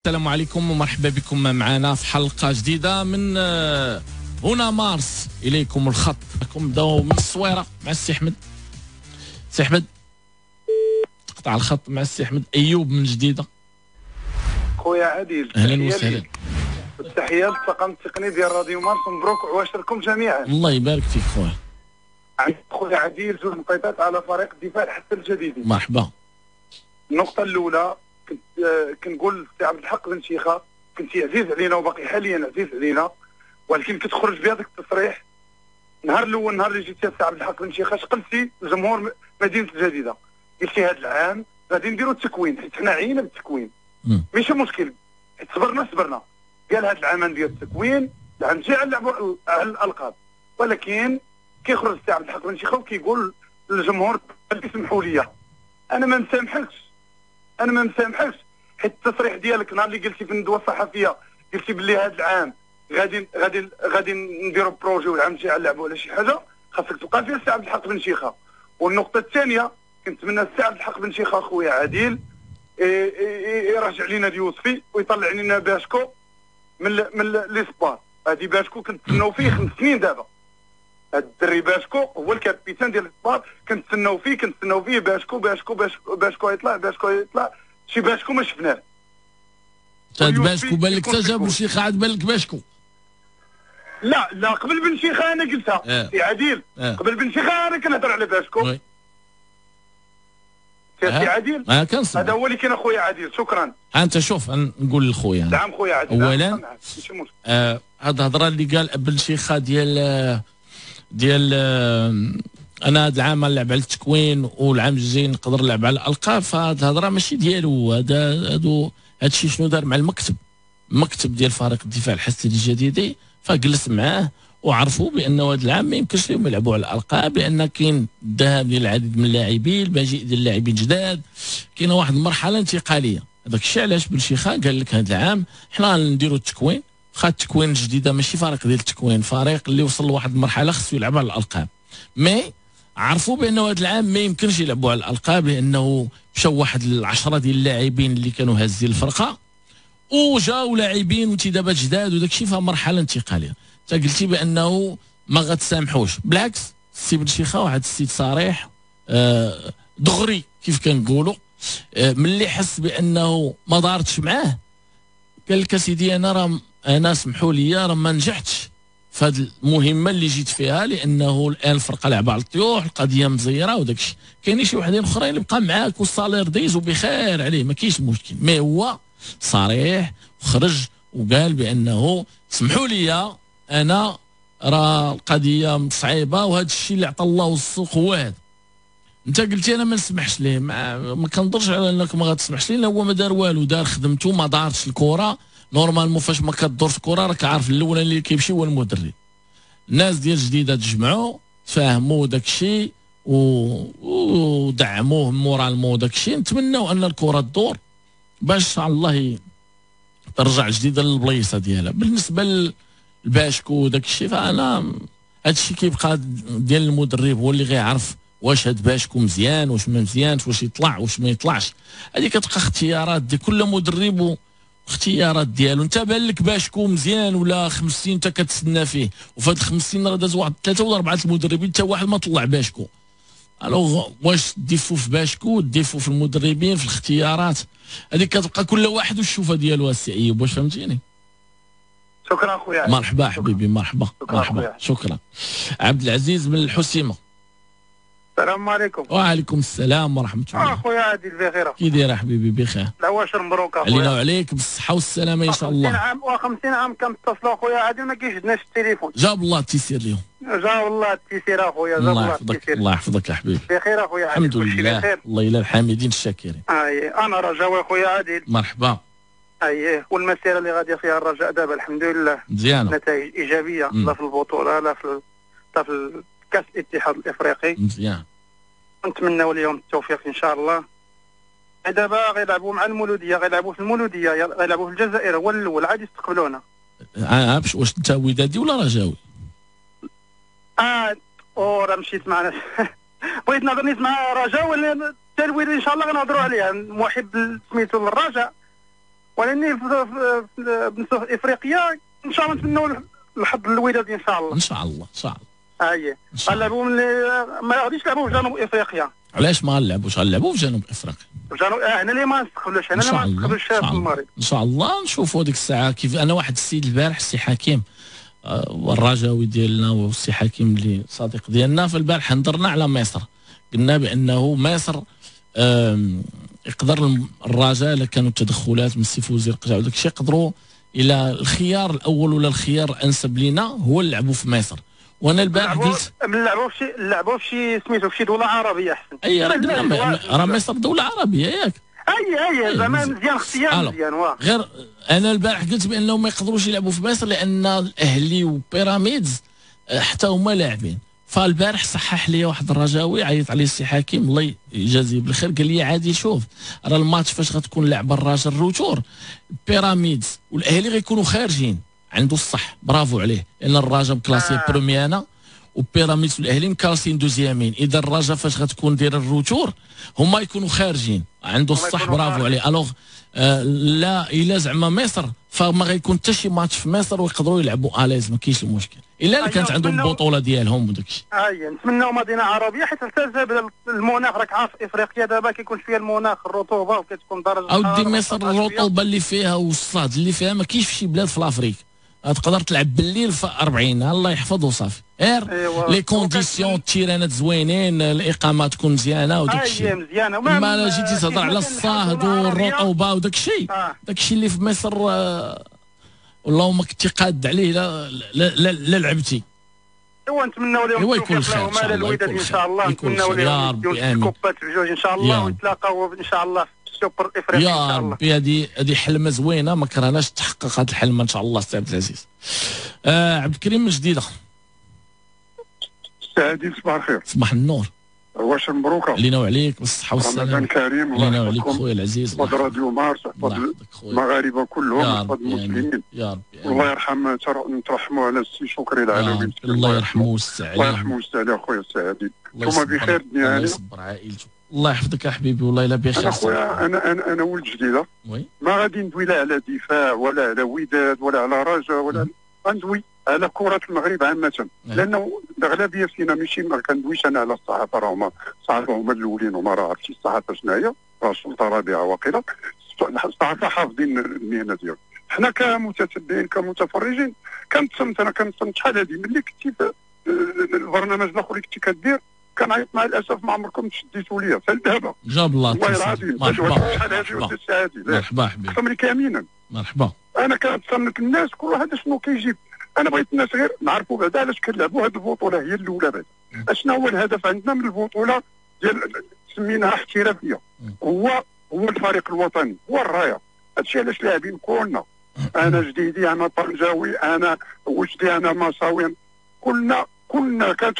السلام عليكم ومرحبا بكم معنا في حلقة جديدة من هنا مارس. إليكم الخط. نبداو من الصويرة مع السي أحمد. سي أحمد قطع الخط مع السي أحمد. أيوب من جديدة. خويا عادل أهلا وسهلا. التحية للطاقم التقني ديال راديو مارس، مبروك وعواشركم جميعا. الله يبارك فيك خويا. عندي خويا عادل جوج نقيطات على فريق الدفاع الحث الجديدي. مرحبا. النقطة الأولى كنقول للسي عبد الحق بن شيخة كنتي عزيز علينا وباقي حاليا عزيز علينا، ولكن كتخرج بهذاك التصريح النهار الأول، نهار اللي جيتي السي عبد الحق بن شيخة قلتي لجمهور مدينة الجديدة، قلتي هذا العام غادي نديروا التكوين حيت حنا عينا بالتكوين. ماشي مشكل حيت صبرنا قال هذا العام ندير التكوين، العام الجاي نلعبوا على الألقاب. ولكن كيخرج السي عبد الحق بن شيخة وكيقول للجمهور اسمحوا لي انا ما مسامحكش حيت التصريح ديالك نهار اللي قلتي في الندوه الصحفيه قلتي باللي هذا العام غادي نديروا بروجي والعام الجاي نلعبوا على شي حاجه، خاصك تبقى فيها السي عبد الحق بن شيخة. والنقطه الثانيه كنتمنى السي عبد الحق بن شيخة خويا عادل يرجع لينا اليوسفي ويطلع لنا باشكو من ليسبار. هذه باشكو كنتسناو فيه 5 سنين دابا. هاد الدري باشكو هو الكابيتان ديال الاسبار، كنتسناو فيه باشكو يطلع شي باشكو ما شفناه. هاد باشكو بان لك حتى جاب الشيخ عاد بان لك باشكو. لا قبل بن شيخة انا قلتها سي عادل. قبل بن شيخة انا كنهضر على باشكو. سي عادل هذا هو اللي كان اخويا عادل. شكرا. انت شوف نقول لخويا نعم خويا عادل. اولا هاد الهضره اللي قال بن شيخة ديال انا هذا العام نلعب على التكوين والعام الجاي نقدر نلعب على الالقاب، فهاد الهضره ماشي ديالو. هادشي شنو دار مع المكتب ديال فريق الدفاع الحثي الجديدي، فجلس معاه وعرفوا بانه هذا العام ما يمكنش لهم يلعبوا على الالقاب لان كاين الذهاب ديال العديد من اللاعبين، المجيء ديال اللاعبين جداد، كاينه واحد المرحله انتقاليه. هذاك الشيء علاش بن شيخة قال لك هذا العام حنا نديروا التكوين. خا التكوين الجديده ماشي فريق ديال التكوين، فريق اللي وصل لواحد المرحله خصو يلعب على الالقاب. مي عرفوا بانه هذا العام ما يمكنش يلعبوا على الالقاب لانه مشاو واحد 10 ديال اللاعبين اللي كانوا هازين الفرقه وجاو لاعبين وانتدابات جداد وداك الشيء، فيها مرحله انتقاليه. انت قلتي بانه ما غتسامحوش، بالعكس السي بن شيخة واحد السيد صريح دغري كيف كنقولوا. ملي حس بانه ما دارتش معاه قال لك سيدي انا سمحوا لي راه ما نجحتش في هذه المهمه اللي جيت فيها، لانه الان الفرقه لعبه على الطيوح، القضيه مزيره وداك الشيء. كاينين شي وحدين اخرين اللي بقى معاك والصالير دايز وبخير عليه ما كاينش مشكل، مي هو صريح وخرج وقال بانه سمحوا لي انا راه القضيه صعيبه وهذا الشيء اللي عطى الله والسوق هو هذا. انت قلتي انا ما نسمحش ليه، ما كنظرش على انك ما غتسمحش ليه. هو ما دار والو، دار خدمته، ما دارتش الكره. نورمالمون فاش ما كدورش الكره راك عارف الاولاني اللي كيمشي هو المدرب. الناس ديال جديده تجمعوا تفاهموا داك الشيء ودعموه مورالمون داك الشيء. نتمنوا ان الكره تدور باش الله ترجع جديده للبليصه ديالها. بالنسبه للباشكو داك الشيء فانا هذا الشيء كيبقى ديال المدرب، هو اللي غيعرف واش هاد باشكو مزيان واش ما مزيانش، واش يطلع واش ما يطلعش. هذه كتبقى اختيارات ديال كل مدرب اختيارات ديالو. انت بان لك باشكو مزيان ولا 50 انت كتسنى فيه، وفي هاد 50 راه داز واحد 3 ولا 4 المدربين حتى واحد ما طلع باشكو. الوغ واش ديفو في باشكو ديفو في المدربين في الاختيارات، هذيك كتبقى كل واحد والشوفه ديالو. السي ايوب واش فهمتيني؟ شكرا خويا. مرحبا حبيبي. مرحبا. شكرا. عبد العزيز من الحسيمه. السلام عليكم. وعليكم السلام ورحمه الله. خويا عادل بخير. كي داير احبيبي؟ بخير. العواشر مبروك اخويا. علينا وعليك بالصحه والسلامه ان شاء الله. 50 عام كنتصلوا خويا عادل ما كيشدناش التليفون. جاب الله التيسير اليوم. جاب الله التيسير اخويا. الله يحفظك حبيبي. بخير اخويا عادل. الحمد لله. الله الا الحامدين الشاكرين. انا رجاوي خويا عادل. مرحبا. والمسيره اللي غادي فيها الرجاء دابا الحمد لله مزيانه، نتائج ايجابيه لا في البطوله لا في كاس الاتحاد الافريقي. مزيان. نتمنوا لهم التوفيق ان شاء الله. دابا غيلعبوا مع المولوديه، غيلعبوا في المولوديه، غيلعبوا في الجزائر، هو الاول عاد يستقبلونا. واش انت ودادي ولا رجاوي؟ راه مشيت معنا بغيت نهضر نيت مع رجاء، التلوير ان شاء الله غنهضروا عليها. محب سميتو للرجاء ولكن في افريقيا ان شاء الله نتمنوا الحظ للوداد ان شاء الله. ان شاء الله ان شاء الله. غنلعبوا ما غاديش نلعبوا في جنوب افريقيا. علاش ما غنلعبوش؟ غنلعبوا في جنوب افريقيا. هنا اللي ما نستقبلوش، هنا اللي ما نستقبلوش في المغرب. ان شاء الله نشوفوا ديك الساعه كيف. انا واحد السيد البارح السي حكيم والرجاوي ديالنا والسي حكيم اللي صديق ديالنا، فالبارح هضرنا على مصر، قلنا بانه مصر يقدر الرجاء الا كانوا التدخلات من السي فوزي القجع وداك الشيء يقدروا الى الخيار الاول ولا الخيار الانسب لينا هو نلعبوا في مصر. وانا البارح قلت نلعبوا في شي سميتو في شي دوله عربيه احسن. اي راه مصر دوله عربيه ياك. اي زعما مزيان اختيار مزيان. غير انا البارح قلت بانهم ما يقدروش يلعبوا في مصر لان الاهلي وبيراميدز حتى هما لاعبين. فالبارح صحح لي واحد الرجاوي عيط عليه السي حكيم الله يجازيه بالخير، قال لي عادي شوف راه الماتش فاش غتكون لعبه الرجاء الروتور بيراميدز والاهلي غيكونوا خارجين. عنده الصح برافو عليه، لان الرجاء مكلاسي بروميانا وبيراميدز والاهلي مكلاسين دوزيامين. اذا الرجاء فاش غتكون داير الروتور هما يكونوا خارجين. عنده الصح برافو عليه. الوغ لا الا زعما مصر فما غيكون حتى شي ماتش في مصر ويقدروا يلعبوا اليز، ما كاينش المشكل الا كانت عندهم البطوله ديالهم وداك الشيء. نتمناو مدينه عربيه حيت حتى المناخ راك عارف افريقيا دابا كيكون فيها المناخ الرطوبه وكتكون درجه اودي مصر الرطوبه اللي فيها والصهد اللي فيها ما كاينش في شي بلاد في الافريك. تقدر تلعب بالليل في 40 الله يحفظه صافي. لي كونديسيون التيرانات زوينين، الاقامه تكون مزيانه وداك الشيء مزيانه. ما جيتي تهضر على الصهد والرطوبه وداك الشيء داك الشيء اللي في مصر والله ما كنتي قاد عليه لا لعبتي. نتمنوا لهم يكون خير ان شاء الله. نتمنوا لهم كوبات بجوج ان شاء الله ونتلاقاو ان شاء الله سوبر افريقيا ان شاء الله. يا ربي هذه حلمه زوينه ما كرهناش تحقق هذه الحلمه ان شاء الله. سي عبد العزيز عبد الكريم من جديده. سعيد صباح الخير. صباح النور. واش مبروكه علينا وعليك بالصحه والسلامه. رمضان كريم. علينا وعليك خويا العزيز. فضل راديو مارس، فضل المغاربه كلهم، فضل المسلمين. يا ربي الله يرحم نترحموا على السي شكري العلوي. الله يرحمه ويوسع عليه. الله يرحمه ويوسع عليه خويا السعيد. انتم بخير الدنيا. الله يصبر عائلته. الله يحفظك يا حبيبي والله الا بخير. انا خويا انا ولد جديده. ما غادي ندوي لا على دفاع ولا على وداد ولا على رجاء ولا غندوي على كرة المغرب عامة، لأنه الأغلبية فينا ماشي ما كندويش أنا على الصحافة، راهما الصحافة هما الأولين وما راه عرفتي الصحافة شنو هي، راه السلطة رابعة واقيلا، الصحافة حافظين المهنة ديالهم. حنا كمتتبعين كمتفرجين كنتصنت أنا شحال هادي ملي كنتي في البرنامج الآخر اللي كنتي كدير كنعيط مع الأسف ما عمركم تشديتوا ليا حتى لدابا. جاب الله والله العظيم شحال هادي ودي سعادي. مرحبا حبيبي. خمري كاملا. مرحبا. أنا كنتصنت الناس كل واحد شنو كيجيب. انا بغيت الناس غير نعرفوا بعدا علاش كنلعبوا هذه البطوله هي الاولى بعدا. اشنا هو الهدف عندنا من البطوله ديال سميناها احترافيه، هو الفريق الوطني، هو الرايه. هادشي علاش لاعبين كلنا، انا جديدي، انا طنجاوي، انا وجدي، انا مصاوي، كلنا كانت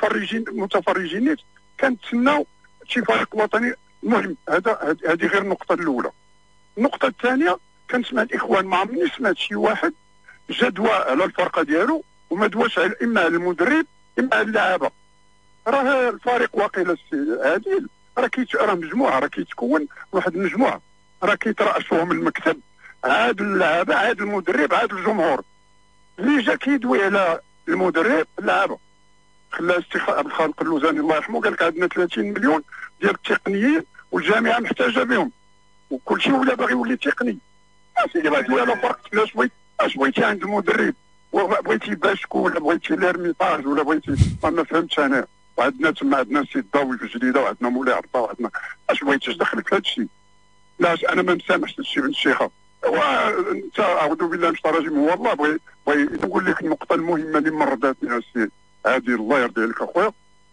متفرجين كنتسناو شي فريق وطني. المهم هذه غير النقطه الاولى. النقطه الثانيه كنسمع الاخوان، ما عمرني سمعت شي واحد جدوى على الفرقه ديالو وما دواش اما على المدرب اما على اللعابه. راه الفريق واقيلا السي عادل راه مجموعه، راه كيتكون واحد المجموعه، راه كيترأسوهم المكتب، عاد اللعابه، عاد المدرب، عاد الجمهور. اللي جا كيدوي على المدرب اللعابه خلى عبد الخالق اللوزاني الله يرحمه قال لك عندنا 30 مليون ديال التقنيين والجامعه محتاجه بهم وكل شيء ولا باغي يولي تقني. سيدي بغيتي على فرق اش بغيتي عند المدرب، بغيتي باشكو ولا بغيتي ليرميطاج ولا بغيتي ما فهمتش انا. وعندنا تما عندنا السي الضوي في جديده وعندنا مولاي عطا وعندنا اش بغيتي اش دخلك في هذا الشيء. لا انا ما مسامحش الشيء بن الشيخه. وانت اعوذ بالله من الشيطان الرجيم. هو الله بغي نقول لك النقطه المهمه اللي مرضاتني السي عادل الله يرضي عليك اخويا.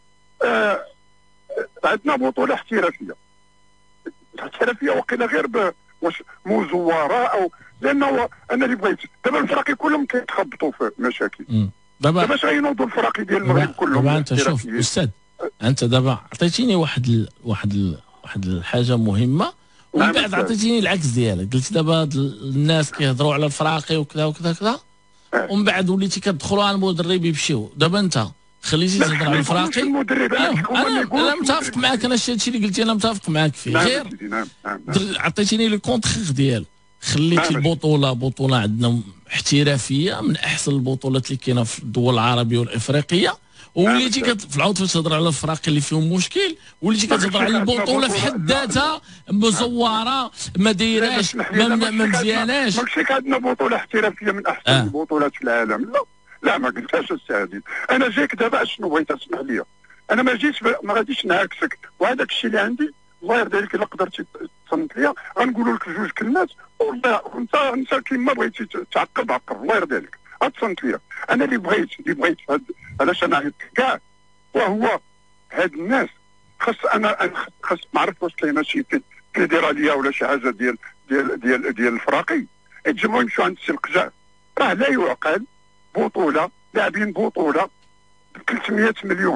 عندنا بطوله احترافيه وقيله غير واش مزوره او لانه انا اللي بغيت دابا الفراقي كلهم كيتخبطوا في مشاكل. دابا باش غينوضوا الفراقي ديال المغرب كلهم. دابا انت شوف استاذ، انت دابا عطيتيني واحد الحاجه مهمه ومن بعد عطيتيني العكس ديالك. قلت دابا الناس كيهضروا على الفراقي وكذا وكذا كذا ومن بعد وليتي كتدخلوا على المدرب يمشيو. دابا انت خليتي تهضر على الفراقي. انا متفق معك، انا الشيء اللي قلتي انا متفق معك فيه. غير عطيتيني لو كونتخ ديالو. خليت البطوله بطوله عندنا احترافيه من احسن البطولات اللي كاينه في الدول العربيه والافريقيه، وليتي في العوض فاش تهضر على الفرق اللي فيهم مشكل، وليتي كتهضر على البطوله في حد ذاتها مزوره ما دايراش ما مزياناش. ماكشي عندنا بطوله احترافيه من احسن البطولات في العالم. لا ما قلتهاش السعدي. انا جايك دابا شنو بغيت اسمح لي، انا ما جيتش ما غاديش نعكسك، وهذاك الشيء اللي عندي الله يرضي عليك الا قدرتي تصنت ليا غنقولوا لك جوج كلمات، والله انت كيما بغيتي تعقب عقب الله يرضي عليك تصنت ليا. انا اللي بغيت علاش انا عيطت كاع، وهو هاد الناس خاص نعرف واش كاينه شي فيدراليه ولا شي حاجه ديال الفراقي يتجمعوا يمشوا عند السي القجع. راه لا يعقل بطوله لاعبين بطوله ب 300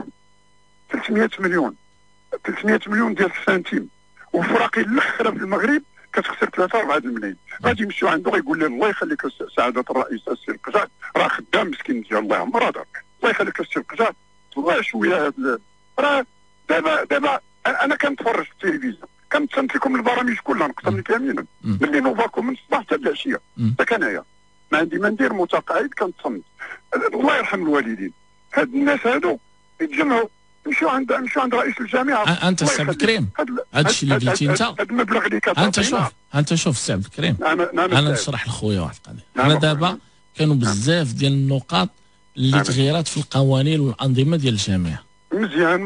مليون ديال السنتيم، وفراقي الاخرى في المغرب كتخسر 3-4 الملايين. غادي يمشيو عنده غيقول له الله يخليك سعاده الرئيس السي القجع، راه خدام مسكين ديال الله يعمر هذاك، الله يخليك السي القجع والله شويه هاد راه دابا انا كنتفرج في التلفزيون كنتصنت لكم البرامج كلها نقسم لك يمينا ملي نوفاكم من الصباح حتى العشيه، حتى كنايا ما عندي ما ندير متقاعد كنتصنت. الله يرحم الوالدين. هاد الناس هادو يتجمعوا يمشيو عند رئيس الجامعه. انت السي عبد الكريم هذا الشيء اللي قلتي انت، هذا المبلغ اللي انت شوف السي عبد الكريم، انا نشرح لخويا واحد القضيه. انا دابا كانوا بزاف ديال النقاط اللي تغيرات في القوانين والانظمه ديال الجامعه مزيان.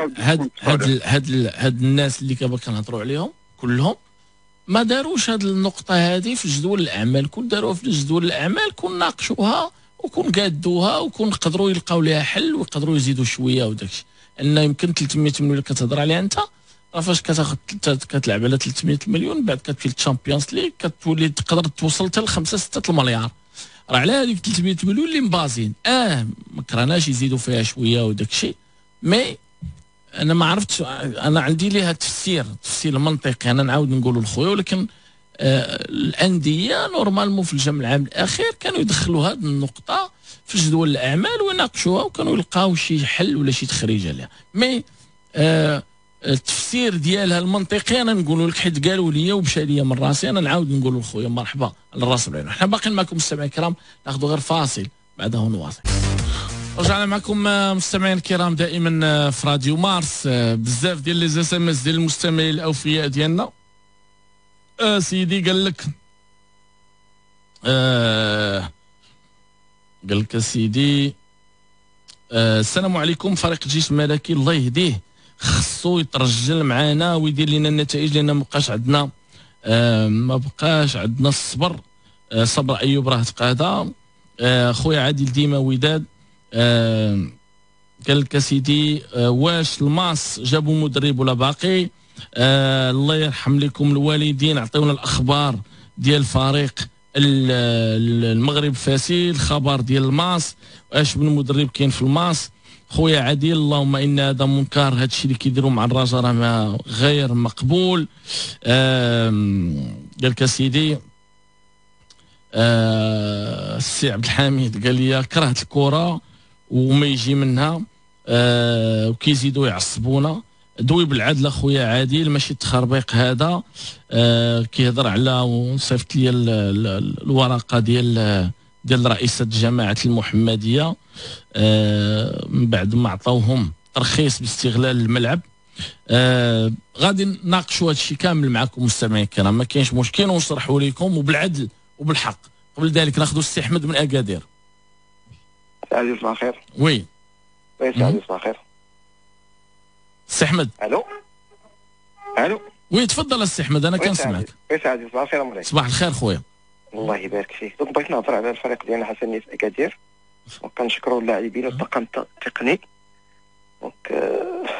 هاد الناس اللي كنهضروا عليهم كلهم ما داروش هاد النقطه هذه في جدول الاعمال، كون داروها في جدول الاعمال كون ناقشوها وكون قادوها وكون قدروا يلقاو لها حل ويقدروا يزيدوا شويه وداكشي. ان يمكن 300 مليون اللي كتهضر عليها انت، راه فاش كتاخذ كتلعب على 300 مليون بعد كتمشي للتشامبيونز ليغ كتولي تقدر توصل حتى ل 5-6 المليار. راه على هذيك 300 مليون اللي مبازين ما كرهناش يزيدوا فيها شويه وداكشي، مي انا ما عرفتش، انا عندي ليها التفسير المنطقي انا نعاود نقولوا لخويا، ولكن الانديه نورمالمون في الجمع العام الاخير كانوا يدخلوا هذه النقطه في جدول الاعمال ويناقشوها وكانوا يلقاو شي حل ولا شي تخريج عليها. مي التفسير ديالها المنطقي انا نقول لك حيت قالوا لي ومشى لي من راسي، انا نعاود نقول لخويا مرحبا على الراس والعين. حنا باقيين معكم مستمعين الكرام، ناخذوا غير فاصل بعده نواصل. رجعنا معكم مستمعين الكرام دائما في راديو مارس. بزاف ديال لي اس ام اس ديال المستمعين الاوفياء ديالنا. سيدي قال لك سيدي السلام عليكم، فريق الجيش الملكي الله يهديه خصو يترجل معنا ويدير لنا النتائج، لان ما بقاش عندنا الصبر. صبر ايوب راه تقادا. خويا عادل ديما وداد قال لك سيدي واش الماس جابوا مدرب ولا باقي؟ الله يرحم لكم الوالدين، عطيونا الاخبار ديال فريق المغرب فاسي، الخبر ديال الماس واش من مدرب كاين في الماس. خويا عادل اللهم ان هذا منكر، هذا الشيء اللي كيديروا مع الرجاء راه غير مقبول. قال لك سيدي السي عبد الحميد قال لي كرهت الكره وما يجي منها وكيزيدوا يعصبونا. دوي بالعدل اخويا عادل ماشي التخربيق هذا. كيهضر على وصيفط لي الورقه ديال رئيسه جماعه المحمديه من بعد ما عطاوهم ترخيص باستغلال الملعب. غادي نناقشوا هذا الشيء كامل معكم مستمعين الكرام، ما كاينش مشكل ونشرحوا لكم وبالعدل وبالحق. قبل ذلك ناخذوا السي احمد من اكادير. سعيد صباح الخير. وي سعيد صباح الخير. السي احمد. الو وي تفضل السي احمد انا كنسمعك. سعيد صباح الخير مولاي. صباح الخير خويا. الله يبارك فيك. دونك بغيت نهضر على الفريق ديالنا حسني في اكادير، وكنشكروا اللاعبين والطاقم التقني. دونك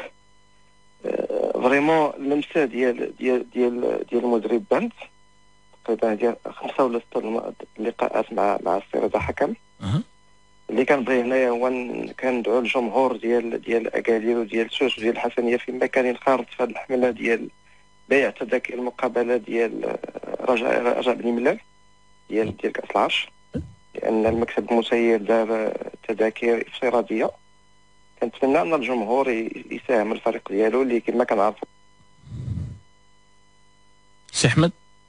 فريمون اللمسه ديال المدرب بانت تقريبا ديال 5 ولا 6 اللقاءات مع السي رضا حكم. اللي كنبغي هنايا هو كندعو الجمهور ديال اكادير وديال سوس وديال الحسنيه في مكان ينخرط في هذه الحمله ديال بيع تذاكر المقابله ديال رجاء بني ملال ديال كاس العرش، لان المكتب المسير دار تذاكر افتراضيه. كنتمنى ان الجمهور يساهم الفريق ديالو اللي كما كنعرفوا. سي احمد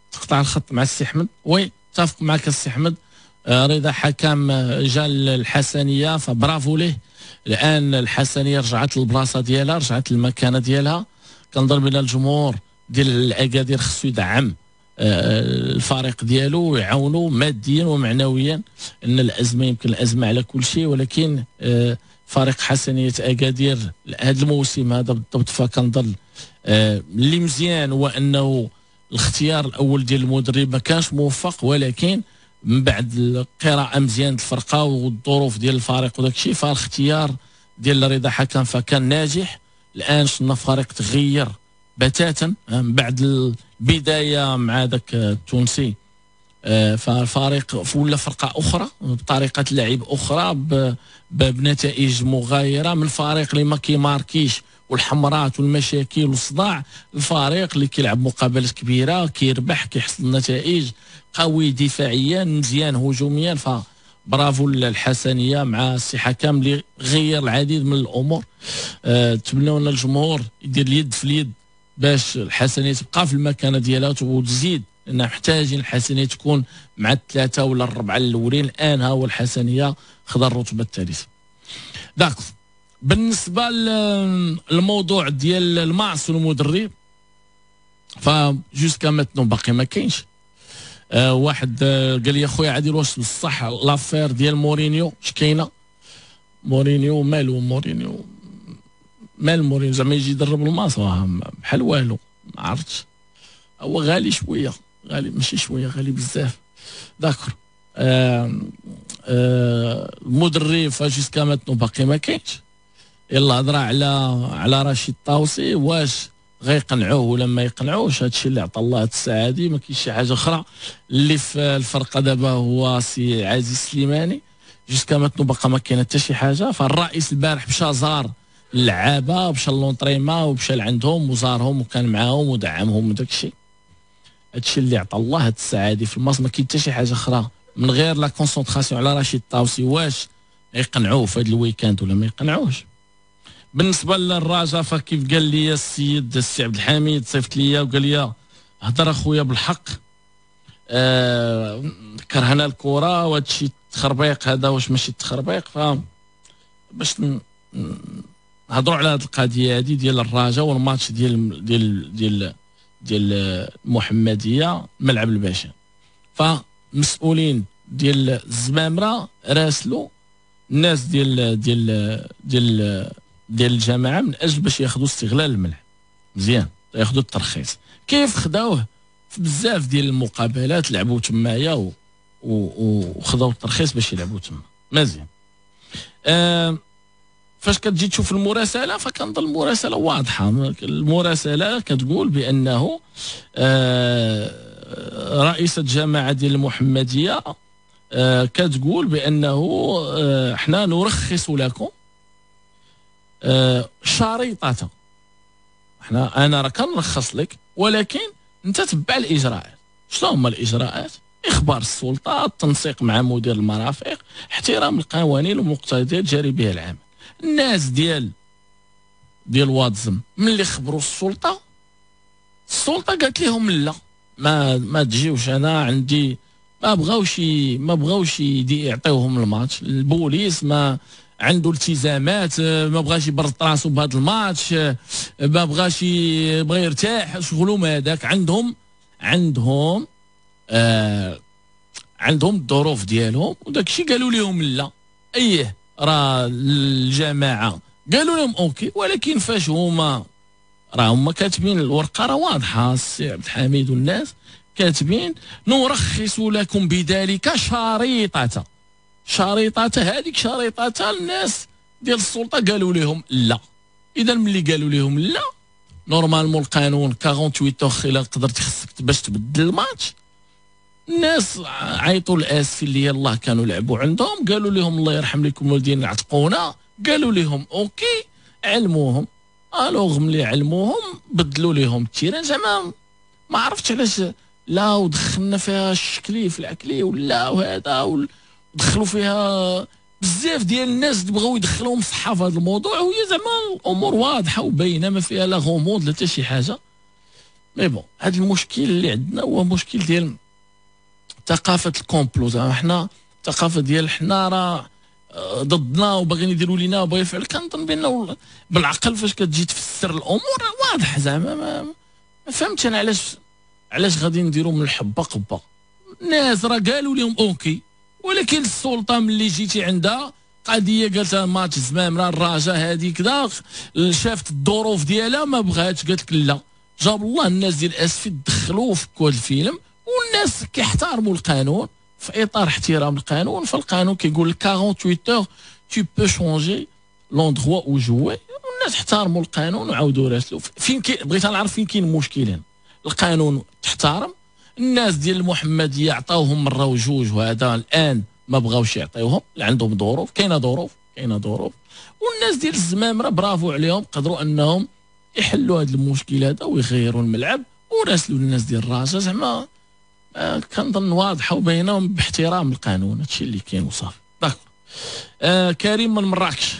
تقطع الخط مع السي احمد. وي اتفق معك السي احمد. رضا حكم جا الحسنيه فبرافو ليه. الان الحسنيه رجعت للبلاصه ديالها، رجعت للمكانه ديالها. كنظن بان الجمهور ديال الاكادير خصو يدعم الفريق ديالو ويعاونوا ماديا ومعنويا. ان الازمه يمكن الازمه على كل شيء، ولكن فريق حسنيه اكادير هذا الموسم هذا بالضبط فكنظن اللي مزيان هو انه الاختيار الاول ديال المدرب ما كانش موفق، ولكن من بعد القراءه مزيان الفرقه والظروف ديال الفريق وداك الشيء فالاختيار ديال رضا حكم فكان ناجح. الان شفنا فريق تغير بتاتا من بعد البدايه مع ذاك التونسي. فالفريق ولا فرقه اخرى بطريقه لعب اخرى بنتائج مغايره من فريق اللي ما كيماركيش والحمرات والمشاكل والصداع، الفريق اللي كيلعب مقابلات كبيره كيربح كيحصل نتائج قوي دفاعيا مزيان هجوميا. فبرافو الحسنيه مع السي حكم اللي غير العديد من الامور. نتمنوا ان الجمهور يدير اليد في اليد باش الحسنيه تبقى في المكانه ديالها وتزيد، لان محتاجين الحسنيه تكون مع الثلاثه ولا الربعه الاولين. الان ها هو الحسنيه خذ الرتبه الثالثه. داكو بالنسبه للموضوع ديال المعص والمدرب فجوسكا ماتنو باقي ما كاينش. واحد قال لي اخويا عادل واش بصح لافير ديال مورينيو اش كاينه؟ مورينيو مالو مورينيو زعما يجي يدرب الماس بحال والو ما عرفتش. هو غالي شويه، غالي ماشي شويه، غالي بزاف. داكور المدرب فجوسكا ماتنو باقي ما كاينش. يلا هضره على رشيد طاوسي واش غيقنعوه ولا ما يقنعوش. هادشي اللي عطى الله هاد الساعه هادي، ما كاينش شي حاجه اخرى. اللي في الفرقه دابا هو سي عزيز سليماني. جوسكا ماتنو باقا ما كاينه حتى شي حاجه. فالرئيس البارح مشى زار اللعابه، مشى لونطريما ومشى لعندهم وزارهم وكان معاهم ودعمهم وداك الشيء. هادشي اللي عطى الله هاد الساعه هادي في الماس، ما كاين حتى شي حاجه اخرى من غير لا كونسونطراسيون على رشيد طاوسي. واش يقنعوه في هاد الويكاند ولا ما يقنعوش؟ بالنسبه للرجاء فكيف قال لي السيد السي عبد الحميد صيفط ليا وقال لي هضر اخويا بالحق. كرهنا الكره وهذا الشيء التخربيق هذا واش ماشي التخربيق. ف باش نهضروا على هذه القضيه هذه ديال الرجاء والماتش ديال المحمديه ملعب الباشا. فمسؤولين ديال الزمامره راسلوا الناس ديال الجماعه من اجل باش ياخذوا استغلال الملعب مزيان، ياخذوا الترخيص. كيف خداوه في بزاف ديال المقابلات لعبوا تمايا وخداو الترخيص باش يلعبوا تما مزيان. فاش كتجي تشوف المراسله فكنظن المراسله واضحه. المراسله كتقول بانه رئيسه الجماعه ديال المحمديه كتقول بانه احنا نرخص لكم شريطه. انا راه كنرخص لك ولكن انت تبع الاجراءات. شنو هما الاجراءات؟ اخبار السلطه، التنسيق مع مدير المرافق، احترام القوانين ومقتضيات جاري بها العمل. الناس ديال واتزم ملي خبروا السلطه قالت لهم لا ما تجيوش. انا عندي ما بغاوش يعطيوهم الماتش. البوليس ما عنده التزامات، ما بغاش يبرد راسو بهذا الماتش، ما بغاش بغى يرتاح شغلهم هذاك. عندهم الظروف ديالهم وداك الشيء. قالوا لهم لا، ايه راه الجماعه قالوا لهم اوكي، ولكن فاش هما كاتبين الورقه راه واضحه. السي عبد الحميد والناس كاتبين نرخص لكم بذلك شريطه. هذيك شريطه الناس ديال السلطه قالوا لهم لا. اذا ملي قالوا لهم لا نورمالمون القانون 48 اور الا قدرت خصك باش تبدل الماتش. الناس عيطوا لاسفين اللي يلاه كانوا لعبوا عندهم، قالوا لهم الله يرحم لكم والدين عتقونا. قالوا لهم اوكي، علموهم. الوغ ملي علموهم بدلوا لهم التيران. زعما ما عرفتش علاش لا ودخلنا فيها الشكلي في العكلي ولا وهذا ودخلوا فيها بزاف ديال الناس بغاو يدخلوهم صحه في هذا الموضوع. وهي زعما الامور واضحه وباينه ما فيها لا غموض لا حتى شي حاجه. مي بون هذا المشكل اللي عندنا هو مشكل ديال ثقافه الكومبلو. زعما حنا الثقافه ديال حنا راه ضدنا وباغيين يديروا لينا وباغي يفعل. كنظن بانه بالعقل فاش كتجي تفسر الامور واضح. زعما ما فهمتش انا علاش غادي نديروا من الحبه قبه. الناس راه قالوا لهم اوكي، ولكن السلطه ملي جيتي عندها قضيه قالتها ماتش زمامره الرجاء هذه كذا، شافت الظروف ديالها ما بغاتش، قالت لك لا. جاب الله الناس ديال اسفي دخلوا في كل الفيلم، والناس كيحترموا القانون في اطار احترام القانون. فالقانون كيقول لك 48 اور tu peux changer l'endroit où jouer. والناس احترموا القانون وعاودوا راسلوا. فين بغيت نعرف فين كاين المشكل هنا. القانون تحترم، الناس ديال المحمديه عطاوهم مره وجوج وهذا الان ما بغاوش يعطيوهم، اللي عندهم ظروف. كاينه ظروف. والناس ديال الزمامره برافو عليهم، قدروا انهم يحلوا هذا المشكل هذا ويغيروا الملعب وراسلوا الناس ديال الرجاء. زعما كنظن واضحه وباينه باحترام القانون. هادشي اللي كاين وصافي. داكور. كريم من مراكش.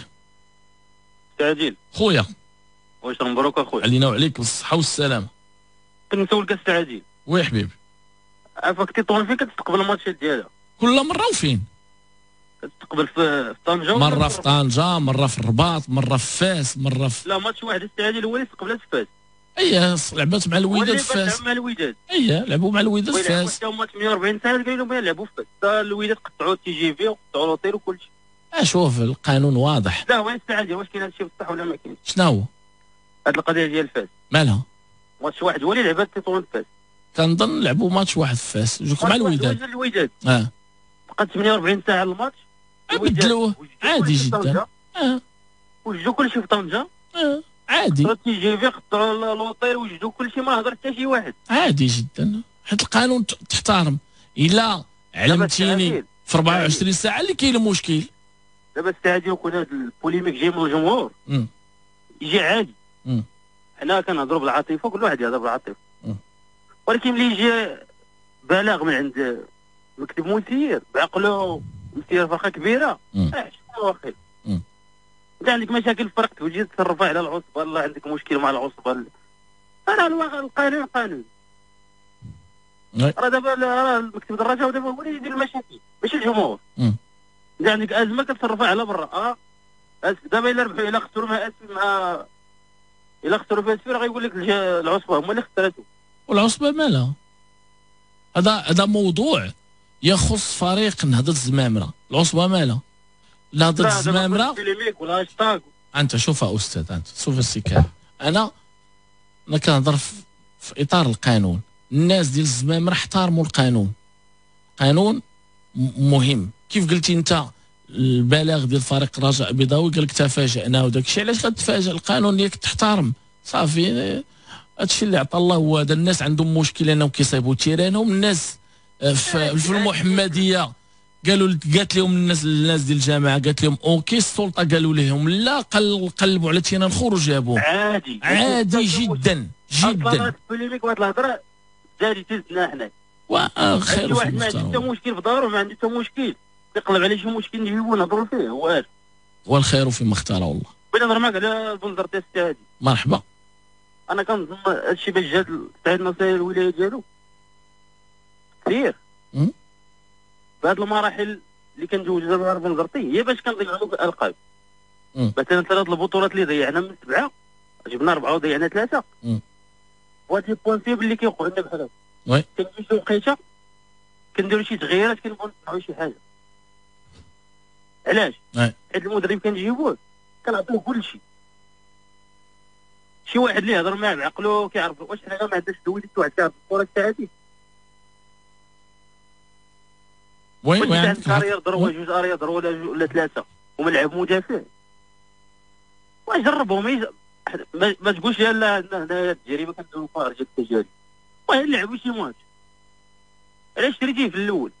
عادل خويا واش مبروك اخويا علينا وعليك بالصحه والسلامه. كنسولك السي عادل. وي حبيبي. عافاك تيطون فين كتستقبل الماتشات ديالها؟ كل مره وفين؟ كتستقبل في طنجة، مره في طنجة، مره في الرباط، مره في فاس، مره في لا ماتش واحد السي عادل هو اللي استقبلت في فاس. لعبات مع الوداد في فاس. مع الوداد لعبوا مع الوداد في فاس. هما 48 ساعه قالوا لهم يلعبوا في فاس. الوداد قطعوا التي جي في وقطعوا لوطير وكل شيء. شوف القانون واضح. لا وين السي عادل واش كاين هادشي بصح ولا ما كاينش؟ شنو هو؟ هاد القضيه ديال فاس مالها؟ ماتش واحد هو اللي لعبات تيطون في فاس. كنظن لعبوا ماتش واحد في فاس جوج مع الوداد. بقى 48 ساعه الماتش بدلوه عادي جدا. وجدوا كلشي في طنجة. عادي. تي جي في قطعوا لوطير وجدوا كلشي، ما هضر حتى شي واحد. عادي جدا، حيت القانون تحترم. الا علمتيني في 24 ساعه اللي كاين المشكل. دابا الساعه ديال كون هذا البوليميك جاي من الجمهور يجي عادي. حنا كنهضروا بالعاطفه، كل واحد يهضر بالعاطفه، ولكن ملي يجي بلاغ من عند مكتب مسير بعقله مسير فرقه كبيره شنو واخا انت عندك مشاكل في فرقتك وتجي تصرف على العصبه، الله عندك مشكل مع العصبه. راه القانون قانون. راه دابا المكتب الرجاء دابا هو اللي يدير المشاكل ماشي الجمهور. انت عندك ازمه كتصرفها على برا. دابا الا ربحوا الا خسروا فيها اسفي راه غيقول لك العصبه هما اللي خسرتو. والعصبه مالها؟ هذا موضوع يخص فريق نهضة الزمامره. العصبه مالها؟ نهضة الزمامره انت شوفها استاذ، انت شوف السكان. انا كنهضر في اطار القانون. الناس ديال الزمامره احترموا القانون. قانون مهم. كيف قلتي انت البلاغ ديال فريق الرجاء البيضاوي قال لك تفاجئنا وداك الشيء. علاش غتفاجئ؟ القانون ديالك تحترم صافي. هادشي اللي عطى الله هو هذا. الناس عندهم مشكل انهم كيصايبوا تيرانهم. الناس في المحمديه قالت لهم الناس ديال الجامعه قالت لهم اوكي. السلطه قالوا لهم لا، قلبوا على تيران الخور وجابوه. عادي جدا جدا. البوليميك وهاد الهضره زادي تزنا حنا. خير واحد ما عنده حتى مشكل في دارو، ما عنده حتى مشكل يقلب على شي مشكل نجيبو نهضروا فيه. هو والخير فيما اختار الله. بغيت نهضر معاك على البندر تاع السي هادي. مرحبا. انا كنظن هادشي باش جات سعيد نصير الولايه ديالو كثير بهاد المراحل اللي كندوزو دابا بنزرتي هي باش كنضيعوا الالقاب. مثلا 3 البطولات اللي ضيعنا من 7 جبنا 4 وضيعنا 3. وهاد البوانسيبل اللي كيوقعوا لنا بحال هكا. كنجي شي وقيته كنديروا شي تغييرات كنبغيو نصنعوا شي حاجه. علاش؟ حيت المدرب كنجيبوه كنعطيوه كلشي. شي واحد اللي يهضر معاه بعقلو كيعرف واش حنا ما عندناش دويلي واحد كيعرف الكره تاعتي. وين عندك كارير ضربه جوج اريا ضربه ولا 3 وملعب مدافع. وجربهم ما تقولش لا هنا التجربه كنديروا خارج التجارب. نلعبوا شي ماتش. علاش شريتيه في الاول؟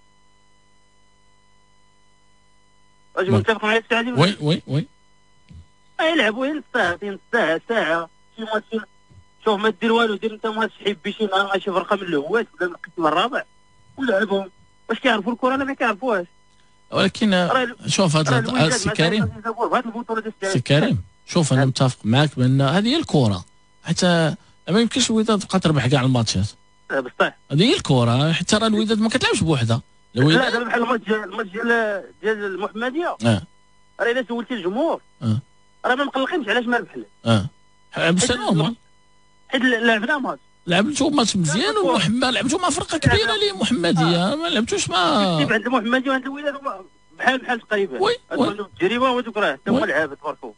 واش متفق معايا السي علي؟ وي يلعبوا نص ساعه شي ماتش. شوف ما دير والو، دير انت ماتش حبي شي نهار شي فرقه من الهوات ولا من القسم الرابع ولعبهم. واش كيعرفوا الكره؟ لا ما كيعرفوهاش. ولكن شوف هذا السي كريم، شوف انا متفق معك بان هذه هي الكره. حتى ما يمكنش الوداد تبقى تربح كاع الماتشات. بصح هذه هي الكره، حتى راه الوداد ما كتلعبش بوحدها. لا دابا بحال الماتش ديال المحمديه راه الا سولتي الجمهور راه ما مقلقينش علاش ما ربحنا. بس نورمال حيت لعبنا ماتش، لعبتو ماتش مزيان، ومحمد لعبتو مع فرقه كبيره اللي محمديه، ما لعبتوش مع عند المحمديه وعند الوداد بحال تقريبا. هادو التجربه وهادوك راه حتى هما لعابه تباركوا.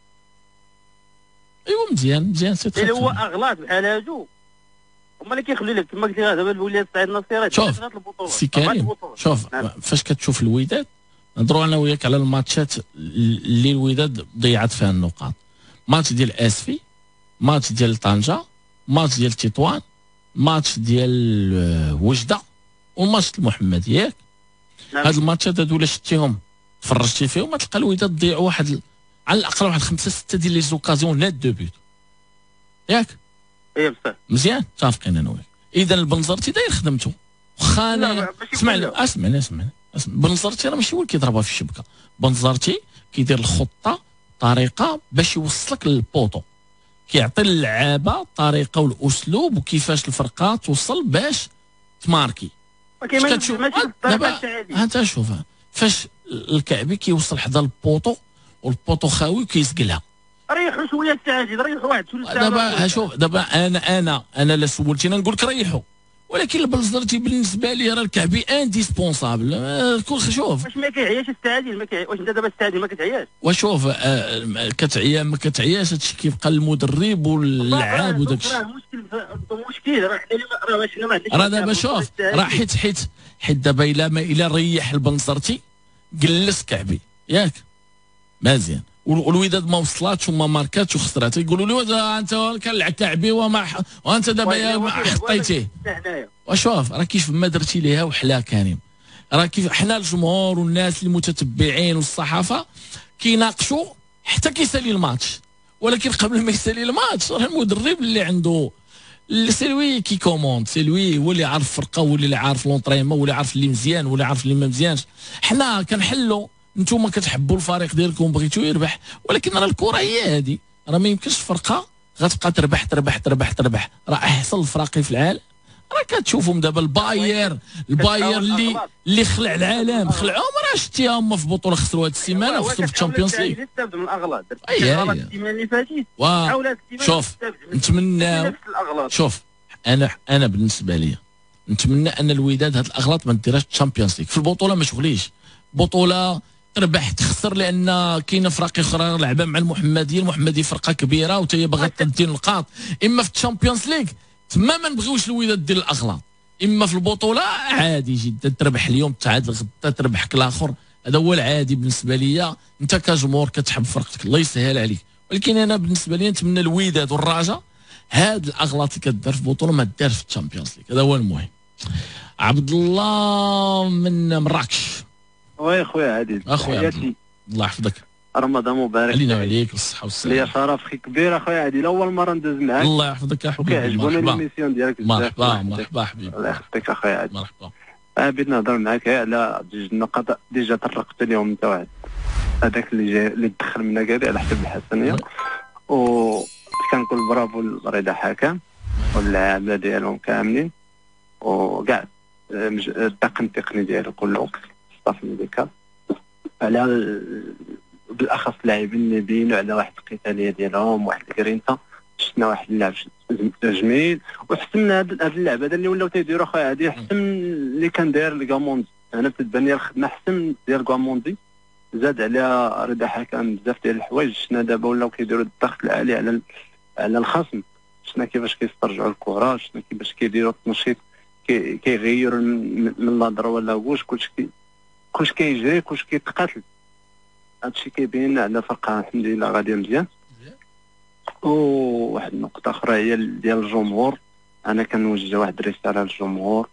ايوا مزيان سي اللي هو اغلاط بحال هادو هما اللي كيخليو لك كما قلتي دابا الولاد صعيد النصيرات. شوف سي كريم، شوف فاش كتشوف الوداد، نهضروا انا وياك على الماتشات اللي الوداد ضيعت فيها النقاط. ماتش ديال اسفي، ماتش ديال طنجه، ماتش ديال تطوان، ماتش ديال وجده، وماتش المحمد ياك. هاد الماتشات هادو الا شتيهم تفرجتي فيهم ما تلقى الوداد ضيعوا واحد على الاقل واحد 5-6 ديال لي زوكازيون نات دو بوت ياك. ايه بصح مزيان متفقين انا وياك. اذا البنزرتي داير خدمته، واخا انا اسمعني بنزرتي راه ماشي هو اللي كيضربها في الشبكه. بنزرتي كيدير الخطه طريقه باش يوصلك للبوطو، كيعطي اللعابه الطريقه والاسلوب وكيفاش الفرقه توصل باش تماركي. كتشوف دابا انت شوف فاش الكعبي كيوصل حدا البوطو والبوطو خاوي وكيسقلها، ريحوا شويه التعاجيل، ريحوا واحد ثلث ساعه. دابا شوف دابا انا لا سولتيني نقول لك ريحوا، ولكن البلزرتي بالنسبه لي راه الكعبي انديسبونسابل. شوف واش ما كيعياش التعادل؟ واش انت دابا التعادل ما كتعياش؟ وشوف كتعيا ما كتعياش، هادشي كيبقى المدرب واللعاب وداك الشيء. راه مشكل راه دابا شوف راه حيت دابا الا ريح البنصرتي جلس كعبي ياك مزيان، والوداد ما وصلاتش وما ماركاتش وخسرات، يقولوا لي انت كان كعبي وانت دابا حطيتيه. وشوف راه كيف ما درتي ليها وحلا كريم، راه كيف حنا الجمهور والناس المتتبعين والصحافه كيناقشوا حتى كيسالي الماتش، ولكن قبل ما يسالي الماتش راه المدرب اللي عنده سي كي كوموند، سي هو اللي عارف الفرقه، هو اللي عارف لونطريمون، هو اللي عارف اللي مزيان، هو اللي عارف اللي ما مزيانش. حنا كنحلوا، نتوما كتحبوا الفريق ديالكم بغيتو يربح، ولكن راه الكره هي هذه، راه ما يمكنش فرقه غتبقى تربح. راه احسن الفراقي في العالم راه كتشوفهم دابا الباير اللي خلع العالم، خلعهم راه شتيها هما في بطوله خسروا هذه السيمانه وخسروا في الشامبيونز ليغ. استافد من الاغلاط السيمانه اللي فاتت. شوف نتمنى، شوف انا بالنسبه لي نتمنى ان الوداد هاد الاغلاط ما ديرهاش الشامبيونز ليغ في البطوله، ما شغليش بطوله تربح تخسر، لان كاينه فرق اخرى لعبه مع المحمديه فرقه كبيره وتا هي باغا تدي نقاط. اما في الشامبيونز ليغ تما ما نبغيوش الوداد دير الاغلاط، اما في البطوله عادي جدا تربح اليوم تعادل غدا تربحك الاخر، هذا هو العادي بالنسبه ليا. انت كجمهور كتحب فرقتك الله يسهل عليك، ولكن انا بالنسبه لي نتمنى الوداد والرجاء هاد الاغلاط اللي كدار في البطوله ما دارش في الشامبيونز ليغ، هذا هو المهم. عبد الله من مراكش. وي خويا عادل، اخويا الله يحفظك، رمضان مبارك علينا وعليك بالصحه والسلامه. ليا شرف خي كبير اخويا عادل، اول مره ندوز معاك. الله يحفظك حبيبي، وكيعجبوني الميسيون ديالك بزاف. مرحبا حبيبي، الله يحفظك اخويا عادل. مرحبا. بغيت نهضر معاك على جوج نقاط ديجا طرقت اليوم انت واحد، هذاك اللي دخل منا كاع على حساب الحسنيه، و كنقول برافو لرضا حكم والعامله ديالهم كاملين وكاع الطاقم التقني ديالو كله، ستاف ميديكال، على بالاخص اللاعبين اللي بينوا على واحد القتاليه ديالهم، واحد الكرينتا. شفنا واحد اللعب جميل، وحسن هاد اللعب هذا اللي ولاو تيديروا اخويا هادي، حسن اللي كان داير الكاموندي. انا تتبان لي الخدمه حسن ديال الكاموندي، زاد على رضا حكم بزاف ديال الحوايج. شفنا دابا ولاو كيديروا الضغط العالي على الخصم، شفنا كيفاش كيسترجعوا الكره، شفنا كيفاش كيديروا التنشيط، كيغيروا من لاضر ولا واش كلشي كيجري كلشي كيتقاتل. هادشي كيبين على فرقه الحمد لله غاديه مزيان. وواحد النقطه اخرى هي ديال الجمهور، انا كنوجه واحد الرساله للجمهور،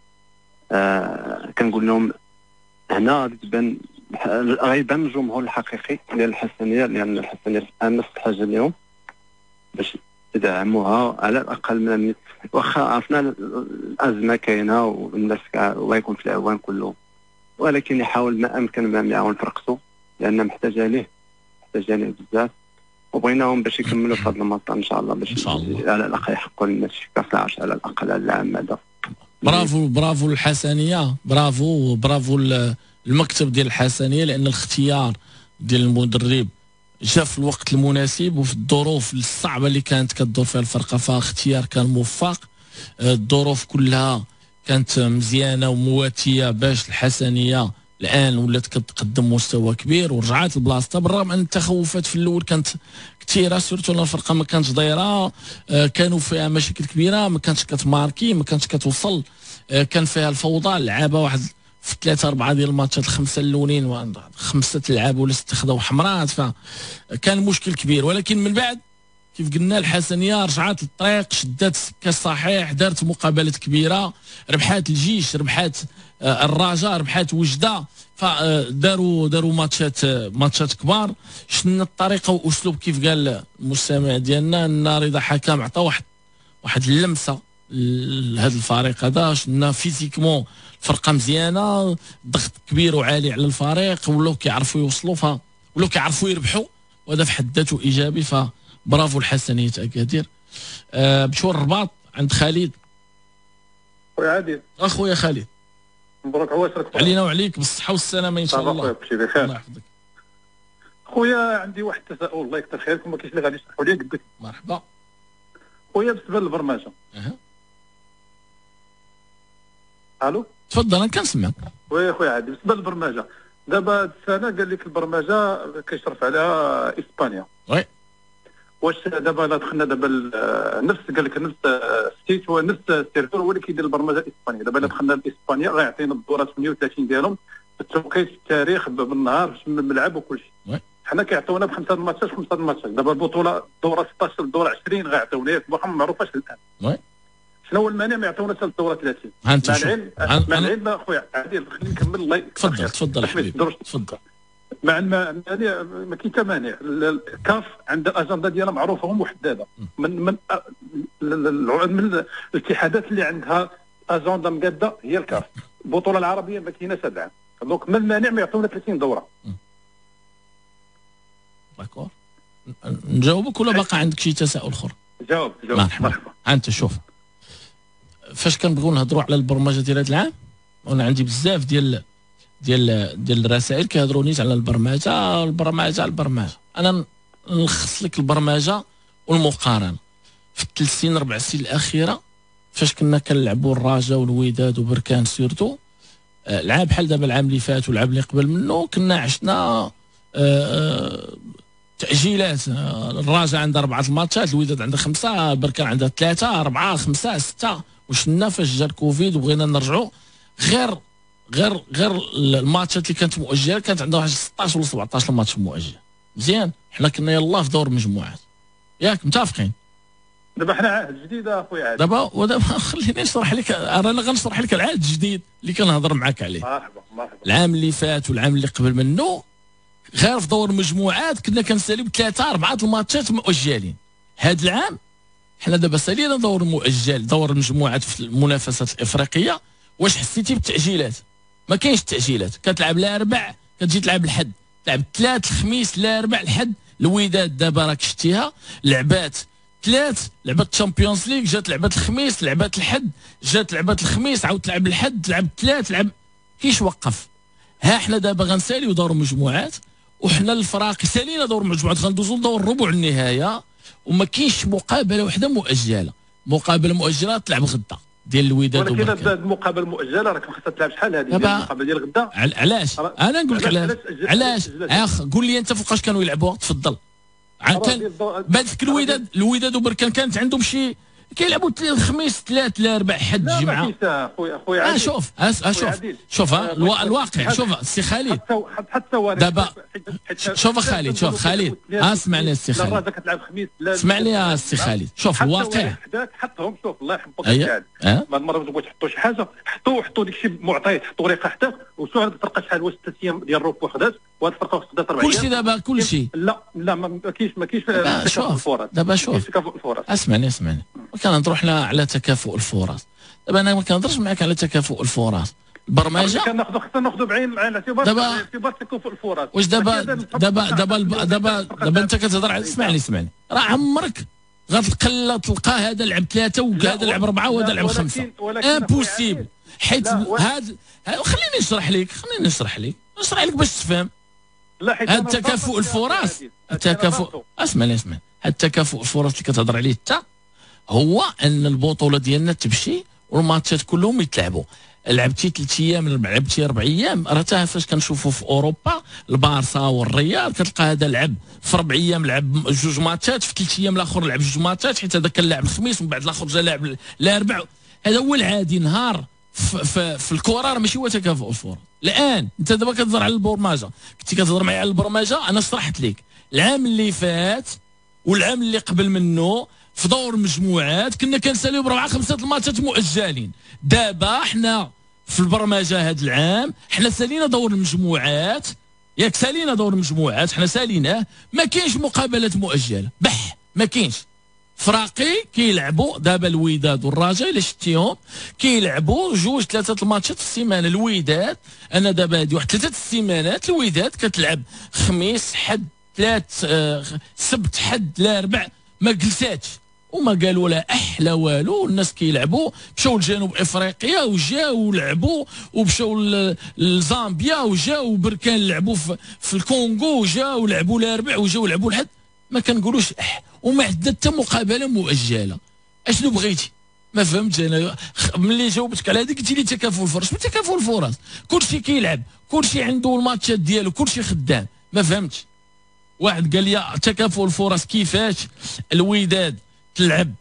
كنقول لهم هنا غيبان الجمهور الحقيقي ديال الحسنيه، لان الحسنيه نفس الحاجه اليوم باش يدعموها على الاقل من واخا عرفنا الازمه كاينه والناس الله يكون في العوان كله، ولكن يحاول ما امكن ما يعاون فرقته لان محتاجه ليه بزاف. وبغيناهم باش يكملوا في هذا المطار ان شاء الله، باش على الاقل يحققوا لنا شي كاس العرش على الاقل على العام هذا. برافو الحسنيه، برافو المكتب ديال الحسنيه، لان الاختيار ديال المدرب جاء في الوقت المناسب وفي الظروف الصعبه اللي كانت كدور فيها الفرقه، فاختيار كان موفق. الظروف كلها كانت مزيانه ومواتيه باش الحسنيه الان ولات كتقدم مستوى كبير ورجعات لبلاصتها، بالرغم ان التخوفات في الاول كانت كثيره، سورتو الفرقه ما كانتش دايره، كانوا فيها مشاكل كبيره، ما كانتش كتماركي، ما كانتش كتوصل، كان فيها الفوضى. لعابه واحد في 3-4 ديال الماتشات الخمسه الاولين 5 تلعاب ولا 6 خداو حمرات، فكان مشكل كبير. ولكن من بعد كيف قلنا الحسنيه رجعت للطريق، شدات السكه الصحيح، دارت مقابلات كبيره، ربحات الجيش، ربحات الرجاء، ربحات وجده، فداروا ماتشات كبار. شفنا الطريقه واسلوب كيف قال المستمع ديالنا ان رضا حكام عطى واحد اللمسه لهذا الفريق هذا. شفنا فيزيكمون فرقه مزيانه، ضغط كبير وعالي على الفريق، ولاو كيعرفوا يوصلوا، ولاو كيعرفوا يربحوا، وهذا في حد ذاته ايجابي. فبرافو الحسنيه اكادير. مشوار الرباط عند خالد. خويا عادل. اخويا خالد، مبروك عواشرك علينا وعليك بالصحه والسلامه ان شاء الله. خويا بشي بخير. الله يحفظك. خويا عندي واحد التساؤل الله يكثر خيركم، ما كاينش اللي غادي يشرحوا لي قدك. مرحبا. خويا بالنسبه للبرمجه. الو تفضل انا كنسمعك. وي خويا عادل، بالنسبه للبرمجه دابا هاد السنه قال لك البرمجه كيشرف عليها اسبانيا. وي. واش دابا دخلنا دابا نفس قال لك نفس السيت هو نفس السيرفر هو اللي كيدير البرمجه الاسبانيه. دابا دخلنا لاسبانيا غيعطينا الدورات 38 ديالهم بالتوقيت التاريخ بالنهار باش الملعب وكل شيء. حنا كيعطيونا بخمسه الماتشات دابا البطوله الدوره 16 الدوره 20 غيعطيونا واخا ما معروفاش الان. شنو هو المانع ما يعطيونا حتى الدوره 30؟ مع العلم اخويا عادل خليني نكمل الله تفضل حبيبي تفضل. مع ما كاين حتى مانع. الكاف عند الاجنده ديالها معروفه هم محدده من الاتحادات اللي عندها اجنده مقاده هي الكاف. البطوله العربيه ما كايناش هذا العام، دونك ما المانع ما يعطونا 30 دوره. داكور نجاوبك ولا باقي عندك شي تساؤل اخر؟ جاوب مرحبا. انت شوف فاش كنبغيو نهضروا على البرمجه ديال هذا العام، وانا عندي بزاف ديال الرسائل كيهضروا نيت على البرمجه. انا نلخص لك البرمجه والمقارنه. في 3 سنين 4 سنين الاخيره فاش كنا كنلعبوا الرجاء والوداد وبركان سيرتو، العام بحال دابا العام اللي فات والعام اللي قبل منه كنا عشنا تأجيلات. الرجاء عندها 4 الماتشات، الوداد عندها 5، بركان عندها 3 4 5 6. وشنا فاش جا الكوفيد وبغينا نرجعوا غير الماتشات اللي كانت مؤجله كانت عندها واحد 16 ولا 17 ماتش مؤجل. مزيان حنا كنا يلاه في دور مجموعات، ياك متفقين؟ دابا حنا عهد جديد اخويا عادل. ودابا خليني نشرح لك، انا غنشرح لك العهد الجديد اللي كنهضر معاك عليه. مرحبا. العام اللي فات والعام اللي قبل منه غير في دور مجموعات كنا كنساليو 3 4 الماتشات مؤجلين. هذا العام حنا دابا سالينا دور مؤجل، دور المجموعات في المنافسات الافريقيه. واش حسيتي بالتاجيلات؟ ما كاينش التاجيلات، كتلعب الاربع كتجي تلعب الحد، تلعب 3 الخميس الاربع الحد. الوداد دابا راك شتيها لعبات 3 لعبات الشامبيونز ليغ، جات لعبات الخميس، لعبات الحد، جات لعبات الخميس، عاود تلعب الحد، تلعب 3 لعب كيش وقف. ها حنا دابا غنساليو دور مجموعات، وحنا الفراق سالينا دور مجموعات غندوزو لدور ربع النهايه، وما كاينش مقابله وحده مؤجله. مقابله مؤجله تلعب غدا ديال الوداد وبركان. ولكن هذه المقابله المؤجله راك خاصها تلعب شحال هذه المقابله ديال غدا؟ علاش؟ انا نقول لك علاش قول لي انت فوقاش كانوا يلعبوا. تفضل. بالك الوداد وبركان كانت عندهم شي كيلعبوا الخميس 3 الاربع حد الجمعه. لا ما خويا شوف الواقع. شوف السي خالد دابا شوف خالد اسمعني السي خالد. الرجاء كتلعب الخميس. اسمعني يا السي خالد. شوف الواقع حطهم. شوف الله يحفظك يا عاد. ما المره بغيتو تحطوا شي حاجه حطوا داك الشيء معطيات، حطوا ريقه حتى وشوف هذه الفرقه شحال واش 6 ايام ديال الروب وخدات، وهذه الفرقه واش خدات 4 ايام. كلشي دابا كلشي. لا ما كاينش دابا شوف اسمعني كنهضروا حنا على تكافؤ الفرص. دابا انا ما كنهضرش معاك على تكافؤ الفرص، البرمجه خصنا ناخذوا بعين الاعتبار تكافؤ الفرص. واش دابا انت كتهضر على اسمعني راه عمرك تلقى هذا لعب 3 وهذا لعب 4 وهذا لعب 5. امبوسيبل. حيت هذا خليني نشرح لك باش تفهم. هذا تكافؤ الفرص، اسمعني هذا التكافؤ الفرص اللي كتهضر عليه انت هو ان البطوله ديالنا تمشي والماتشات كلهم يتلعبوا. لعبتي 3 ايام، لعبتي 4 ايام، راه حتى فاش كنشوفوا في اوروبا البارسا والريال كتلقى هذا لعب في 4 ايام لعب 2 ماتشات، في 3 ايام الاخر لعب 2 ماتشات، حيت هذا كان لعب الخميس ومن بعد الاخر جا لعب الاربع. هذا هو العادي. نهار في الكره راه ماشي هو تكافؤ الفرص. الان انت دابا كتهضر على البرمجه، كنتي كتهضر معايا على البرمجه، انا شرحت لك العام اللي فات والعام اللي قبل منه في دور المجموعات كنا كنساليو ب4 5 الماتشات مؤجلين. دابا حنا في البرمجه هذا العام حنا سالينا دور المجموعات، ياك سالينا دور المجموعات، حنا ساليناه، ما كاينش مقابلات مؤجله، ما كاينش. فراقي كيلعبوا دابا الوداد والرجاء الا شتيهم كيلعبوا 2 3 الماتشات في السيمانه. الوداد انا دابا هذه واحد 3 السيمانات الوداد كتلعب خميس حد 3 سبت حد الاربع، ما جلساتش وما قالوا لا احلى والو. الناس كيلعبوا، مشاو لجنوب افريقيا وجاو لعبوا، ومشاو لزامبيا وجاو بركان لعبوا في الكونغو وجاو لعبوا الاربع وجاو لعبوا الحد، ما كنقولوش وما عندنا حتى مقابله مؤجله. اشنو بغيتي؟ ما فهمتش انا. ملي جاوبتك على هذيك قلتي لي تكافؤ الفرص. تكافؤ الفرص كلشي كيلعب، كلشي عنده الماتشات ديالو، كلشي خدام. ما فهمتش. واحد قال لي تكافؤ الفرص كيفاش؟ الوداد تلعب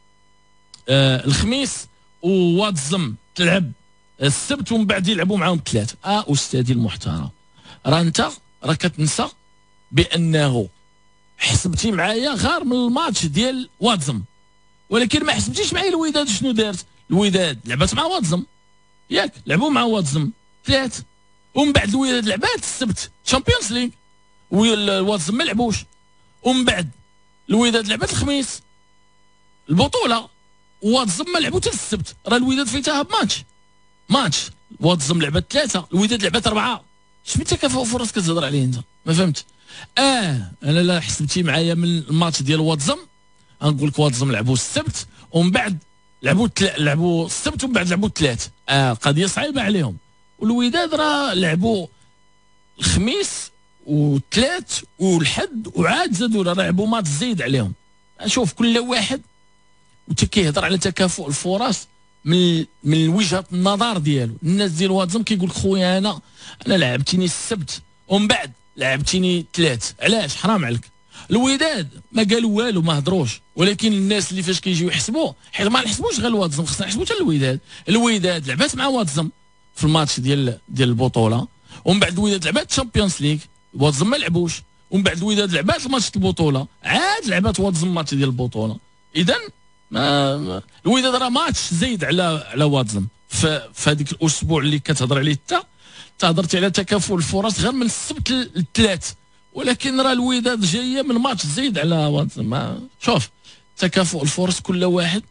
الخميس وواتزم تلعب السبت ومن بعد يلعبوا معاهم 3. استاذي المحترم، راه انت راه كتنسى بانه حسبتي معايا غير من الماتش ديال واتزم، ولكن ما حسبتيش معايا الوداد. شنو دارت الوداد؟ لعبت مع واتزم، ياك لعبوا مع واتزم 3، ومن بعد الوداد لعبات السبت تشامبيونز ليغ وواتزم ما لعبوش، ومن بعد الوداد لعبت الخميس البطوله وواتزم ما لعبوا حتى السبت. راه الوداد فايتها بماتش واتزم لعبت 3 الوداد لعبت 4. شنو تكافؤ فرص كتهضر عليه انت؟ ما فهمت. انا لا حسبتي معايا من الماتش ديال واتزم، غنقول لك واتزم لعبوا السبت ومن بعد لعبوا السبت ومن بعد لعبوا 3. قضيه صعيبه عليهم. والوداد راه لعبوا الخميس و3 والحد وعاد زادوا لعبوا ماتش زايد عليهم. شوف كل واحد وانت كيهضر على تكافؤ الفرص من وجهه النظر ديالو. الناس ديال واتزم كيقول لك خويا انا لعبتيني السبت ومن بعد لعبتيني 3، علاش؟ حرام عليك. الوداد ما قالوا والو، ما هضروش، ولكن الناس اللي فاش كيجيو يحسبوا، حيت ما نحسبوش غير واتزم، خصنا نحسبوا حتى الوداد لعبات مع واتزم في الماتش ديال البطوله، ومن بعد الوداد لعبات تشامبيونز ليغ، واتزم ما لعبوش، ومن بعد الوداد لعبات الماتش البطوله، عاد لعبات واتزم ماتش ديال البطوله. اذا الوداد راه ماتش زايد على واتزم في هذيك الاسبوع اللي كتهضر عليه انت. تهضرتي على تكافؤ الفرص غير من السبت للثلاث، ولكن راه الوداد جايه من ماتش زايد على واتزم. شوف تكافؤ الفرص كل واحد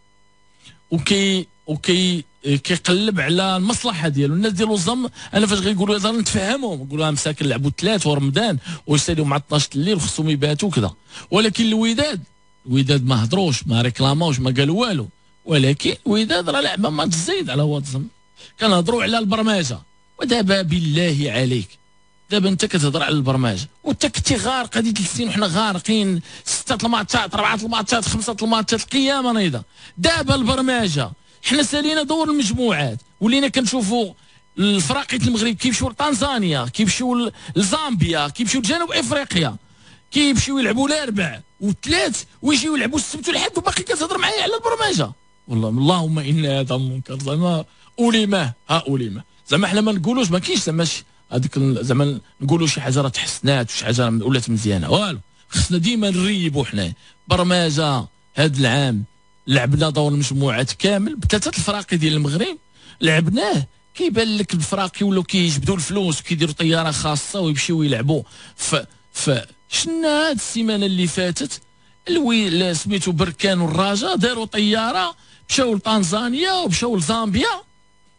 كيقلب على المصلحه ديالو. الناس ديال وزم انا فاش غيقولوا هذا نتفهمهم، نقولوا مساكن لعبوا 3 ورمضان ويساليو مع 12 الليل وخصهم يباتوا كذا، ولكن الوداد ما هضروش، ما ريكلاموش، ما قالوا والو، ولكن الوداد راه لعبه ماتش زايد على واتزم. كنهضروا على البرمجه، ودابا بالله عليك دابا انت كتهضر على البرمجه وانت كنتي غارق هذه 3 سنين وحنا غارقين 6 الماتشات 4 الماتشات 5 الماتشات القيامه نيضه. دابا البرمجه حنا سالينا دور المجموعات، ولينا كنشوفوا الفراقية المغرب كيمشيو لتنزانيا، كيمشيو لزامبيا، كيمشيو لجنوب افريقيا، كيمشيو يلعبوا الاربع والثلاث ويجيو يلعبوا السبت والحد، وباقي كتهضر معايا على البرمجه. والله اللهم ان هذا منكر. زعما اوليماه زعما حنا ما نقولوش ما كاينش زعما هذيك زعما نقولوا شي حاجه راه تحسنات وشي حاجه ولات مزيانه، والو. خصنا ديما نريبوا حنا برمجه. هذا العام لعبنا دور المجموعات كامل بثلاثه الفراقي ديال المغرب لعبناه. كيبان لك الفراقي ولاو كيجبدوا الفلوس وكيديروا طياره خاصه ويمشيو يلعبوا في شنا. هاد السيمانه اللي فاتت سميتو بركان والرجاء داروا طياره مشاو لتنزانيا ومشاو لزامبيا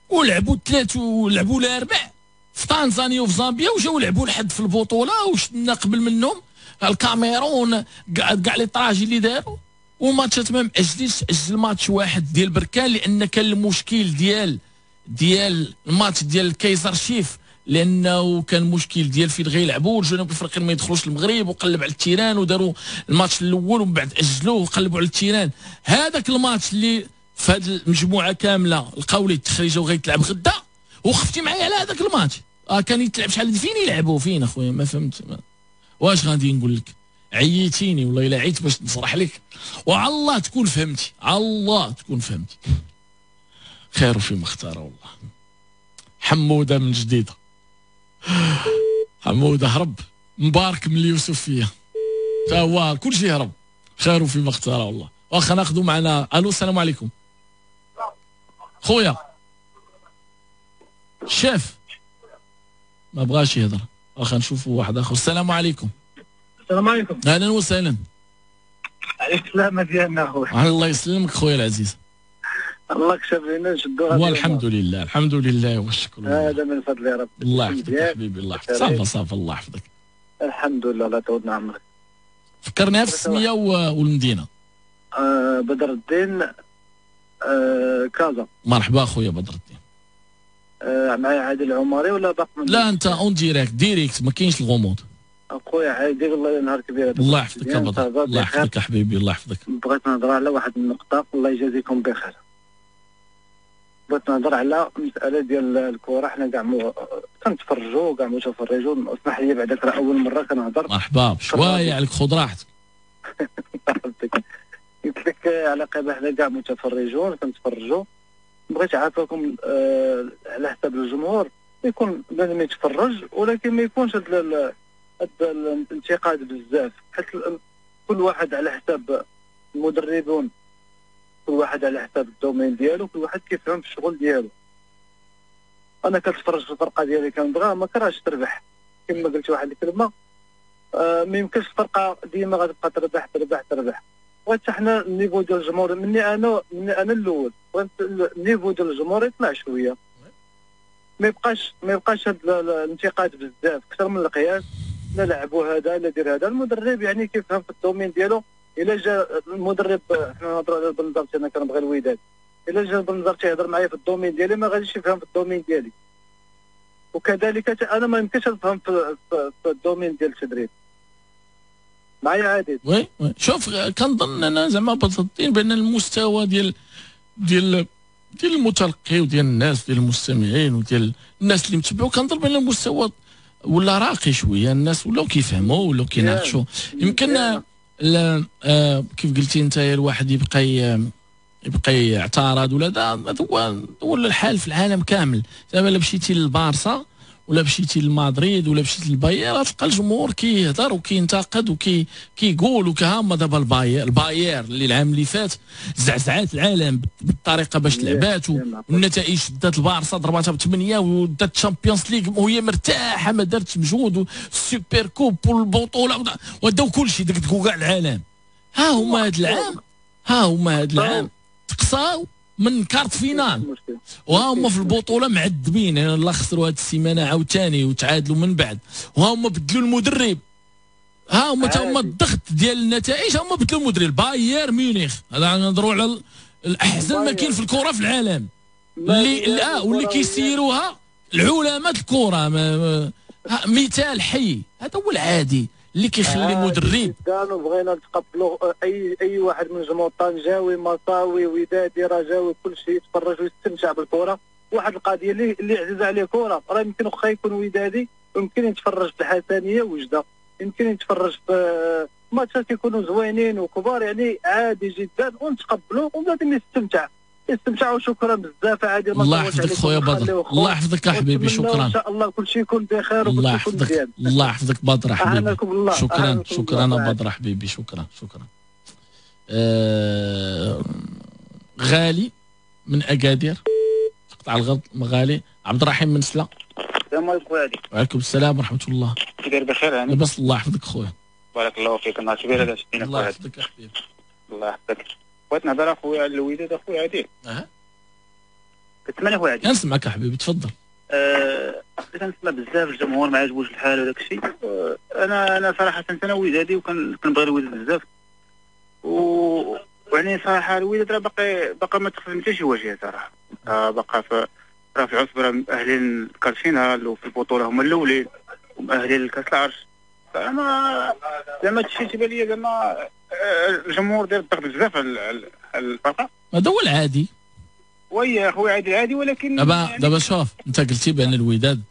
ولعبوا 3 ولعبوا الاربع في تنزانيا وفي زامبيا، وجاو لعبوا لحد في البطوله، وشفنا قبل منهم الكاميرون كاع لي طراجي اللي داروا، وماتشات ما مأجلينش. اجل ماتش واحد ديال بركان لان كان المشكل ديال الماتش ديال الكايزر شيف، لانه كان مشكل ديال فين غيلعبوا الجنوب الافريقيين ما يدخلوش المغرب، وقلب على التيران وداروا الماتش الاول ومن بعد اجلوه وقلبوا على التيران. هذاك الماتش اللي في هذه المجموعه كامله لقاو ليه التخريجه وغيتلعب غدا، وخفتي معايا على هذاك الماتش. كان يتلعب شحال فين يلعبوا فين اخويا؟ ما فهمت واش غادي نقول لك. عييتيني والله الا عييت باش نصرح لك، وعلى الله تكون فهمتي، على الله تكون فهمتي. خير فيما اختار والله. حموده من جديده، حموده هرب، مبارك من اليوسف فيا تا هو كلشي هرب. خير فيما اختار والله. واخا ناخذوا معنا. الو السلام عليكم خويا. الشيف ما بغاش يهضر، واخا نشوفوا واحد اخر. السلام عليكم. السلام عليكم. اهلا وسهلا. عليك السلامة ديالنا خويا. الله يسلمك خويا العزيز. الله كشف لنا نشدوها. والحمد لله الحمد لله والشكر لله. هذا من فضل ربي. الله يحفظك حبيبي، الله يحفظك. صافي الله يحفظك. الحمد لله. الله يطول عمرك. فكرناها في السميه والمدينه. بدر الدين كازا. مرحبا خويا بدر الدين. معايا عادل العمري ولا باقي؟ لا انت اون ديريكت ما كاينش الغموض. اخويا عادي والله نهار كبير. الله يحفظك يا بدر، الله يحفظك يا حبيبي، الله يحفظك. بغيت نهضر على واحد النقطه، الله يجازيكم بخير. بغيت نهضر على مساله ديال الكره. حنا كاع كنتفرجوا كاع متفرجون. اسمح لي بعدك راه اول مره كنهضر. مرحبا بشويه عليك، خذ راحتك. قلت لك على قبل حنا كاع متفرجون كنتفرجوا. بغيت عافاكم على حساب الجمهور يكون لازم يتفرج، ولكن ما يكونش هذا الانتقاد بزاف، حيت كل واحد على حساب المدربون، كل واحد على حساب الدومين ديالو، كل واحد كيفهم في الشغل ديالو. انا كنتفرج في الفرقه ديالي كنبغيها، ما كرهش تربح كما قلت واحد الكلمه. ما يمكنش الفرقه ديما غتبقى تربح تربح تربح. بغيت حنا النيفو ديال الجمهور مني انا الاول، بغيت النيفو ديال الجمهور يطلع شويه، ما يبقاش هذا الانتقاد بزاف اكثر من القياس. لا لعبوا هذا لا دير هذا. المدرب يعني كيفهم في الدومين ديالو. الا جا المدرب، حنا نهضروا على بنزرتي، انا كنبغي الوداد، الا جا بنزرتي يهضر معايا في الدومين ديالي ما غاديش يفهم في الدومين ديالي، وكذلك انا ما يمكنش نفهم في الدومين ديال التدريب. معايا عادل؟ وي شوف، كنظن انا زعما بسطين بان المستوى ديال المتلقي وديال الناس ديال المستمعين وديال الناس اللي متبعوا، كنظن بان المستوى ولا راقي شويه. الناس ولاو كيفهموا ولاو كيناقشوا. يمكن كيف قلتي انت الواحد يبقى يعترض ولا هذا هو الحال في العالم كامل. دابا الا مشيتي للبارسا ولا مشيتي لمدريد ولا مشيتي للباير، تلقى الجمهور كيهضر وكينتقد وكيقول وكهما. دابا الباير اللي العام اللي فات زعزعات العالم بالطريقه باش لعبات، والنتائج دات البارسا ضرباتها ب8 ودات الشامبيونز ليغ وهي مرتاحه ما دارتش مجهود، والسوبر كوب والبطوله وداو كلشي دقدقوا كاع العالم. ها هما هاد العام تقصاو من كارت فينال، وهم في البطوله معذبين. يعني الله خسروا هذه السيمانه عاوتاني وتعادلوا من بعد، وهم بدلوا المدرب. هما الضغط ديال النتائج، هما بدلوا المدرب. باير ميونخ هذا نهضروا على الاحسن ما كاين في الكره في العالم، واللي كيسيروها العلماء الكره. مثال حي، هذا هو العادي اللي كيخلي مدرب. بغينا نتقبلوا اي واحد من جمهور طنجاوي مصاوي ودادي رجاوي كل شيء يتفرج ويستمتع بالكره. واحد القضيه اللي عزيز عليه كره، راه يمكن واخا يكون ودادي يمكن يتفرج في الحسنيه وجده، يمكن يتفرج في ماتشات يكونوا زوينين وكبار، يعني عادي جدا ونتقبلوا ولازم يستمتعوا. وشكرا بزاف عادي. الله يحفظك خويا بدر، الله يحفظك يا حبيبي، شكرا. ان شاء الله كل شيء يكون بخير الله يحفظك. الله يحفظك بدر حبيبي، شكرا بدر حبيبي، شكرا. غالي من اكادير، قطع الغرب غالي. عبد الرحيم من سلا. السلام عليكم خويا. وعليكم السلام ورحمه الله. كيداير بخير يعني؟ بس الله يحفظك خويا. بارك الله فيك. نهار كبير هذا شتينا. الله يحفظك يا حبيبي. الله يحفظك. بغيت نهضر اخويا على الوداد اخويا عادل. كتسمعني خويا عادل؟ كنسمعك حبيبي تفضل. كنسمع بزاف الجمهور ما عجبوش الحال وداك الشيء. انا صراحه انا ودادي وكنبغي الوداد بزاف، ويعني صراحه الوداد راه باقي ما تخدم حتى شي واجهه صراحه. باقا في العصبه راه مأهلين الكارفينال وفي البطوله هما الاولين ومأهلين لكاس العرش. فانا زعما هادشي تيبان لي زعما الجمهور داير الضغط بزاف على الفرقه. هذا هو العادي. وي يا خويا عادي ولكن دابا شوف انت قلتي بان الوداد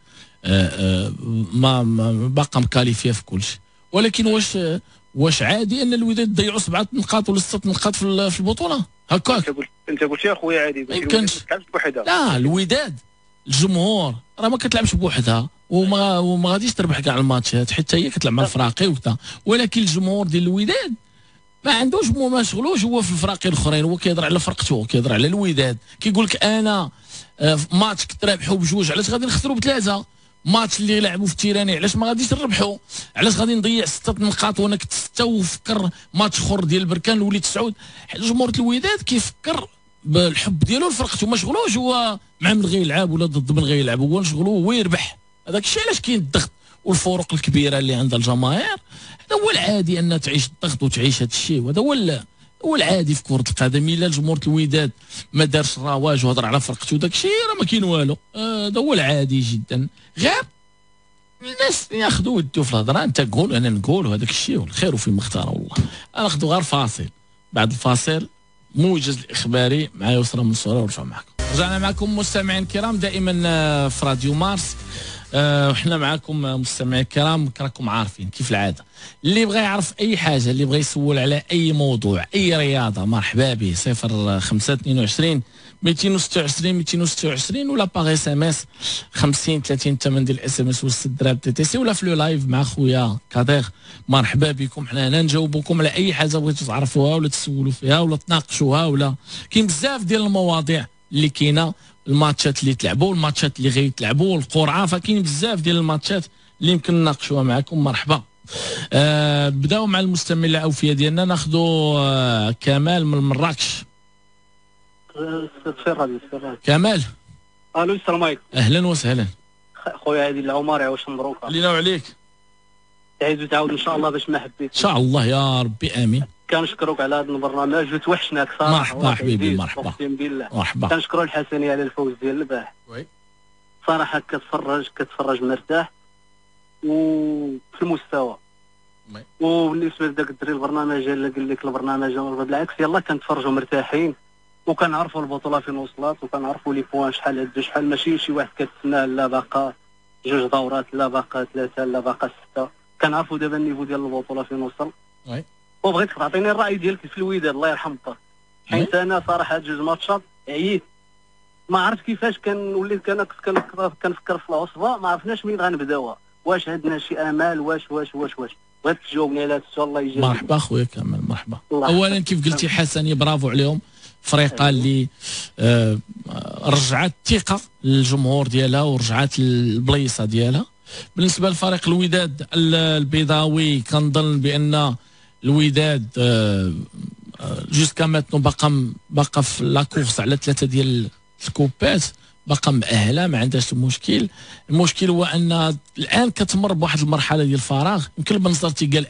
ما باقا مكاليفيه في كل شيء، ولكن واش عادي ان الوداد يضيعوا 7 نقاط ولا 6 نقاط في البطوله هكاك؟ انت قلت يا خويا عادي ما يمكنش لا. الوداد الجمهور راه ما كتلعبش بوحدها وما غاديش تربح كاع الماتشات حتى هي كتلعب مع الفراقي وكذا، ولكن الجمهور ديال الوداد ما عندوش ما شغلوش هو في الفراقي الاخرين، هو كيهضر على فرقته كيهضر على الوداد، كيقول لك انا ماتش كنت رابحو بجوج علاش غادي نخسروا ب3؟ ماتش اللي لعبوا في التيراني علاش ما غاديش نربحوا؟ علاش غادي نضيع 6 نقاط وانا كنت 6 وفكر ماتش اخر ديال بركان وليت 9؟ جمهور الوداد كيفكر بالحب ديالو لفرقته، ما شغلوش هو مع من غيلعب ولا ضد من غيلعب، هو شغلو هو يربح. هذاك الشيء علاش كاين الضغط والفروق الكبيره اللي عند الجماهير. هذا هو العادي ان تعيش الضغط وتعيش هذا الشيء، وهذا هو العادي في كره القدم. الا جمهور الوداد ما دارش رواج وهضر على فرقته داك الشيء راه ما كاين والو. هذا هو العادي جدا. غير الناس ياخذوا ويدوا في الهضره، انت قول انا نقول وهذاك الشيء والخير وفي مختار والله. ناخذوا غير فاصل، بعد الفاصل موجز الاخباري مع يسرى منصوره ونرجع معكم. رجعنا معكم مستمعين الكرام دائما في راديو مارس. وحنا معكم مستمعين الكرام، راكم عارفين كيف العاده اللي بغى يعرف اي حاجه، اللي بغى يسول على اي موضوع اي رياضه مرحبا به. 0522 226 226 ولا باغ اس ام اس 50 30 8 ديال الاس ام اس والسدراب تي تي سي، ولا في لو لايف مع خويا كادير. مرحبا بكم، حنا هنا نجاوبكم على اي حاجه بغيتوا تعرفوها ولا تسولوا فيها ولا تناقشوها، ولا كاين بزاف ديال المواضيع اللي كاينه، الماتشات اللي تلعبوا الماتشات اللي غيتلعبوا القرعه، فكاين بزاف ديال الماتشات اللي يمكن نناقشوها معكم. مرحبا. بداو مع المستمع الاوفيه ديالنا، ناخذوا كمال من مراكش. كمال الو السلام عليكم. اهلا وسهلا خويا عادل العماري، واش مبروك علينا وعليك. تعيد وتعاود ان شاء الله باش ما حبيت ان شاء الله يا ربي امين. كنشكرك على هذا البرنامج وتوحشناك صراحه. مرحبا حبيبي مرحبا. اقسم بالله مرحبا. كنشكروا الحسنيه على الفوز ديال البارح. وي صراحه كتفرج مرتاح وفي المستوى. وبالنسبه لذاك الدري البرنامج اللي قال لك البرنامج بالعكس يلا كنتفرجوا مرتاحين وكنعرفوا البطوله فين وصلت وكنعرفوا لي بوان شحال عندو شحال، ماشي شي واحد كتسنى لا باقا 2 دورات لا باقا 3 لا باقا 6. كنعرفوا دابا النيفو ديال البطوله فين وصل. وي وبغيتك تعطيني الراي ديالك في الوداد الله يرحم الدار، حيت انا صراحه هاد 2 ماتشات عييت، ما عرفت كيفاش وليت كنفكر في العصبه، ما عرفناش منين غنبداوها، واش عندنا شي امال، واش بغيت تجاوبني على هذا السؤال الله يجزيك. مرحبا خويا كمال مرحبا. اولا كيف قلتي حسني برافو عليهم، فريقه اللي رجعت الثقه للجمهور ديالها ورجعت البليصه ديالها. بالنسبه لفريق الوداد البيضاوي كنظن بان الوداد جوسكا ماتنو باقا في لاكورس على 3 ديال الكوبات، باقا مأهله ما عندهاش المشكل هو ان الان كتمر بواحد المرحله ديال الفراغ. يمكن بنظرتي قال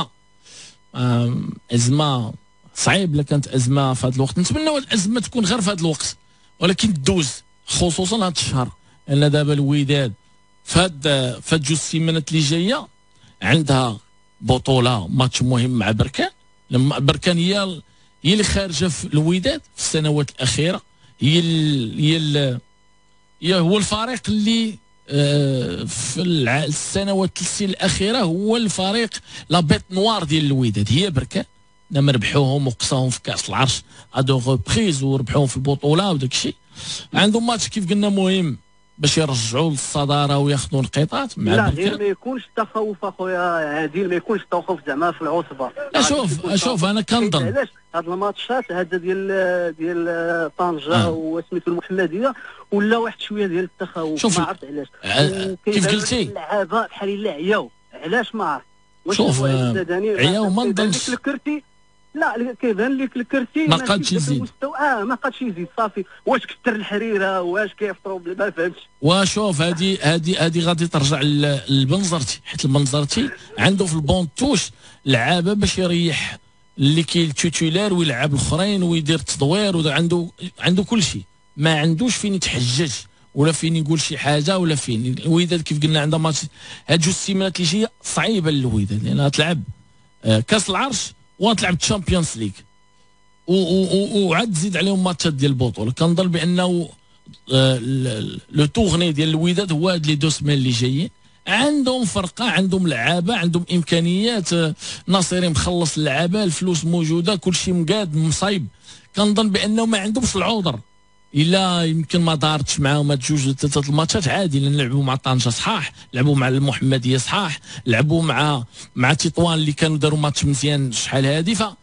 ازمه صعيب الا كانت ازمه في هذا الوقت، نتمنى الازمه تكون غير في هذا الوقت ولكن تدوز، خصوصا هذا الشهر، لان دابا الوداد في هاد 2 سيمانات اللي جايه عندها بطوله ماتش مهم مع بركان. لما بركان هي اللي خارجه في الوداد في السنوات الاخيره، هو الفريق اللي في السنوات الاخيره هو الفريق لا بيت نوار ديال الوداد هي بركان. لما ربحوهم وقصاهم في كاس العرش ادو غوبريز وربحوهم في البطوله وداك الشيء. عندهم ماتش كيف قلنا مهم باش يرجعوا للصداره وياخذوا نقاطات مع لا غير ما يكونش تخوف اخويا عادل، ما يكونش تخوف زعما في العصبه. شوف انا كنظن علاش هاد الماتشات هذا ديال طنجه وسميتو المحمديه ولا واحد شويه ديال التخوف، ما عرفت علاش. كيف قلتي اللعابه بحال الا عياو، علاش ما عرفت. شوف عياو ما نظنش لا كيبان لك الكرسي ما قادش يزيد ما قادش يزيد صافي. واش كثر الحريره واش كيفطروا ما فهمتش. وشوف هذه غادي ترجع للبنزرتي، حيت البنزرتي عنده في البونتوش لعابه باش يريح اللي التيتولار ويلعب الاخرين ويدير التدوير عنده كل شيء، ما عندوش فين يتحجج ولا فين يقول شي حاجه ولا فين. الوداد كيف قلنا عندها ماتش هاد جوج السيمانات اللي جايه صعيبه للوداد لانها تلعب كاس العرش وتلعب الشامبيونز ليغ وعاد تزيد عليهم ماتشات ديال البطوله. كنظن بانه لو تورني ديال الوداد هو هاد لي دو سمان اللي جايين. عندهم فرقه، عندهم لعابه، عندهم امكانيات. ناصري مخلص اللعابه، الفلوس موجوده، كل شيء مقاد مصايب. كنظن بانه ما عندهمش العذر الا يمكن ما دارتش معاهم هاد جوج ثلاثه الماتشات عادي، لان لعبوا مع طنجه صحاح، لعبوا مع المحمديه صحاح، لعبوا مع تطوان اللي كانوا داروا ماتش مزيان شحال هادي، ف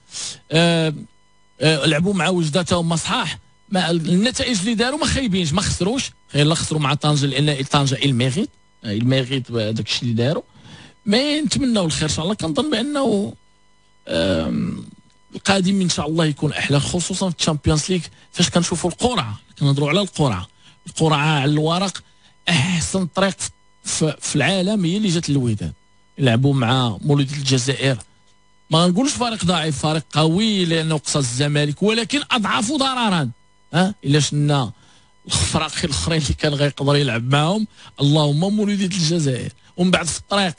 لعبوا مع وجده هما صحاح. النتائج اللي داروا ما خايبينش، ما خسروش، غير خسروا مع طنجه لان طنجه الميغيت داك الشيء اللي داروا. مي نتمنوا الخير ان شاء الله. كنظن بانه القادم ان شاء الله يكون احلى، خصوصا في الشامبيونز ليغ فاش كنشوفوا القرعه. كنهضروا على القرعه على الورق احسن طريق في العالم هي اللي جات للوداد. يلعبوا مع مولوديه الجزائر، ما نقولش فريق ضعيف، فريق قوي لانه قصى الزمالك، ولكن اضعف ضررا. الا شفنا الفرق الاخرين اللي كان غيقدر يلعب معهم اللهم مولوديه الجزائر، ومن بعد في الطريق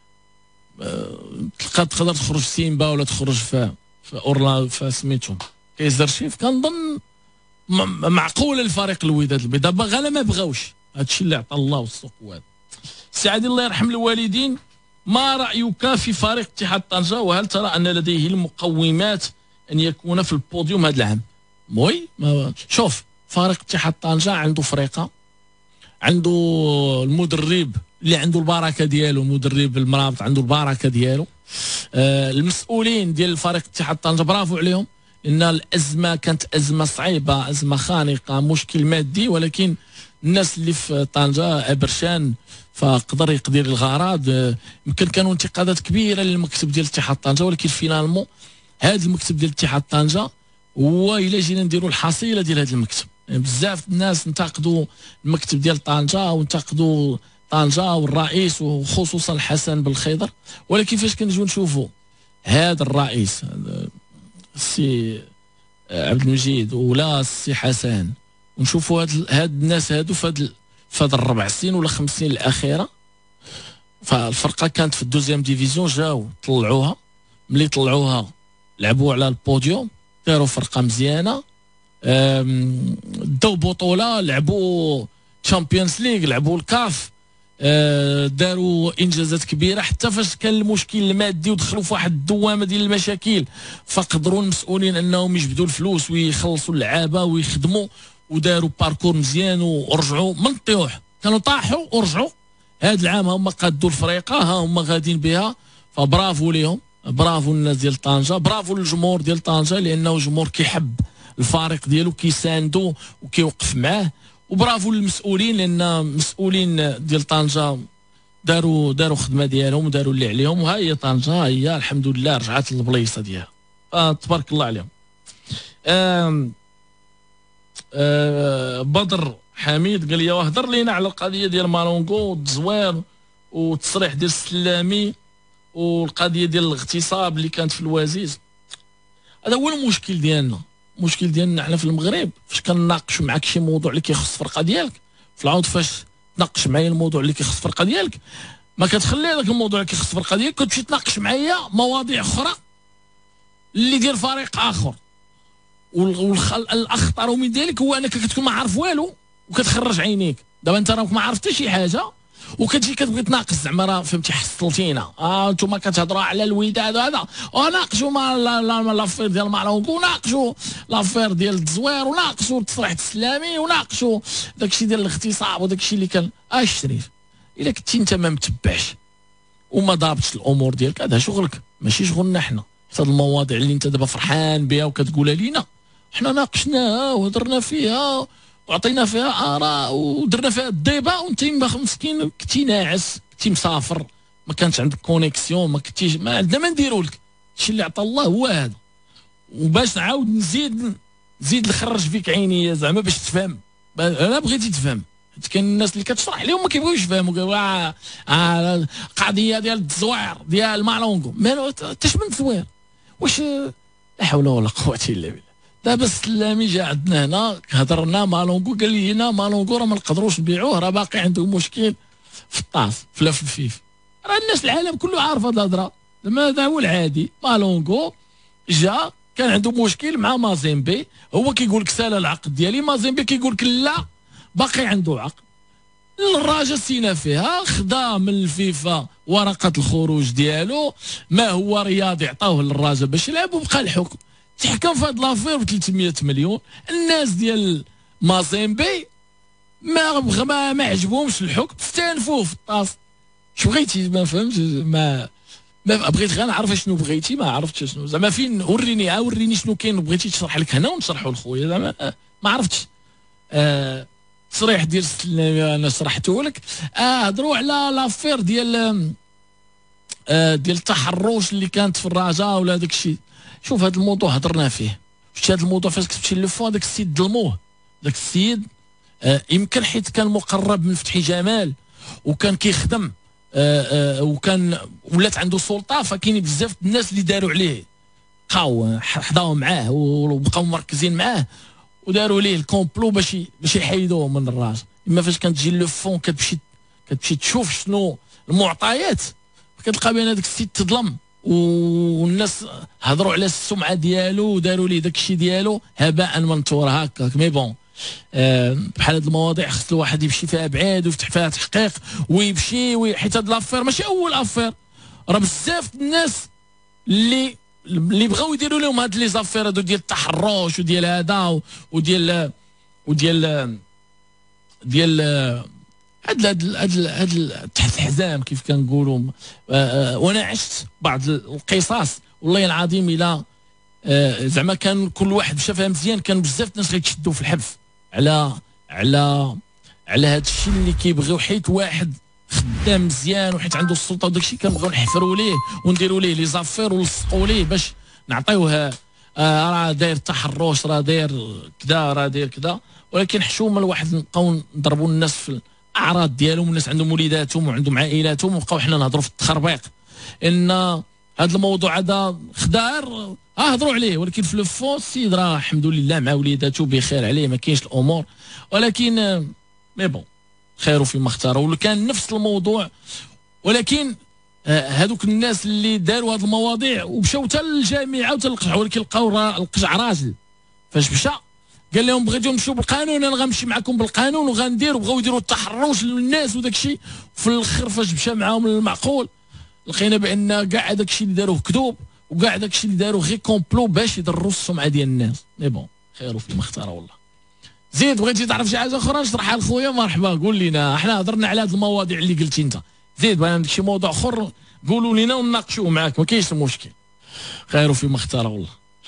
تقدر تخرج سيمبا ولا تخرج في اورلا في سميتهم كايزر شيف. كنظن معقوله الفريق الوداد البيضاء باغا ما بغاوش. هادشي اللي عطى الله والسقوات. سي عادل الله يرحم الوالدين، ما رايك في فريق اتحاد طنجه، وهل ترى ان لديه المقومات ان يكون في البوديوم هذا العام؟ شوف فريق اتحاد طنجه عنده فريقه، عنده المدرب اللي عنده البركه ديالو، المدرب المرابط عنده البركه ديالو. المسؤولين ديال الفريق اتحاد طنجه برافو عليهم، لان الازمه كانت ازمه صعيبه، ازمه خانقه، مشكل مادي، ولكن الناس اللي في طنجه ابرشان فقدر يقدر الغرض. يمكن كانوا انتقادات كبيره للمكتب ديال اتحاد طنجه، ولكن فينالمون هذا المكتب ديال اتحاد طنجه هو الا جينا نديروا الحصيله ديال هذا المكتب. بزاف الناس انتقدوا المكتب ديال طنجه وانتقدوا طنجه والرئيس وخصوصا الحسن بالخضر، ولكن فاش كنجيو نشوفوا هذا الرئيس السي عبد المجيد ولا السي حسن، ونشوفوا هاد الناس هادو في هاد الربع سنين ولا 5 سنين الاخيره، فالفرقه كانت في الدوزيام ديفيزيون، جاو طلعوها، ملي طلعوها لعبوا على البوديوم، داروا فرقه مزيانه، داو بطوله، لعبوا تشامبيونز ليغ، لعبوا الكاف، داروا انجازات كبيره. حتى فاش كان المشكل المادي ودخلوا في واحد الدوامه ديال المشاكل، فقدروا المسؤولين انهم يجبدوا الفلوس ويخلصوا اللعابه ويخدموا، وداروا باركور مزيان ورجعوا من الطيوح. كانوا طاحوا ورجعوا. هذا العام هما قادوا الفريقه، ها هما غاديين بها، فبرافو ليهم، برافو الناس ديال طنجه، برافو للجمهور ديال طنجه، لانه جمهور كيحب الفريق ديالو، كيساندو وكيوقف معاه. وبرافو للمسؤولين، لان المسؤولين ديال طنجه داروا خدمه ديالهم وداروا اللي عليهم، وها هي طنجه هي الحمد لله رجعت للبلايصه ديالها، تبارك الله عليهم. بدر حميد قال لي هضر لينا على القضيه ديال مالونغو والتزوير والتصريح ديال السلامي والقضيه ديال الاغتصاب اللي كانت في الوزيز. هذا هو المشكل ديالنا. المشكل ديالنا حنا في المغرب فاش كنناقشوا معاك شي موضوع اللي كيخص الفرقه ديالك، في العوض فاش تناقش معايا الموضوع اللي كيخص الفرقه ديالك ما كتخلي هذاك الموضوع اللي كيخص الفرقه ديالك كتمشي تناقش معايا مواضيع اخرى اللي ديال فريق اخر. والاخطر من ذلك هو انك كتكون ما عارف والو وكتخرج عينيك. دابا انت راك ما عرفتي شي حاجه وكتجي كتبغي تناقش، زعما راه فهمتي حصلتينا، انتم كتهضروا على الوداد هذا، وناقشوا لافير ديال مالونغو، وناقشوا لافير ديال التزوير، وناقشوا التصريح السلامي، وناقشوا داكشي ديال الاغتصاب وداكشي اللي كان. الشريف الا كنتي انت ما متبعش وما ضابطش الامور ديالك، هذا شغلك ماشي شغلنا حنا. حتى المواضيع اللي انت دابا فرحان بها وكتقولها لينا، حنا ناقشناها وهضرنا فيها وعطينا فيها اراء ودرنا فيها الديبا، وانت مسكين كنتي ناعس، كنتي مسافر، ما كانش عندك كونيكسيون، ما كنتيش، ما عندنا ما نديروا لك. الشيء اللي عطى الله هو هذا، وباش نعاود نزيد نخرج فيك عيني زعما باش تفهم. انا بغيتي تفهم، كاين الناس اللي كتشرح لهم ما كيبغيوش يفهموا، كيقولوا قضيه ديال التزوير ديال مالونغو. تاش من تزوير؟ واش لا حول ولا قوه الا بالله. دابا السلامي جا عندنا هنا هضرنا مالونغو، قال لي هنا مالونغو راه ما نقدروش نبيعوه، راه باقي عنده مشكل في الطاس في الفيف. راه الناس العالم كله عارف هاد الهضره، زعما هذا هو العادي. مالونغو جا كان عنده مشكل مع مازيمبي، هو كيقول لك سال العقد ديالي، مازيمبي كيقول لك لا باقي عنده عقد. الراجل سينا فيها، خدا من الفيفا ورقه الخروج ديالو، ما هو رياضي عطاوه للراجل باش يلعب، وبقى الحكم تحكم في هاد لافير ب 300 مليون. الناس ديال مازيمبي ما عجبهمش الحكم، استانفوه في الطاس. شو بغيتي؟ ما فهمتش، ما بغيت غير نعرف شنو بغيتي، ما عرفتش شنو زعما. فين وريني شنو كاين، بغيتي تشرح لك هنا ونشرحوا لخويا زعما. ما عرفتش تصريح ديال انا شرحته لك. هضروا على لافير ديال التحرش اللي كانت في الرجاء ولا داك الشيء. شوف هذا الموضوع هضرنا فيه، شفت هذا الموضوع فاش كتمشي للفون. داك السيد ظلموه، داك السيد يمكن حيت كان مقرب من فتحي جمال وكان كيخدم وكان ولات عنده سلطه، فكاين بزاف الناس اللي داروا عليه، بقاو حضاو معاه وبقاو مركزين معاه وداروا ليه الكومبلو باش يحيدوه من الراس. اما فاش كتجي لو فون كتمشي تشوف شنو المعطيات، كتلقى بان هذاك السيد تظلم، والناس هضروا على السمعه ديالو وداروا ليه داك الشيء ديالو هباء منثورا هكاك. مي بون بحال هاد المواضيع خص الواحد يمشي فيها بعيد ويفتح فيها تحقيق ويمشي حيت هاد لافير ماشي اول افير. راه بزاف الناس اللي بغاو يديروا لهم هاد لي زافير هادو ديال التحرش وديال هذا وديال هاد تحت الحزام كيف كنقولوا. وانا عشت بعض القصص والله العظيم الا زعما كان كل واحد شافها مزيان، كان بزاف الناس غيتشدوا في الحبس على هاد الشيء اللي كيبغيو، حيت واحد خدام مزيان وحيت عنده السلطه وداك الشيء كنبغيو نحفروا ليه ونديروا ليه لي زافير ونلصقوا ليه باش نعطيوها راه داير تحرش، راه داير كذا، راه داير كذا. ولكن حشومه الواحد نبقاو نضربوا الناس في الاعراض ديالهم، والناس عندهم وليداتهم وعندهم عائلاتهم، وبقاو حنا نهضروا في التخربيق ان هذا الموضوع هذا خدار هضروا عليه. ولكن في الفون السيد راه الحمد لله مع وليداته بخير عليه، ما كاينش الامور. ولكن مي بون خير فيما اختاروا، ولو كان نفس الموضوع. ولكن هذوك الناس اللي داروا هذه المواضيع ومشاو حتى للجامعه وحتى القجع، ولكن لقاو القجع راجل فاش مشى قال لهم بغيتو نمشيو بالقانون، انا غنمشي معكم بالقانون وغندير. وبغاو يديروا التحرش للناس وداك الشيء. في الاخر فاش مشى معاهم للمعقول لقينا بان كاع داك الشيء اللي داروه كذوب، وكاع داك الشيء اللي داروه غير كومبلو باش يضروا السمعه ديال الناس. مي بون خير فيما اختار والله. زيد بغيتي تعرف شي حاجه اخرى نشرحها لخويا؟ مرحبا قول لنا، احنا هضرنا على هذه المواضيع اللي قلتي انت. زيد بغينا عندك شي موضوع اخر قولوا لنا ونناقشوه معاك، ما كاينش مشكل. خير فيما اختار والله.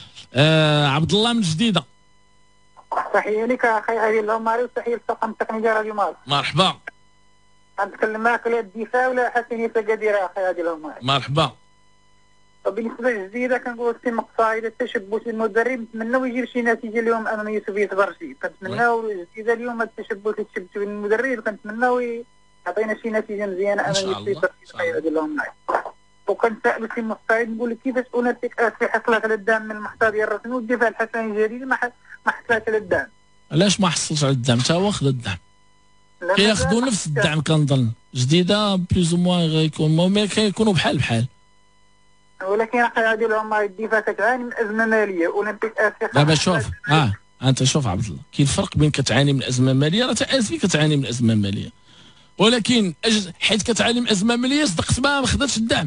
عبد الله من جديده. تحيه لك اخي علي العماري وتحيه للطاقم التقني ديال راديو مارس. مرحبا. غنتكلم معك على الدفاع ولا حسنيه قديره اخي علي العماري. مرحبا. وبالنسبه للجديده كنقول سي مقطع الى التشبث المدرب نتمناو يجيب شي نتيجه اليوم امام يوسف يتبرشي. كنتمناو الجديده اليوم التشبث اللي تشبث بين المدرب، كنتمناو يعطينا شي نتيجه مزيانه امام يوسف يتبرشي ديال اللهم معي. وكنسائل سي مقطع نقول لك كيفاش انتك في حصلت على الدعم من المحتوى ديال الرسمي والدفاع الحسني الجديد ما حصلش على الدعم. علاش ما حصلش على الدعم؟ تا هو خد الدعم، كياخذوا نفس الدعم كنظن. جديده بليز موان غيكون كيكونوا بحال. ولكن اخي هذه العمر الدفاع كتعاني من ازمه ماليه. اولمبيك اسيا دابا شوف انت شوف عبد الله، كاين فرق بين كتعاني من ازمه ماليه، راه اسفي كتعاني من ازمه ماليه، ولكن حيت كتعاني من ازمه ماليه صدقت ما خداتش الدعم.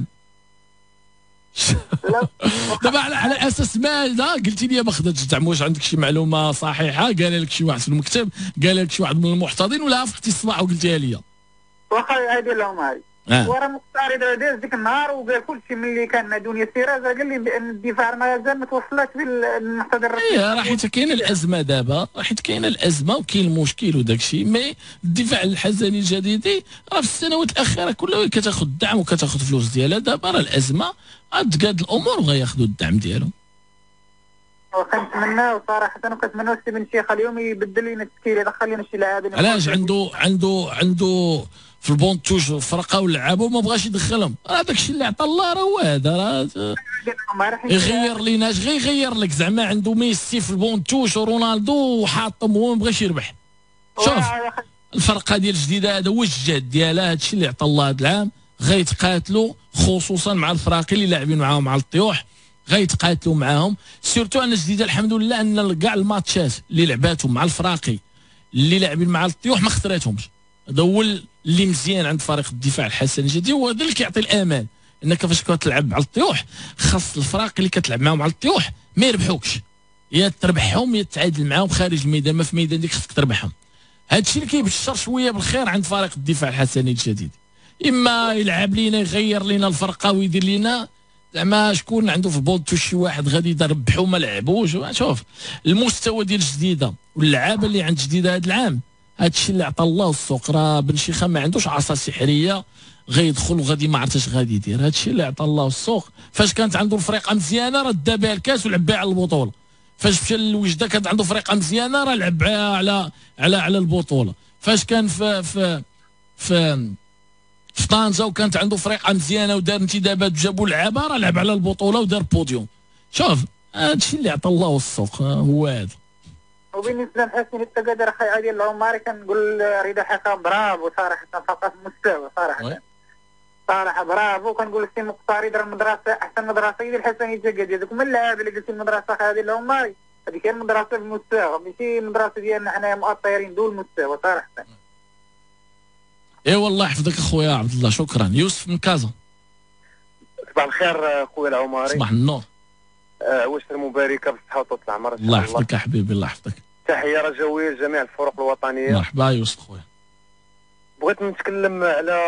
دابا على اساس ماذا قلتي لي ما خداتش الدعم؟ واش عندك شي معلومه صحيحه قال لك شي واحد في المكتب، قال لك شي واحد من المحتضنين، ولا عرفتي الصباح وقلتيها لي؟ واخا هذه العمر وراه مختار داز ديك النهار وقال كل شيء ملي كان مع دنيا السراج، قال لي بان الدفاع مازال ما توصلش بالمحتضر الرسمي. راه حيت كاينه الازمه دابا، حيت كاينه الازمه وكاين المشكل وداك الشيء. مي الدفاع الحسني الجديدي راه في السنوات الاخيره كلها كتاخذ الدعم وكتاخذ فلوس ديالها. دابا راه الازمه غتقاد الامور وغياخذوا الدعم ديالهم. وكنتمناو صراحه وكنتمناو سي بن شيخه اليوم يبدل لنا التشكيل، يدخل لنا شي لاعبين. علاش عنده في البونتوش فرقه ولعابو ما بغاش يدخلهم؟ راه داكشي اللي عطى الله راه هو هذا، راه يغير لينا اش غيغير لك؟ زعما عنده ميسي في البونتوش ورونالدو وحاطم هو ما بغاش يربح. شوف الفرقه ديال الجديده هذا هو الجهد ديالها، هادشي اللي عطى الله هذا العام. غيتقاتلوا خصوصا مع الفراقي اللي لاعبين معاهم مع الطيوح، غيتقاتلوا معاهم. سيرتو انا الجديده الحمد لله ان كاع الماتشات اللي لعباتهم مع الفراقي اللي لاعبين مع الطيوح ما خسراتهمش. هذا هو اللي مزيان عند فريق الدفاع الحسنجدي، وهذا اللي كيعطي الامان انك فاش كتلعب على الطيوح خاص الفراق اللي كتلعب معاهم على الطيوح ما يربحوكش، يا تربحهم يا تتعادل معاهم خارج الميدان، ما في ميدان ديك خاصك تربحهم. هذا الشيء اللي كيبشر شويه بالخير عند فريق الدفاع الحسني الجديد. اما يلعب لينا يغير لينا الفرقه ويدير لينا زعما شكون عنده في البونتو شي واحد غادي يربحوا ما لعبوش. شوف المستوى ديال الجديده واللعابه اللي عند جديده هذا العام، هذا الشيء اللي عطى الله السوق. راه بن شيخه ما عندوش عصا سحريه غيدخل وغادي ما عرفتش غادي يدير. هذا الشيء اللي عطى الله السوق. فاش كانت عنده الفريقه مزيانه راه دا بها الكاس ولعب بها على البطوله. فاش مشى للوجده كانت عنده فريقه مزيانه راه لعب بها على البطوله. فاش كان في طنجه وكانت عنده فريقه مزيانه ودار انتدابات وجابوا لعابه راه لعب على البطوله ودار بوديوم. شوف هذا الشيء اللي عطى الله السوق هو هذا. وبالنسبه لحسين التقادر اخي ديال العماري كنقول رضا حكام برافو صراحه، فقط مستوى صراحه برافو. كنقول لك سي مقتري دار المدرسه احسن مدرسه هي الحسنيه التقادر. دوك من اللاعب اللي قلتي المدرسه هذه العماري هذيك هي المدرسه بالمستوى، ماشي المدرسه ديالنا حنايا مؤطرين دول المستوى صراحه. اي والله يحفظك اخويا عبد الله. شكرا. يوسف من كازا. صباح الخير خويا العماري. صباح النور. واش المباركه بالصحه وطول العمر. الله يحفظك يا حبيبي الله يحفظك. تحيه رجويه لجميع الفرق الوطنيه. مرحبا يوسف خويا. بغيت نتكلم على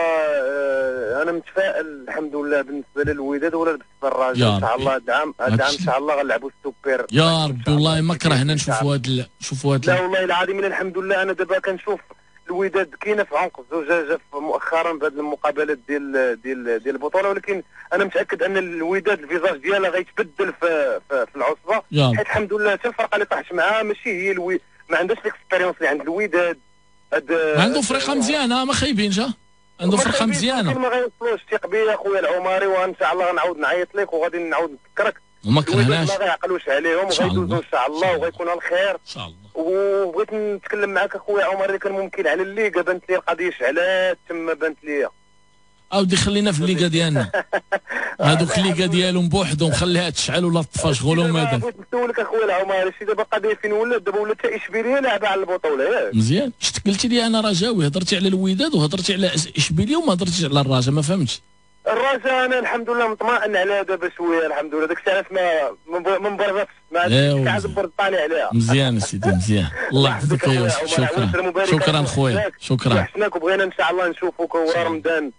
انا متفائل الحمد لله بالنسبه للوداد ولا بالنسبه للرجاء ان شاء الله. هذا العام ان شاء الله غنلعبوا السوبر يا ربي. والله ما كرهنا نشوفوا هذا لا والله العظيم الحمد لله. انا دابا كنشوف الوداد كاينه في عنق الزجاجه مؤخرا بهذه المقابلات ديال البطوله، ولكن انا متاكد ان الوداد الفيزاج ديالها غيتبدل في العصبه، حيت الحمد لله حتى الفرقه اللي طاحت معاها ماشي هي ما عندهاش ليكسبيريونس اللي عند الوداد. عنده فرقه مزيانه ما خايبينش، عنده فرقه مزيانه. ما غيوصلوش. ثق بيا خويا العماري وان شاء الله غنعاود نعيط لك وغادي نعاود نذكرك. وما كرهناش ما غيعقلوش عليهم وغيدوزوا ان شاء الله وغيكون الخير ان شاء الله. وبغيت نتكلم معك اخويا عمر اللي كان ممكن على الليغا. بانت لي القضيه شعلات تما بانت لي. اودي خلينا في الليغا ديالنا. هذوك الليغا ديالهم بوحدهم خليها تشعل ولا تطفى شغلهم هذا. بغيت نسولك اخويا العمر شي دابا قضيه فين ولات؟ دابا ولات حتى اشبيليه لاعبه على البطوله ياك مزيان. شفت قلتي لي انا رجاوي، هضرتي على الوداد وهضرتي على اشبيليه وما هضرتيش على الرجاء. ما فهمتش. الرجاء انا الحمد لله مطمئن عليها دابا شويه الحمد لله. داك الساعه ما مبرزتش ما عادش برد طالع عليها. مزيان سيدي مزيان. الله يحفظك يا يوسف. شكرا خويا. شكرا. حسناك وبغينا ان شاء الله نشوفوك ورا رمضان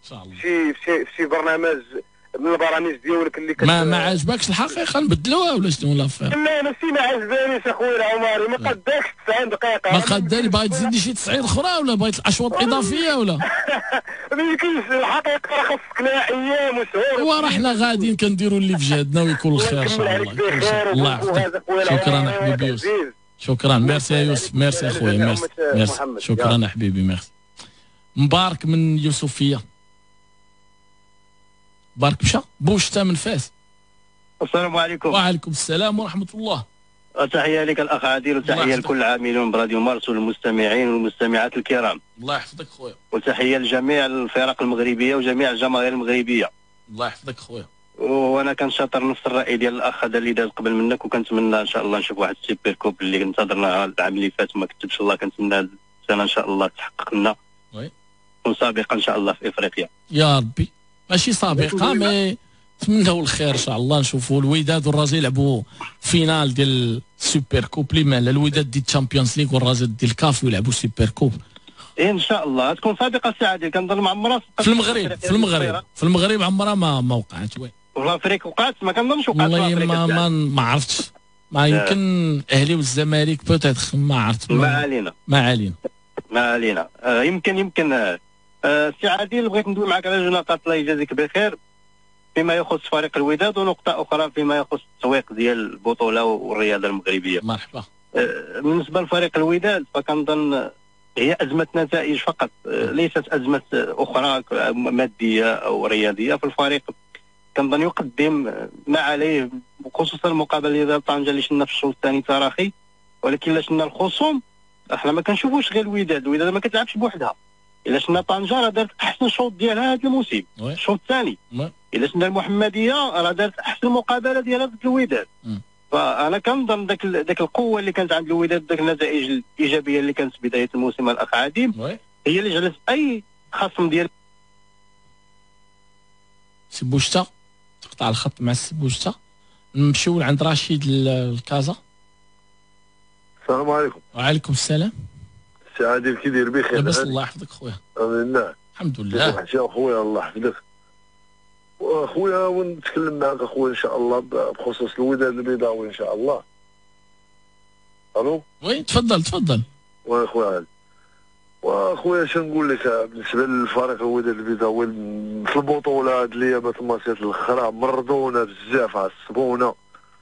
شي برنامج من البرامج ديالك اللي ما عجبكش الحقيقه نبدلوها ولا شنو؟ لا فاهم. لا ماشي ما عجبانيش اخويا العماري. ما قداكش 90 دقيقه. ما قداني. باغي تزيدني شي 90 اخرى ولا بغيت الاشواط اضافيه ولا؟ ما يمكنش الحقيقه. راه خاصك لها ايام وشهور. وراه حنا غاديين كنديروا اللي في جهدنا ويكون الخير ان شاء الله. الله يحفظك. شكرا يا حبيبي يوسف. شكرا. ميرسي يا يوسف. ميرسي يا خويا. ميرسي. شكرا يا حبيبي. ميرسي. مبارك من يوسفيه. مبارك مشى. بوشتا من فاس. السلام عليكم. وعليكم السلام ورحمه الله. تحيه لك الاخ عادل وتحيه لكل العاملين براديو مارس والمستمعين والمستمعات الكرام. الله يحفظك خويا. وتحيه لجميع الفرق المغربيه وجميع الجماهير المغربيه. الله يحفظك خويا. وانا كنشاطر نفس الراي ديال الاخ هذا اللي داز قبل منك، وكنتمنى ان شاء الله نشوف واحد السوبر كوب اللي انتظرناه العام اللي فات وما كتبش الله. كنتمنى هذه السنه ان شاء الله تحقق لنا ونسابقه ان شاء الله في افريقيا يا ربي. ماشي سابقه مي نتمناو الخير ان شاء الله. نشوفوا الوداد والرجاء يلعبوا فينال ديال السوبر كوب اللي مال الوداد ديال الشامبيونز ليغ والرجاء ديال الكاف ويلعبوا سوبر كوب ان شاء الله. تكون سابقه السعاده كنظن معمره في المغرب عمرها ما وقعت. وين وفي افريقيا وقعت؟ ما كنظنش وقعت والله ما عرفتش. ما يمكن اهلي والزمالك بوتيتر ما عرفت. ما علينا. يمكن سي عادل بغيت ندوي معك على جوج نقاط الله يجازيك بخير. فيما يخص فريق الوداد، ونقطه اخرى فيما يخص التسويق ديال البطوله والرياضه المغربيه. مرحبا. بالنسبه لفريق الوداد فكنظن هي ازمه نتائج فقط، ليست ازمه اخرى ماديه او رياضيه. في الفريق كنظن يقدم ما عليه، خصوصا المقابله ديال طنجه اللي شفنا في الشوط الثاني تراخي، ولكن الا شفنا الخصوم احنا ما كنشوفوش غير الوداد ما كتلعبش بوحدها. الا شفنا طنجه راه دارت احسن شوط ديالها هذا الموسم، الشوط الثاني. الا شفنا المحمديه راه دارت احسن مقابله ديالها ضد الوداد. فانا كنظن داك القوه اللي كانت عند الوداد، داك النتائج الايجابيه اللي كانت في بدايه الموسم الاخ عادم، هي اللي جعلت اي خصم ديال سي بوشتا تقطع الخط مع سي بوشتا. نمشيو عند رشيد الكازا. السلام عليكم. وعليكم السلام. سي عادل كي داير؟ بخير لاباس الله يحفظك خويا. امين. الحمد لله. وحشة خويا الله يحفظك. واخويا ونتكلم معك اخويا ان شاء الله بخصوص الوداد البيضاوي ان شاء الله. الو. وي تفضل. واخويا عادل. واخويا شنقول لك بالنسبه للفريق الوداد البيضاوي في البطوله هاد الايامات الماتشات الاخرى مرضونا بزاف، عصبونا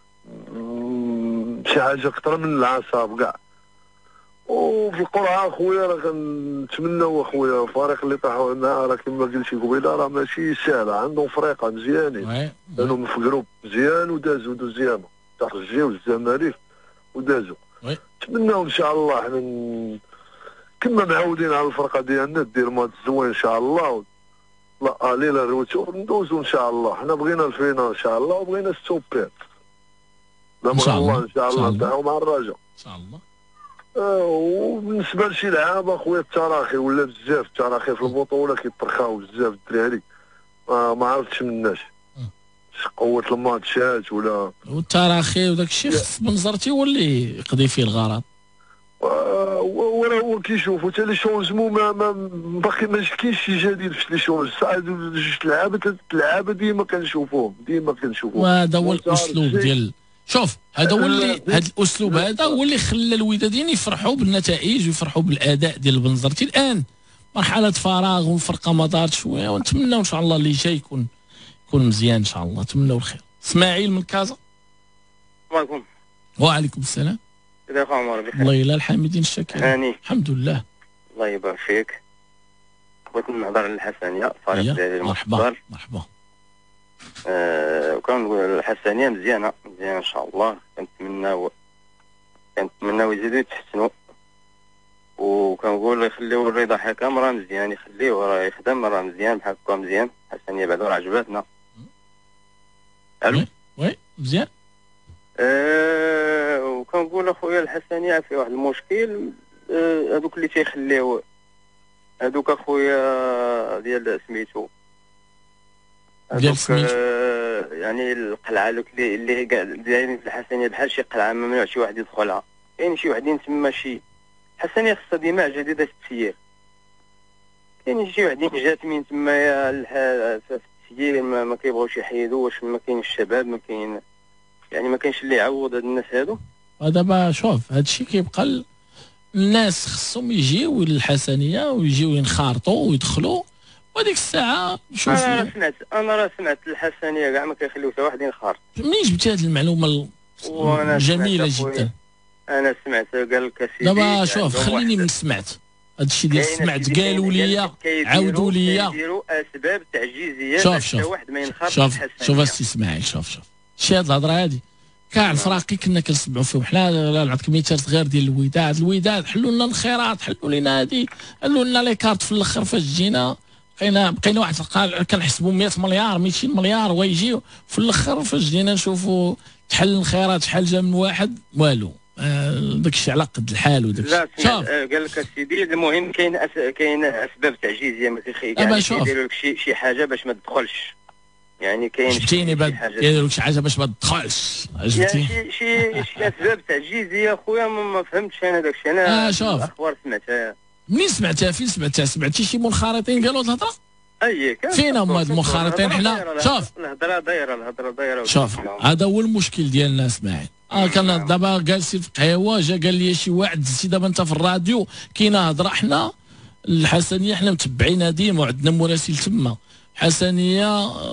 شي حاجه اكثر من العصاب كاع. وفي القرعه اخويا راه كنتمناو اخويا الفريق اللي طاحوا لنا راه كما قلتي قبيله راه ماشي ساهله، عندهم فريقه مزيانين، لانهم في جروب مزيان ودازوا دوزيام ترجي والزمالك ودازوا. نتمناو ان شاء الله حنا كما معودين على الفرقه ديالنا دير ماتش زوين ان شاء الله. لا ليله روتور ندوزو ان شاء الله. حنا بغينا الفينال ان شاء الله وبغينا السوبر ان شاء الله. ان شاء الله نتعاونوا مع الرجاء ان شاء الله. وبالنسبه لشي لعابه اخويا التراخي ولا بزاف، التراخي في البطوله كيترخاو بزاف الدراري، ما عرفتش مناش قوه الماتشات ولا والتراخي وداك الشيء خص بنزرتي هو اللي يقضي فيه الغرض. وراه كيشوفوا حتى لي شونجمون باقي ما كاينش شي جديد في لي شونج. ساعات جوج لعابه ديما كنشوفوهم. وهذا هو الاسلوب ديال شوف هذا هو اللي هذا الاسلوب هذا هو اللي خلى الوداديين يفرحوا بالنتائج ويفرحوا بالاداء ديال بنزرتي. الان مرحله فراغ والفرقه ما دارت شويه، ونتمناو ان شاء الله اللي جاي يكون مزيان ان شاء الله. نتمناو الخير. اسماعيل من كازا. السلام عليكم. وعليكم السلام. كيف حالك عمر؟ بخير. الله يلا الحامدين الشاكرين. الحمد لله. الله يبارك فيك. بغيت نهضر للحسنيه الفريق ديالي المفضل. مرحبا. وكنقول الحسنيه مزيانه ان شاء الله. كنتمناو يزيدوا يتحسنوا، وكنقول يخليو الرضا حكام راه مزيان، يخليوه راه يخدم راه مزيان بحال هكا مزيان. الحسنيه بعدا راه عجباتنا. الو. وي مزيان. وكنقول اخويا الحسنيه في واحد المشكل، هذوك اللي تيخليو هذوك اخويا ديال سميتو يعني القلعه اللي كاع دايرين في الحسنيه بحال شي قلعه ممنوع شي واحد يدخلها. كاين شي وحدين تما شي حسنيه خصها ديما جديده التسيير. كاين شي وحدين جات من تمايا في التسيير ما كيبغيوش يحيدوا. واش ما كاين الشباب ما كاين يعني ما كاينش اللي يعوض هاد الناس هادو. ودابا شوف هاد الشيء كيبقى الناس خصهم يجيو للحسنيه ويجيو ينخرطوا ويدخلوا، وديك الساعه شوف. انا راه سمعت الحسنيه كاع ما كيخليو حتى واحد ينخرط. منين جبتي هذه المعلومه جميله جدا؟ انا سمعت قال لك دابا شوف خليني من سمعت هذا الشيء ديال سمعت قالوا لي عاودوا لي كيديروا اسباب تعجيزيه باش واحد ما ينخرطش. شوف السي اسماعيل، شوف شي هاد الهضره هادي كاع الفراقي كنا كنسمعوا فيهم. حنا نعطيك مثال صغير ديال الوداد حلوا لنا الخيرات، حلوا لنا هادي، حلوا لنا لي كارت في الاخر. فاش جينا بقينا واحد كنحسبوا 100 مليار 200 مليار ويجيو في الاخر. فاش جينا نشوفوا تحل الخيرات شحال جا من واحد والو. داك الشيء على قد الحال وداك الشيء. قال لك اسيدي المهم كاين اسباب تعجيزيه ما كيديروا لك شي حاجه باش ما تدخلش. يعني كاين شتيني يديروا لك شي حاجه باش ما تدخلش. يعني شي اسباب تعجيزيه خويا ما فهمتش انا داك الشيء. انا شوف الاخبار سمعتها. منين سمعتها؟ فين سمعتها؟ سمعتي شي منخرطين قالوا الهضره؟ كان فين هما هاد المنخرطين؟ حنا شوف الهضره دايره. شوف هذا هو المشكل ديالنا اسماعيل. كان دابا جالسين في قهوه جا قال لي شي واحد زدتي دابا انت في الراديو كاينه هضره. حنا الحسنيه حنا متبعينها ديما وعندنا مراسل تما. حسنيه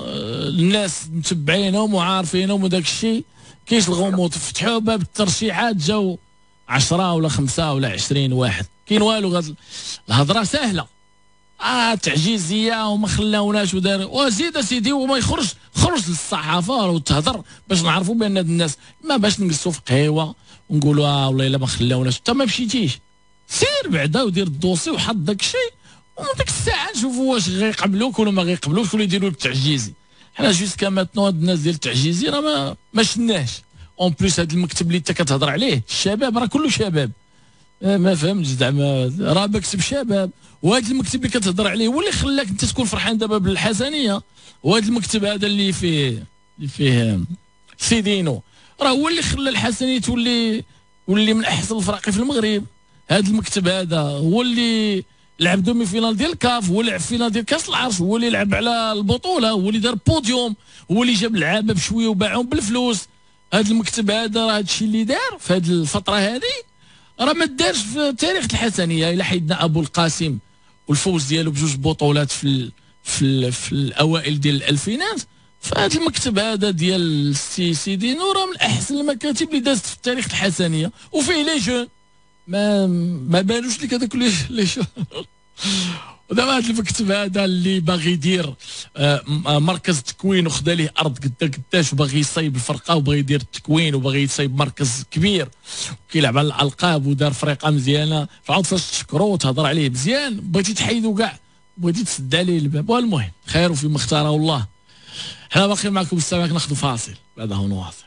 الناس متبعينهم وعارفينهم وداك الشيء كاينش الغموض. فتحوا باب الترشيحات جاو 10 ولا 5 ولا 20 واحد، كاين والو. الهضره سهله، تعجيزيه وما خلاوناش ودار وزيد سيدي وما خرج للصحافه وتهضر باش نعرفوا بان هاد الناس ما باش نجلسوا في قهوه ونقولوا والله الا ما خلاوناش. انت ما مشيتيش، سير بعدا ودير الدوسي وحط داك الشيء، ومن ديك الساعه نشوفوا واش غيقبلوك ولا ما غيقبلوش ولا يديروا التعجيزي. حنا جوسكا ماتنو هاد الناس ديال التعجيزي راه ما شناش. اون بليس هاد المكتب اللي انت كتهضر عليه الشباب راه كله شباب، ما فهمتش زعما راه مكتب شباب. وهذا المكتب اللي كتهضر عليه هو اللي خلاك انت تكون فرحان دابا بالحسنيه. وهذا المكتب هذا اللي فيه سيدينو راه هو اللي خلى الحسنيه تولي من احسن الفرق في المغرب. هذا المكتب هذا هو اللي لعب دومي فينال ديال الكاف، هو اللي لعب فينال ديال كاس العرش، هو اللي لعب على البطوله، هو اللي دار بوديوم، هو اللي جاب لعابه بشويه وباعهم بالفلوس. هذا المكتب هذا راه هادشي اللي دار في هذه الفتره هذه راه ما دارش في تاريخ الحسنيه. الا حيدنا ابو القاسم والفوز ديالو بجوج بطولات في الاوائل ديال الالفينات، فهذا المكتب هذا ديال السي دينو راه من احسن المكاتب اللي دازت في تاريخ الحسنيه، وفيه لي جون ما بانوش لك هذاك لي جون. ودابا هذا المكتب هذا اللي باغي يدير مركز تكوين وخدا ليه ارض قداش وباغي يصايب الفرقه وباغي يدير التكوين وباغي يصايب مركز كبير وكيلعب على الالقاب ودار فريقه مزيانه، فعاود فاش تشكرو وتهضر عليه مزيان بغيتي تحيدو كاع بغيتي تسد عليه الباب. والمهم خير وفيما اختاره الله. حنا باقيين معكم السماك، ناخذ فاصل بعدها نواصل.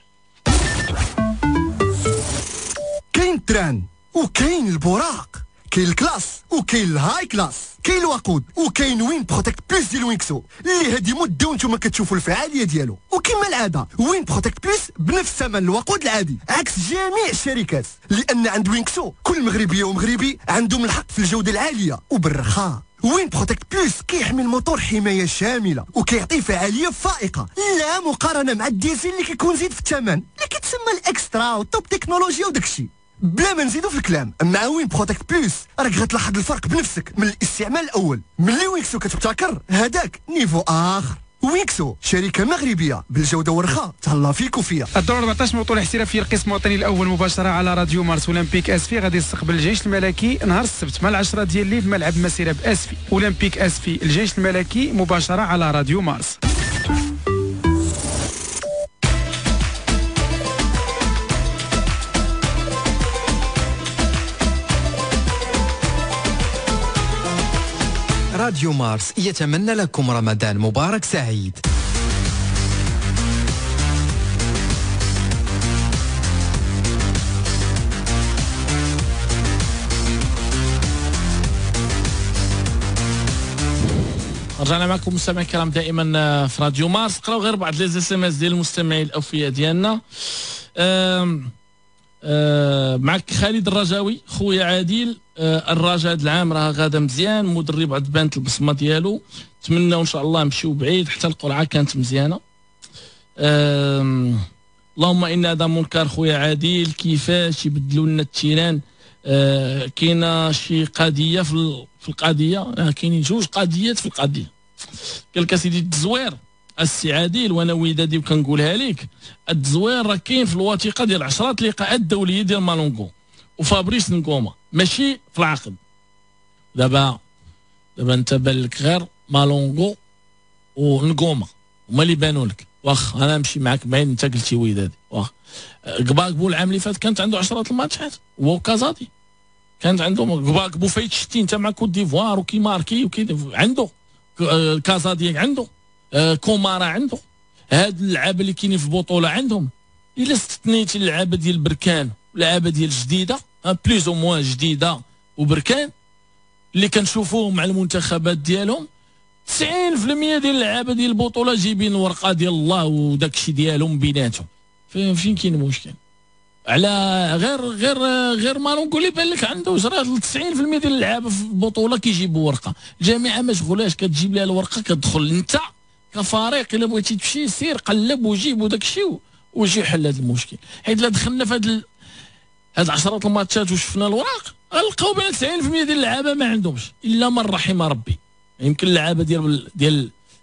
كاين التران وكاين البراق، كاين الكلاس وكاين الهاي كلاس، كاين الوقود وكاين وين بروتكت بلس ديال وينكسو اللي هادي مده وانتم كتشوفوا الفعاليه ديالو. وكما العاده وين بروتكت بلس بنفس ثمن الوقود العادي عكس جميع الشركات، لان عند وينكسو كل مغربيه ومغربي عندهم الحق في الجوده العاليه وبالرخاء. وين بروتكت بلس كيحمي الموتور حمايه شامله وكيعطي فعاليه فائقه لا مقارنه مع الديزل اللي كيكون زيد في الثمن اللي كيتسمى الاكسترا والتوب تكنولوجيا وداكشي. بلا ما نزيدو في الكلام، مع وين بروتكت بلس راك غتلاحظ الفرق بنفسك من الاستعمال الاول. ملي وينكسو كتبتكر هذاك نيفو اخر. وينكسو شركه مغربيه بالجوده والرخاء، تهلا فيك وفيا. الدور 14 بطوله احترافيه القسم الوطني الاول مباشره على راديو مارس. اولمبيك اسفي غادي يستقبل الجيش الملكي نهار السبت مع 10 ديال الليل في ملعب مسيره باسفي. اولمبيك اسفي الجيش الملكي مباشره على راديو مارس. راديو مارس يتمنى لكم رمضان مبارك سعيد. رجعنا معكم مستمعي الكرام دائما في راديو مارس. قراو غير بعض لي اس ام اس ديال المستمعين الاوفياء ديالنا. معك خالد الرجاوي خويا عادل. الرجاء هذا العام راه غادا مزيان، مدرب عاد بانت البصمه ديالو، نتمناو ان شاء الله نمشيو بعيد حتى القرعه كانت مزيانه. اللهم ان هذا منكر خويا عادل، كيفاش يبدلوا لنا التيران؟ كاينه شي قضيه في القضيه، كاينين جوج قضيات في القضيه. قال لك اسيدي التزوير السي عادل، وانا ودادي وكنقولها لك، التزوير راه كاين في الوثيقه ديال 10 لقاءات دوليه ديال مالونغو وفابريس نكوما، ماشي في العقد. دابا انت بان لك غير مالونغو ونكوما هما اللي بانوا لك. واخ انا نمشي معاك بعين، انت قلتي ودادي واخ كباكبو العام اللي فات كانت عنده 10 الماتشات، هو كازادي كانت عندهم كباكبو فايت شتي انت مع كوت ديفوار وكي ماركي وكي عنده كازادي عنده كومارا عنده. هاد اللعابه اللي كاينين في البطوله عندهم. الا استثنيتي اللعابه ديال بركان واللعابه ديال جديده بليز او موان جديده وبركان اللي كنشوفوهم مع المنتخبات ديالهم، 90% ديال اللعابه ديال البطوله جايبين الورقه ديال الله وداك الشيء ديالهم بيناتهم. فين كاين المشكل؟ على غير ما نقول لي بان لك عنده جرات 90% ديال اللعابه في البطوله كيجيبوا ورقه. الجامعه ما شغولاش كتجيب لها الورقه كتدخل انت كفريق الا بغيتي تمشي سير قلب وجيب وداك الشيء وجي حل هذا المشكل. حيت الا دخلنا في هاد 10 الماتشات وشفنا الوراق غنلقاو بان 90% ديال اللعابه ما عندهمش الا من رحم ربي. يمكن اللعابه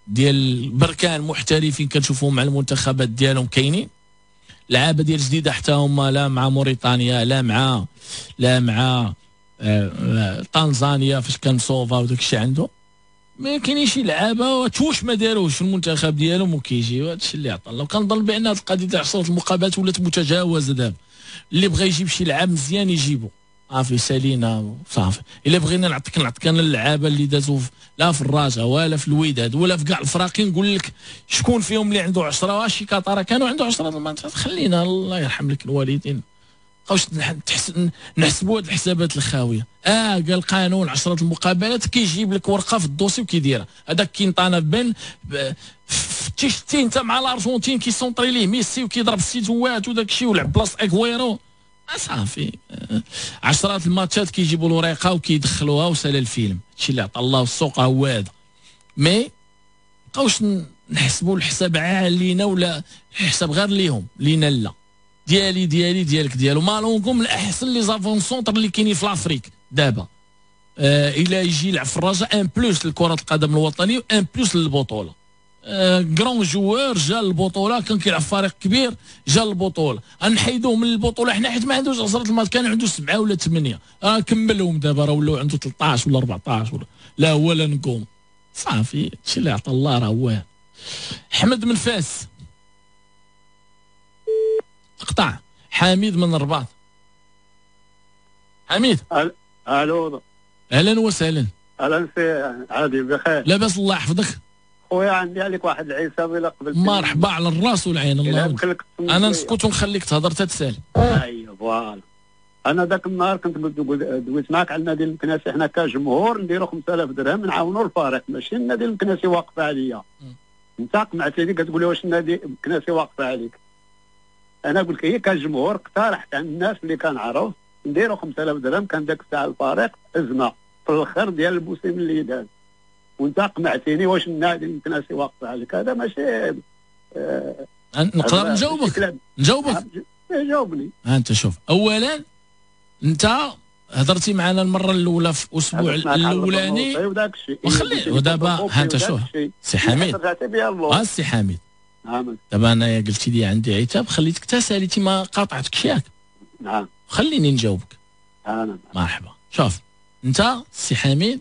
ديال بركان محترفين كنشوفوهم مع المنتخبات ديالهم كاينين. لعابه ديال جديده حتى هما لا مع موريتانيا لا مع تنزانيا فاش كان صوفا وداك الشيء عنده. ما كاينين شي لعابه توش ما داروش في المنتخب ديالهم وكيجيو. هذا الشيء اللي عطى الله. وكنظن بان هذه القضيه تاع 10 المقابلات ولات متجاوزه دابا. اللي بغى يجيب شي لعاب مزيان يجيبو صافي سالينا صافي. الا بغينا نعطيك انا اللعابه اللي دازوا لا في الرجاء ولا في الوداد ولا في كاع الفراقي نقول لك شكون فيهم اللي عنده 10 واشي كطاره كانوا عنده 10 الماتشات. خلينا الله يرحم لك الوالدين بقاوش نحسبوا هاد الحسابات الخاويه. قال قانون 10 المقابلات كيجيب لك ورقه في الدوسي وكيديرها. هذاك كينطانا بين تيشتي انت مع الارجنتين كيسونطري ليه ميسي وكيضرب السيتوات وداك الشيء ولعب بلاصه اكويرو صافي. 10 الماتشات كيجيبوا الورقه وكيدخلوها وسال الفيلم. هادشي اللي عطى الله السوق هو هذا. مي بقاوش نحسبوا الحساب علينا ولا الحساب غير ليهم لينا لا. ديالي ديالك ديالو. مالونغو من احسن لي زافون سونتر اللي كاينين في لافريك دابا. الى يجي يلعب في الرجاء ان بلوس لكره القدم الوطنيه وان بلوس للبطوله. كرون جوار جا البطوله كان كيلعب فريق كبير جا البطوله. غنحيدوه من البطوله حنا حيت ما عندوش 10 الماتش. كان عنده 7 ولا 8 كملهم دابا راه ولاو عنده 13 ولا 14 ولا لا هو لا نقوم صافي. هادشي اللي عطى الله راه هو. احمد من فاس قطع. حميد من الرباط. حميد الو اهلا وسهلا. اهلا سي عادل بخير. لاباس الله يحفظك خويا. عندي عليك واحد العصابه الا قبل. مرحبا على الراس والعين الله. انا نسكت ونخليك تهضر تتسال. ايوا فوالا. انا ذاك النهار كنت دويت معك على النادي المكناسي. حنا كجمهور نديروا 5000 درهم نعاونوا الفريق ماشي النادي المكناسي واقف عليا. انت قمعتني كتقول لي واش النادي المكناسي واقف عليك. انا قلت لك هي كجمهور اقترحت على الناس اللي كنعرف نديروا 5000 درهم. كان ذاك الساعه الفريق ازمه في الاخر ديال الموسم اللي داز وانت قمعتني واش النادي المكناسي واقف عليك. هذا ماشي نقدر نجاوبك. جاوبني. انت شوف اولا انت هضرتي معنا المره الاولى في الاسبوع الاولاني وخلي ودابا ها انت شوف سي حميد. سي حميد دابا انايا قلتي لي عندي عتاب خليتك تساليتي ما قاطعتكش ياك. نعم خليني نجاوبك. مرحبا. شوف انت سي حميد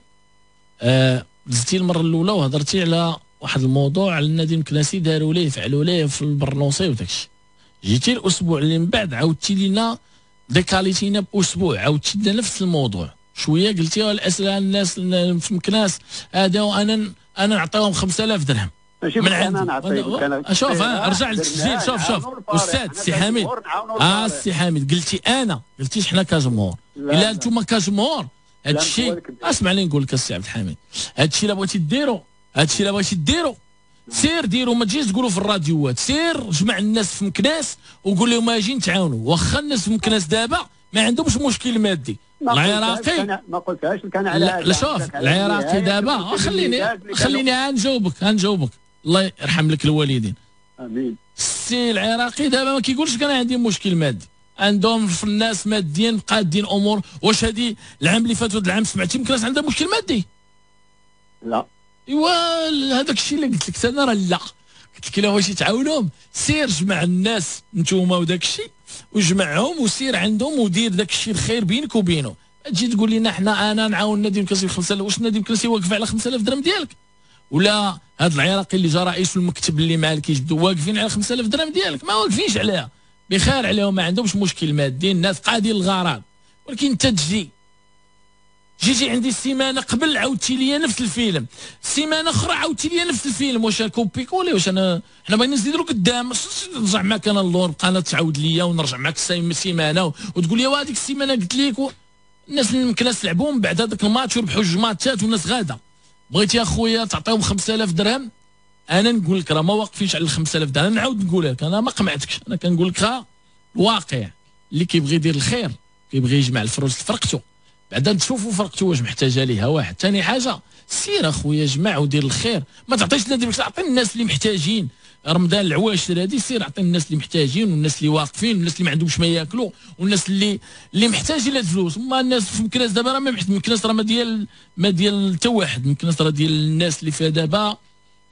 دزتي المره الاولى وهضرتي على واحد الموضوع على النادي المكناسي داروا ليه فعلوا ليه في البرنوسي وداكشي. جيتي الاسبوع اللي من بعد عاودتي لينا ديكاليتينا باسبوع عاودتي لنا نفس الموضوع شويه قلتي الاسئله الناس في مكناس هذا وانا نعطيهم 5000 درهم من عندي. شوف رجع للتسجيل. شوف استاذ سي حميد. سي حميد قلتي انا قلتيش حنا كجمهور. الا انتم كجمهور هذا الشيء اسمعني نقول لك السي عبد الحميد. هذا الشيء اللي بغيتي ديروا سير ديروا. ما تجيش تقولوا في الراديوات. سير جمع الناس في مكناس وقول لهم اجي نتعاونوا. واخا الناس في مكناس دابا ما عندهمش مشكل مادي. العراقي ما قلتهاش كان على لا شوف العراقي دابا خليني نجاوبك الله يرحم لك الوالدين. امين. السي العراقي دابا ما كيقولش كان عندي مشكل مادي. عندهم في الناس ماديا قادين امور. واش هذه العام اللي فات وهذا العام سمعتي مكناس عندها مشكل مادي؟ لا. ايوا هذاك الشيء اللي قلت لك انا راه لا. قلت لك الا بغيتي تعاونهم سير جمع الناس نتوما وداك الشيء وجمعهم وسير عندهم ودير داك الشيء الخير بينك وبينه. تجي تقول لنا انا نعاون النادي المكناسي 5000. واش النادي المكناسي واقف على 5000 درهم ديالك؟ ولا هذا العراقي اللي جا رئيس المكتب اللي معاه كيجبدوا واقفين على 5000 درهم ديالك؟ ما واقفينش عليها. بخير عليهم ما عندهمش مشكل مادي. الناس قادين الغرض. ولكن انت جيتي عندي السيمانه قبل عاودتي لي نفس الفيلم. السيمانه اخرى عاودتي لي نفس الفيلم. واش كوبي كولي؟ واش حنا باغيين نزيدوا قدام. نرجع معك انا اللور بقى تعاود ليا ونرجع معك السيمانه وتقول لي هذيك السيمانه قلت لك الناس اللي المكناس لعبوهم بعد هذاك الماتش وربحوا 2 ماتشات والناس غاده. بغيتي اخويا تعطيهم 5000 درهم. انا نقول لك راه ما واقفينش على 5000 درهم. نعاود نقول لك انا ما قمعتكش. انا كنقول لك الواقع اللي كيبغي يدير الخير كيبغي يجمع الفلوس فرقته بعدا تشوفوا فرقته واش محتاجه ليها. واحد ثاني حاجه سير اخويا جمع ودير الخير. ما تعطيش النادي عطي الناس اللي محتاجين. رمضان العواشر هذه سير عطي الناس اللي محتاجين والناس اللي واقفين والناس اللي ما عندهمش ما ياكلوا والناس اللي محتاجين الفلوس. ما الناس في مكناس دابا راه ما مكناس راه ما ديال حتى واحد. مكناس راه ديال الناس اللي فيها دابا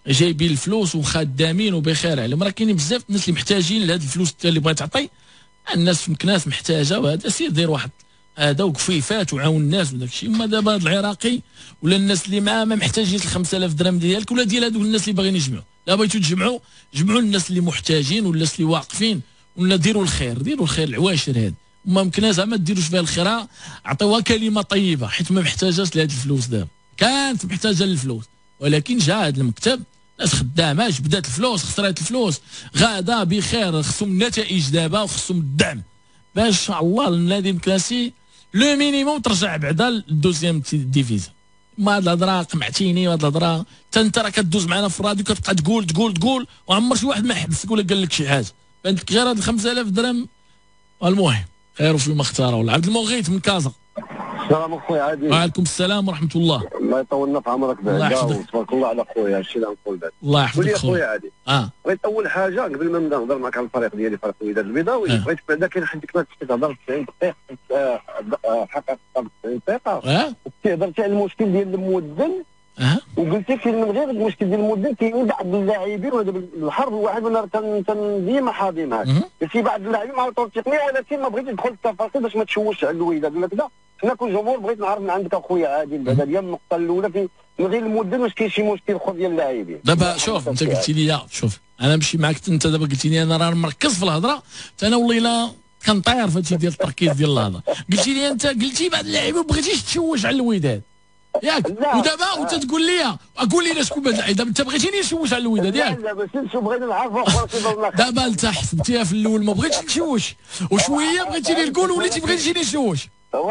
جايبين الفلوس وخدامين وبخير عليهم. راه كاينين بزاف الناس اللي محتاجين لهاد الفلوس اللي بغات تعطي. الناس في مكناس محتاجه، وهذا سير دير واحد هذا وكفيفات وعاون الناس وداك الشيء. اما دابا هذا العراقي ولا الناس اللي ما محتاجينش ال 5000 درهم ديالك ولا ديال هذوك الناس اللي باغيين يجمعوا. لا بغيتو تجمعوا جمعوا الناس اللي محتاجين ولا الناس اللي واقفين، ولا ديروا الخير العواشر هذه. وما ممكناش زعما ديروش فيها الخير، عطيوها كلمه طيبه حيت ما محتاجاش لهاد الفلوس. دابا كانت محتاجه للفلوس، ولكن جا هذا المكتب ناس خدامه جبدات الفلوس خسرات الفلوس، غادا بخير، خصهم النتائج دابا وخصهم الدعم باش ان شاء الله النادي المكناسي لو مينيموم ترجع بعدا للدوزيام ديفيزا. ما هاد الهضره قمعتيني، وهاد الهضره حتى انت راه كدوز معنا في الراديو كتبقى تقول وعمر شي واحد ما حبسك ولا قال لك شي حاجه. بانت غير هاد 5000 درهم. المهم خير فيما اختاروا. عبد المغيث من كازا. السلام اخويا عادل. وعليكم السلام ورحمه الله. الله يطولنا في عمرك بعدا وتبارك الله على خويا. هادشي اللي غنقول بعد. الله يحفظك خويا عادل. بغيت اول حاجه قبل ما نبدا نهضر معك على الفريق ديالي، فريق الوداد البيضاوي. بغيت بعدا كاين حد كما تهضر 90 دقيقه حققت 90 دقيقه وتهضرتي على المشكل ديال المدن. وقلتي كاين من غير المشكل ديال المدن كاين بعض اللاعبين، وهذا بالحرب الواحد وانا ديما حاضي معاك. قلتي بعض اللاعبين مع الطور التقنيه، ولكن ما بغيتش ندخل في التفاصيل باش ما تشوش على الوداد ولا كذا. حنا كجمهور بغيت نعرف من عندك اخويا عادل بعدا ديال النقطه الاولى في من غير المدن واش كاين شي مشكل اخر ديال اللاعبين. دابا شوف انت قلتي لي شوف انا نمشي معاك. انت دابا قلتي لي انا راه مركز في الهضره، انا والله كنطير في هادشي ديال التركيز ديال الهضره. قلتي لي انت قلتي بعض اللاعبين ما بغيتيش تشوش على الوداد ياك، ودابا وانت تقول لي قول لي شكون هاد اللعيبه. انت بغيتيني نشوش على الوداد ياك؟ لا باش نشوف بغينا نعرفوا اخبار. دابا انت حسبتيها في الاول ما بغيتش نشوش، وشويه بغيتيني نقول وليتي بغيتيني نشوش.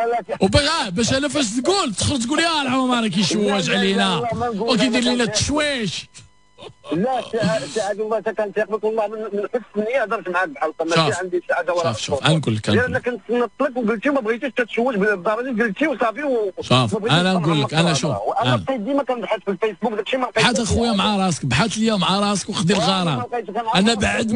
باش انا فاش تقول تخرج تقول يا العمر كيشوش علينا وكيدير لنا التشويش. لا سعد والله كنتيقبك والله من حسن النيه هضرت معاك بحلقه ماشي عندي سعاده ولا شوف نقول لك انا كنت نطلق وقلتي ما بغيتيش تتشوش بالضروري قلتي وصافي. شوف انا نقول لك انا شوف انا ديما كنبحث في الفيسبوك داكشي ما بحث اخويا مع راسك، بحث ليا مع راسك وخدي الغرام. انا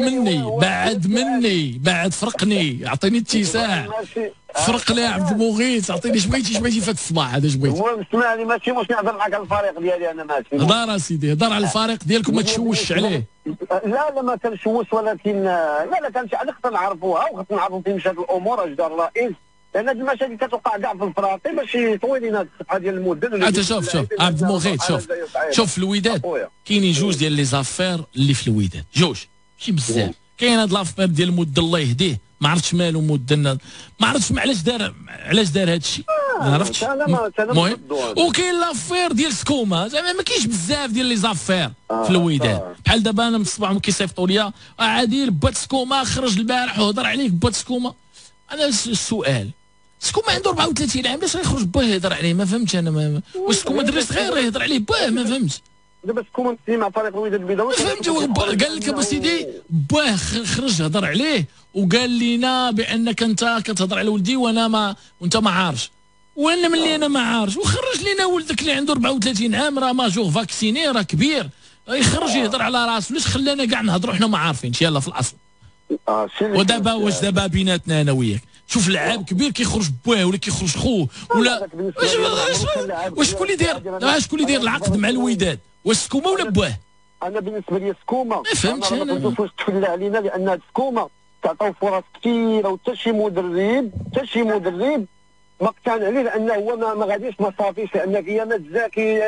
بعد فرقني اعطيني اتساع. فرق لي عبد المغيث عطيني اش بغيتي في هذا الصباح هذا اش بغيتي. اسمعني ماشي نهضر معك على الفريق ديالي انا ماشي. هضر اسيدي هضر على الفريق ديالك وما تشوشش عليه. لا ما كنشوش ولكن لا كان شي حاجه خصنا نعرفوها وخصنا نعرفوا فين مشات الامور اش دار الرئيس، لان هاد المشاكل كتوقع كاع في الفراطي ماشي طويلين هاد الصفحه ديال المدن. انت شوف عبد المغيث شوف في الوداد كاينين جوج ديال لي زافير اللي في الوداد، جوج ماشي بزاف. كاين هاد لافير ديال المدن الله يهديه، ما عرفتش مالو مدن، ما عرفتش علاش دار هذا الشيء، ما عرفتش. المهم وكاين لافير ديال سكوما، زعما ما كاينش بزاف ديال لي زافير في الوداد. بحال دابا انا من الصباح كيصيفطوا لي عادل بات سكوما خرج البارح وهضر عليك بات سكوما. انا السؤال سكوما عنده 34 عام علاش غيخرج باه يهضر عليه؟ ما فهمتش انا. واش سكوما دري صغير يهضر عليه باه؟ ما فهمتش. دابا سكوما مع فريق الوداد البيضاوي فهمت. قال لك سيدي باه خرج هضر عليه وقال لينا بانك انت كتهضر على ولدي وانت ما عارفش، وانا ملي انا ما عارفش وخرج لينا ولدك اللي عنده 34 عام راه ماجور فاكسيني راه كبير يخرج يهضر على راسه. علاش خلانا كاع نهضروا حنا ما عارفينش يلا في الاصل. ودابا واش دابا بيناتنا انا وياك شوف لعاب كبير كيخرج بواه ولا كيخرج خوه ولا واش شكون اللي داير العقد مع الوداد؟ واش سكوما ولا بواه؟ انا بالنسبه لي سكوما. ما فهمتش انا واش تفلى علينا لان سكوما تعطيو فرص كثيره وحتى شي مدرب ما اقتنع عليه لانه هو ما غاديش ما صافيش، لان كيامات زكي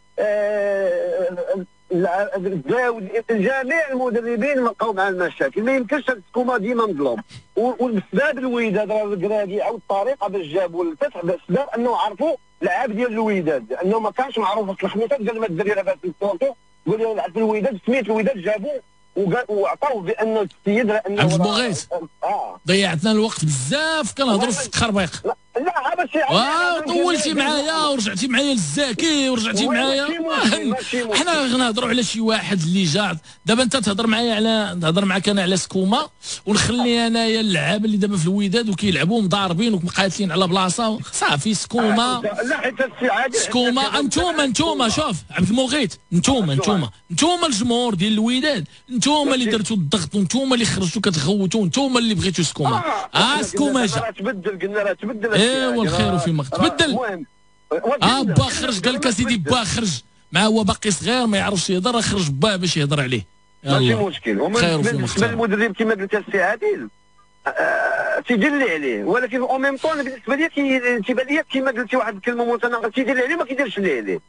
جميع المدربين بقاو مع المشاكل. ما يمكنش سكوما ديما مظلوم، والسباب الوداد راه الكرادي او الطريقه باش جابوا الفتح بسبب انه عرفوا لعاب ديال الوداد، لانه ما كانش معروف في الخميسات. قال ما الدري راه في البورتو قول لي لعب في الوداد سميت الوداد جابوه وعطاوه بان السيد لانه عبد المغيث ضيعتنا الوقت بزاف كنهضروا في التخربيق. لا ماشي طولتي معايا ورجعتي معايا للزاكي ورجعتي معايا. حنا غنهضروا على شي واحد اللي جا. دابا انت تهضر معاك انا على سكوما ونخلي انايا اللعابه اللي دابا في الوداد وكيلعبوا مضاربين ومقاتلين على بلاصه صافي. سكوما سكوما انتوما شوف عبد المغيث انتوما الجمهور ديال الوداد، انتوما اللي درتوا الضغط وانتوما اللي خرجتوا كتغوتوا وانتوما اللي بغيتوا سكوما. سكوما جا تبدل قلنا راه تبدل. ايوا الخير فيما تبدل. با خرج قال لك اسيدي با خرج مع هو باقي صغير ما يعرفش يهضر، خرج باه باش يهضر عليه. ماشي مشكل. بالنسبه للمدرب كما قلت السي عادل تيدير اللي عليه، ولكن او ميم طون بالنسبه لي تيبان لي كما قلتي واحد الكلمه متناقضه، تيدير اللي عليه ما كيديرش اللي عليه.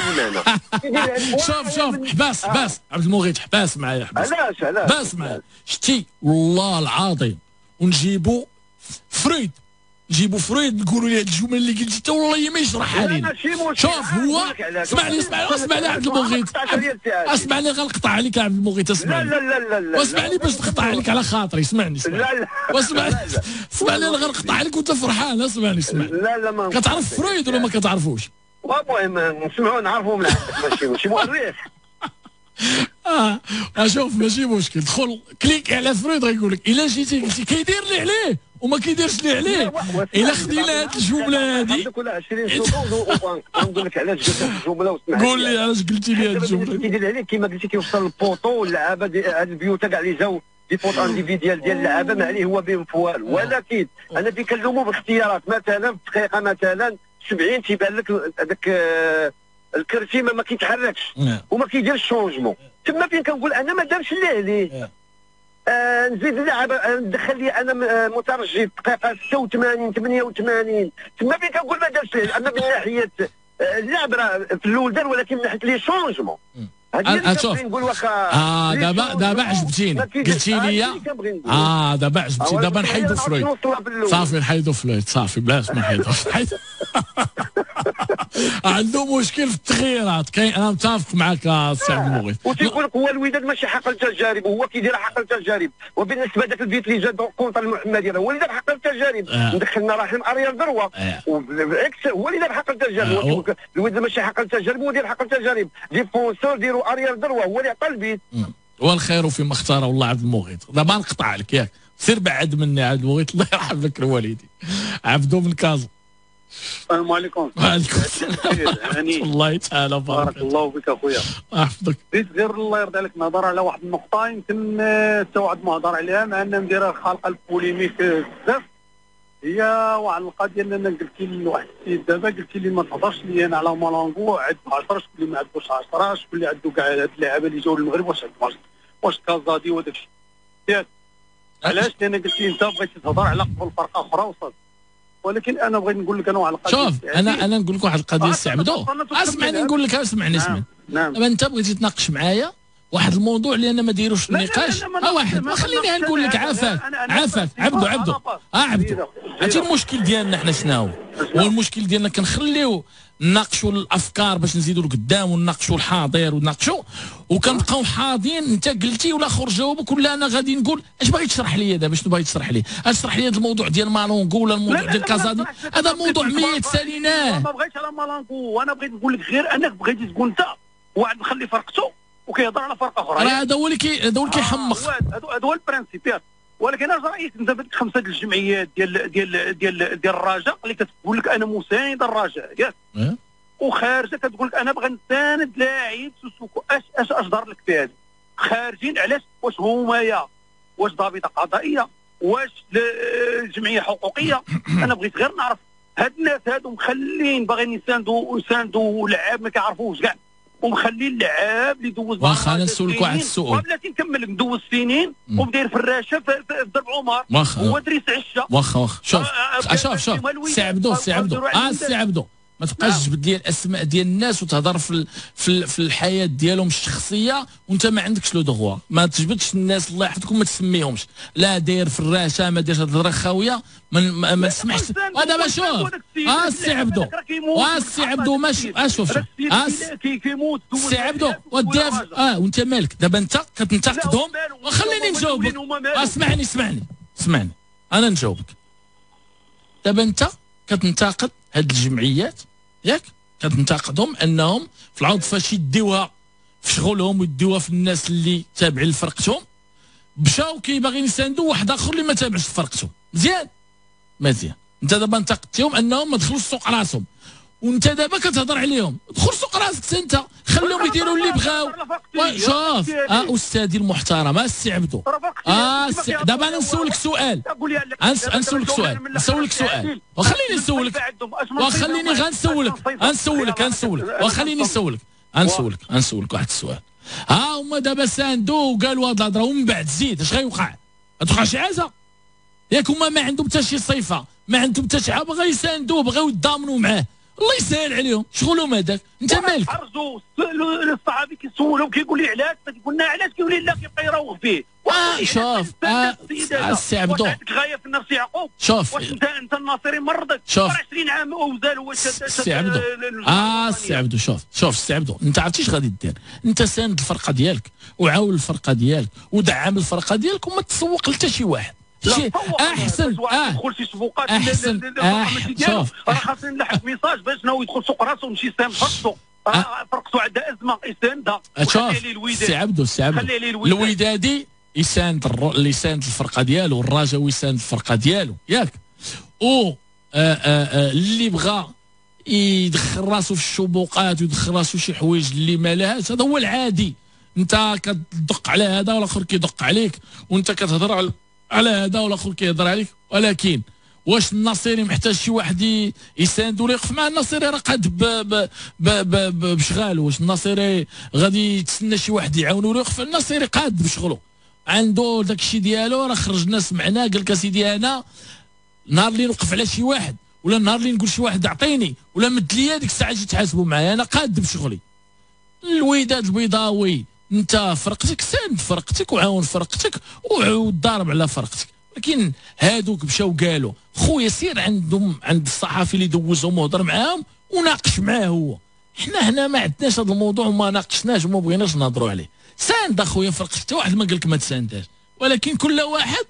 شوف حباس عبد المغيث، حباس معايا، علاش معايا. شتي والله العظيم ونجيبوا فريد نقولوا لي هاد الجمل اللي قلتي انت والله ما يشرحها لينا. شوف هو اسمعني عبد المغيث، اسمعني غنقطع عليك عبد المغيث، اسمعني. لا واسمعني باش نقطع عليك على خاطري، اسمعني. واسمعني غنقطع عليك وانت فرحان، اسمعني. لا ما كتعرف فريد ولا ما كتعرفوش؟ المهم نسمعوا نعرفوا من عندك، ماشي مؤرخ. شوف ماشي مشكل، دخل كليك على فريد غيقول لك الا جيتي قلتي كيدير اللي عليه وما كيديرش اللي عليه. الا خدينا هاد الجمله هادي كل 20 سكوند ونقول لك علاش قلت هاد الجمله واسمعني. قول لي علاش قلتي لي هاد الجمله. كيدير عليه كيما قلتي كيوصل للبوطو واللعابه هاد البيوت كاع اللي جاو دي بوط انديفيديال ديال اللعابه ما عليه هو بهم فوال. ولكن انا كنلومو بالاختيارات، مثلا في الدقيقه مثلا 70 تيبان لك هذاك الكرسي ما كيتحركش وما كيديرش شونجمون، تما فين كنقول انا ما دارش اللي عليه. نزيد اللعب ندخل لي انا مترجي الدقيقه 86 88، تما فين كنقول ما دارش اللي. اما من ناحيه اللعب راه في الاول دار، ولكن من ناحيه لي شونجمون شوف دابا عجبتيني، قلتي لي دابا عجبتيني. دابا نحيدوا فلويد، صافي نحيدوا فلويد، صافي بلاش ما نحيدوش. عنده مشكل في التغييرات، انا متفق معك السي عبد المغيث. وتيقول لك هو الوداد ماشي حقل تجارب، وهو كيدير حقل تجارب. وبالنسبه لذاك البيت اللي جا كونتر المحمدي هو اللي دار حقل تجارب. ندخلنا رحم اريال ذروه، وبالعكس هو اللي دار حقل تجارب. الوداد ماشي حقل تجارب، هو دير حقل تجارب. ديفونسور ديروا اريال ذروه هو اللي عطى البيت. والخير فيما اختاره الله عبد المغيث. دابا نقطع لك ياك، سير بعد مني عبد المغيث، الله يرحم لك الوالدين. عبدو من كازا. السلام عليكم. وعليكم السلام الله تعالى بارك الله فيك اخويا. يحفظك. بغيت غير الله يرضي عليك نهضر على واحد النقطه يمكن توعد ما هضر عليها، مع ان نديرها خالقه البوليميك بزاف. هي واحد القضيه اللي انا قلت لواحد السيد دابا، قلت لي ما تهضرش لي انا على مالانغو عنده 10، شكون اللي ما عندوش 10، شكون اللي عنده كاع هاد اللعابه اللي جاوا للمغرب واش عندهم، واش كازادي وداك الشيء ياك. علاش؟ لان قلت لي انت بغيتي تهضر على قبل فرقه اخرى وصل. ولكن انا بغيت نقول لك انا واحد القضيه. شوف انا نقول لك واحد القضيه السي عبدو، اسمعني نقول لك، اسمعني. دابا انت بغيتي تناقش معايا واحد الموضوع اللي انا ما دايروش النقاش. واحد خليني نقول لك، عافاك عبدو عبدو عرفتي المشكل ديالنا حنا شناهو؟ هو المشكل ديالنا كنخليو نناقشوا الافكار باش نزيدوا لقدام، ونناقشوا الحاضر ونناقشوا، وكنبقاو حاضين. انت قلتي والاخر جاوبك، ولا انا غادي نقول اش باغي تشرح لي دابا؟ شنو باغي تشرح لي؟ اشرح لي هذا الموضوع ديال مالونغو ولا الموضوع ديال كازادي؟ هذا موضوع ميت ساليناه. ما بغيتش على مالونغو، وانا بغيت نقول لك غير انك بغيتي تقول انت واحد مخلي فرقته وكيهضر على فرقه اخرى. هذا هو اللي كيحمق. هذا هو البرانسيبيات. ولكن انا رايت انت بدك 5 الجمعيات ديال الرجاء اللي كتقول لك انا مساند الرجاء ياك، وخارجه كتقول لك انا بغا نساند لاعب سوسوكو. اش دار لك في هذه؟ خارجين علاش؟ واش هما واش ضابطه قضائيه؟ واش جمعيه حقوقيه؟ انا بغيت غير نعرف هاد الناس هادو مخلين باغيين يساندوا لعاب ما كيعرفوش كاع، ومخلين اللعاب اللي دوز. واخا انا نسولك واحد السؤال، بلاتي نكمل لك. دوز سنين ومداير فراشه في درب عمر، هو دريس عشه. واخا شوف سي عبدو سي عبدو ما تبقاش تجبد لي الاسماء ديال الناس وتهضر في الحياه ديالهم الشخصيه وانت ما عندكش لو دوغوا. ما تجبدش الناس الله يحفظكم، ما تسميهمش، لا داير فراشه ما دايرش هضره خاويه، ما نسمحش. دابا شوف السي عبدو ماشي شوف كيموت السي عبدو وداف وانت مالك دابا؟ انت كتنتقدهم وخليني نجاوبك. اسمعني انا نجاوبك. دابا انت كتنتقد هاد الجمعيات ياك، كتنتقدهم انهم في العوض فاش يديوها في شغلهم ويديوها في الناس اللي تابعين لفرقتهم، مشاو كيباغيين يساندوا واحد اخر اللي ما تابعش لفرقتهم. مزيان انت دابا انتقدتيهم انهم ما دخلوش سوق راسهم، وانت دابا كتهضر عليهم. دخل سوق راسك انت، خليهم يديروا اللي بغاو. شوف استاذي المحترم السي عبدو، دابا انا نسولك سؤال وخليني نسولك وخليني غنسولك واحد السؤال. ها هما دابا ساندو وقالوا هاد الهضره ومن بعد زيد اش غيوقع؟ غتوقع شي حاجه؟ ياك هما ما عندهم حتى شي صفه، ما عندهم حتى شي حاجه، بغاو يساندوه، بغاو يتضامنوا معاه، الله يسهل عليهم، شغلهم هذاك، انت مالك؟ حرزوا الصحابي كيسولو كيقول لي علاش، قلنا علاش، كيقول لي لا، كيبقى يراوغ فيه. شوف السي عبدو، عندك غايه في النفس يعقوب، شوف واش انت الناصري مرضك 20 عام وزال هو السي عبدو. السي عبدو شوف السي عبدو، انت عرفتي اش غادي دير؟ انت ساند الفرقه ديالك وعاون الفرقه ديالك ودعم الفرقه ديالك وما تسوق لحتى شي واحد. احسن يدخل شي سبوقات شوف راه خاصني نلحق ميساج باش ناوي يدخل سوق راسو ويمشي يساهم فرقته، فرقته عندها ازمه يساندها. شوف السي عبدو الودادي يساند اللي يساند الفرقه ديالو، والرجاوي يساند الفرقه ديالو ياك، و اللي بغى يدخل راسو في الشبوقات ويدخل راسو شي حوايج اللي ما لهاش، هذا هو العادي. انت كتدق على هذا والاخر كيدق عليك، وانت كتهضر على هذا والاخر كيهضر عليك، ولكن واش الناصري محتاج شي واحد يساند ولا يقف مع الناصري؟ راه قاد بشغالو. واش الناصري غادي يتسنى شي واحد يعاونو ولا يقف؟ الناصري قاد بشغلو، عنده داك الشيء ديالو. راه خرجنا سمعنا قال لك اسيدي انا نهار اللي نوقف على شي واحد ولا نهار اللي نقول شي واحد اعطيني ولا مد ليا ديك الساعه جي تحاسبوا معايا، انا قاد بشغلي. الوداد البيضاوي انت فرقتك، ساند فرقتك وعاون فرقتك وضارب على فرقتك، لكن هادوك مشاو قالوا خويا سير عند الصحافي اللي دوزهم وهضر معاهم وناقش معاه هو. حنا هنا ما عندناش هذا الموضوع وما ناقشناش وما بغيناش نهضروا عليه. ساند اخويا فرقتك، حتى واحد ما قال لك ما تساندهاش، ولكن كل واحد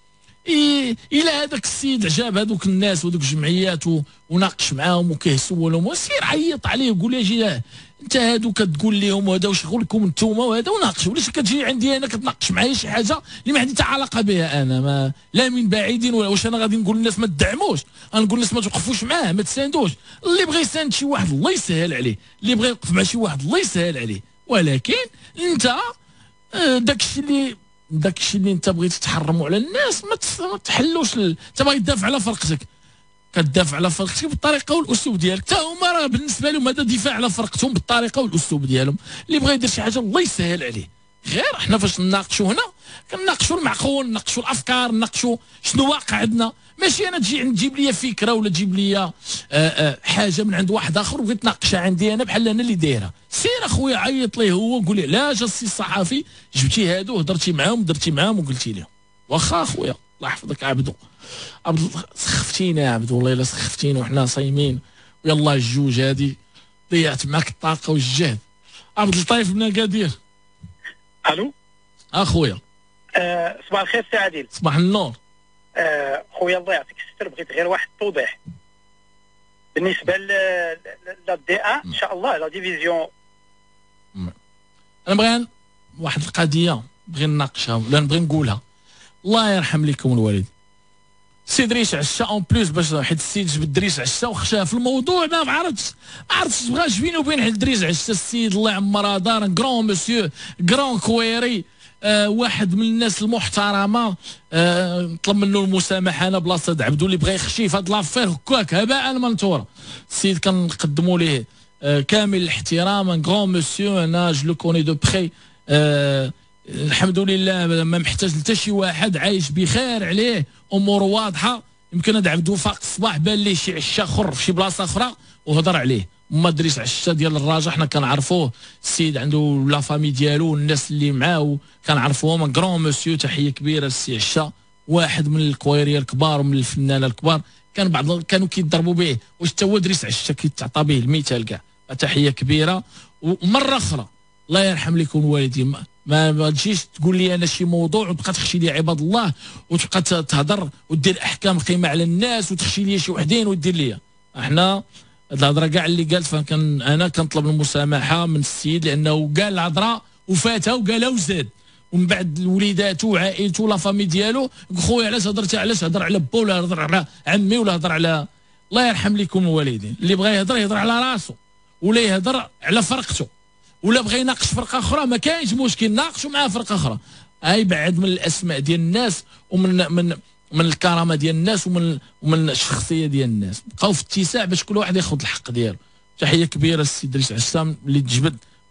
الى هذاك السيد عجاب هذوك الناس وذوك الجمعيات وناقش معاهم وكيهسوا لهم، وسير عيط عليه وقول له اجي انت هادو كتقول لهم وهذا وشغلكم انتوما وهذا وناقش، ولاش كتجي عندي انا كتناقش معايا شي حاجه اللي ما عندي حتى علاقه بها انا، ما لا من بعيدين ولا واش انا غادي نقول للناس ما تدعموش؟ غنقول للناس ما توقفوش معاه ما تساندوش. اللي بغى يساند شي واحد الله يسهل عليه، اللي بغى يوقف مع شي واحد الله يسهل عليه، ولكن انت داكشي اللي انت بغيتي تحرموا على الناس ما تحلوش. انت باغي تدافع على فرقتك، كتدافع على فرقتك بالطريقه والاسلوب ديالك، حتى هما راه بالنسبه لهم هذا دفاع على فرقتهم بالطريقه والاسلوب ديالهم. اللي بغى يدير شي حاجه الله يسهل عليه. غير حنا فاش نناقشوا هنا كنناقشوا المعقول، نناقشوا الافكار، نناقشوا شنو واقع عندنا، ماشي انا تجيب لي فكره ولا تجيب لي حاجه من عند واحد اخر وبغيت تناقشها عندي انا بحال انا اللي دايرها. سير اخويا عيط ليه هو وقول ليه لا جا السي الصحافي جبتي هادو هضرتي معاهم درتي معاهم وقلتي لهم. واخا اخويا الله يحفظك عبدو سخفتينا يا عبدو، والله الا سخفتينا وحنا صايمين، ويلا الجوج هادي ضيعت معاك الطاقه والجهد. عبد اللطيف من اكادير. الو اخويا. صباح الخير سي عادل. صباح النور. خويا الله يعطيك الستر، بغيت غير واحد التوضيح بالنسبه لا دي ان شاء الله لا ديفيزيون. انا بغي واحد القضيه بغي نناقشها ولا نبغي نقولها. الله يرحم لكم الوالد سي دريس عشا اون بلوس، باش حيت السيد جبد دريس عشا وخشى في الموضوع. ما عرفتش بغاش بيني وبين حيت دريس عشا السيد الله يعمرها دار كرون مسيو كرون كويري، واحد من الناس المحترمه، نطلب منه المسامحه انا بلاصه عبدو اللي بغى يخشي في هاد لافير هكاك هباء منثورا. السيد كنقدموا ليه كامل الاحترام، كرون مسيو، انا جو لو كوني دو بخي، الحمد لله ما محتاج حتى شي واحد، عايش بخير عليه، امور واضحه. يمكن هذا عبدو فاق الصباح بان ليه شي عشا اخر في شي بلاصه اخرى وهضر عليه. ما دريس عشا ديال الراجا حنا كنعرفوه، السيد عنده لا فامي ديالو والناس اللي معاه كنعرفوهم. كرون مسيو تحيه كبيره للسي عشا، واحد من الكويريه الكبار ومن الفنانه الكبار. كان بعض كانوا كيضربوا به واش تا هو دريس عشا كيتعطى به المثال كاع. تحيه كبيره. ومره اخرى الله يرحم لكم الوالدين، ما تجيش تقول لي انا شي موضوع وتبقى تخشي لي عباد الله وتبقى تهضر ودير احكام قيمه على الناس وتخشي لي شي وحدين ودير لي. احنا هاد الهضره كاع اللي قالت انا كنطلب المسامحه من السيد لانه قال الهضره وفاتها وقالها وزاد، ومن بعد وليداتو وعائلته لا فامي ديالو خويا علاش هضرتي، علاش هضر على با ولا هضر على عمي ولا هضر على. الله يرحم لكم الوالدين. اللي بغى يهضر على راسو ولا يهضر على فرقته ولا بغى يناقش فرقه اخرى ما كاينش مشكل، ناقشوا معاه فرقه اخرى. هاي بعد من الاسماء ديال الناس ومن من الكرامه ديال الناس ومن الشخصيه ديال الناس. بقاو في اتساع باش كل واحد ياخذ الحق ديالو. تحيه كبيره للسي دريس عسام اللي تجبد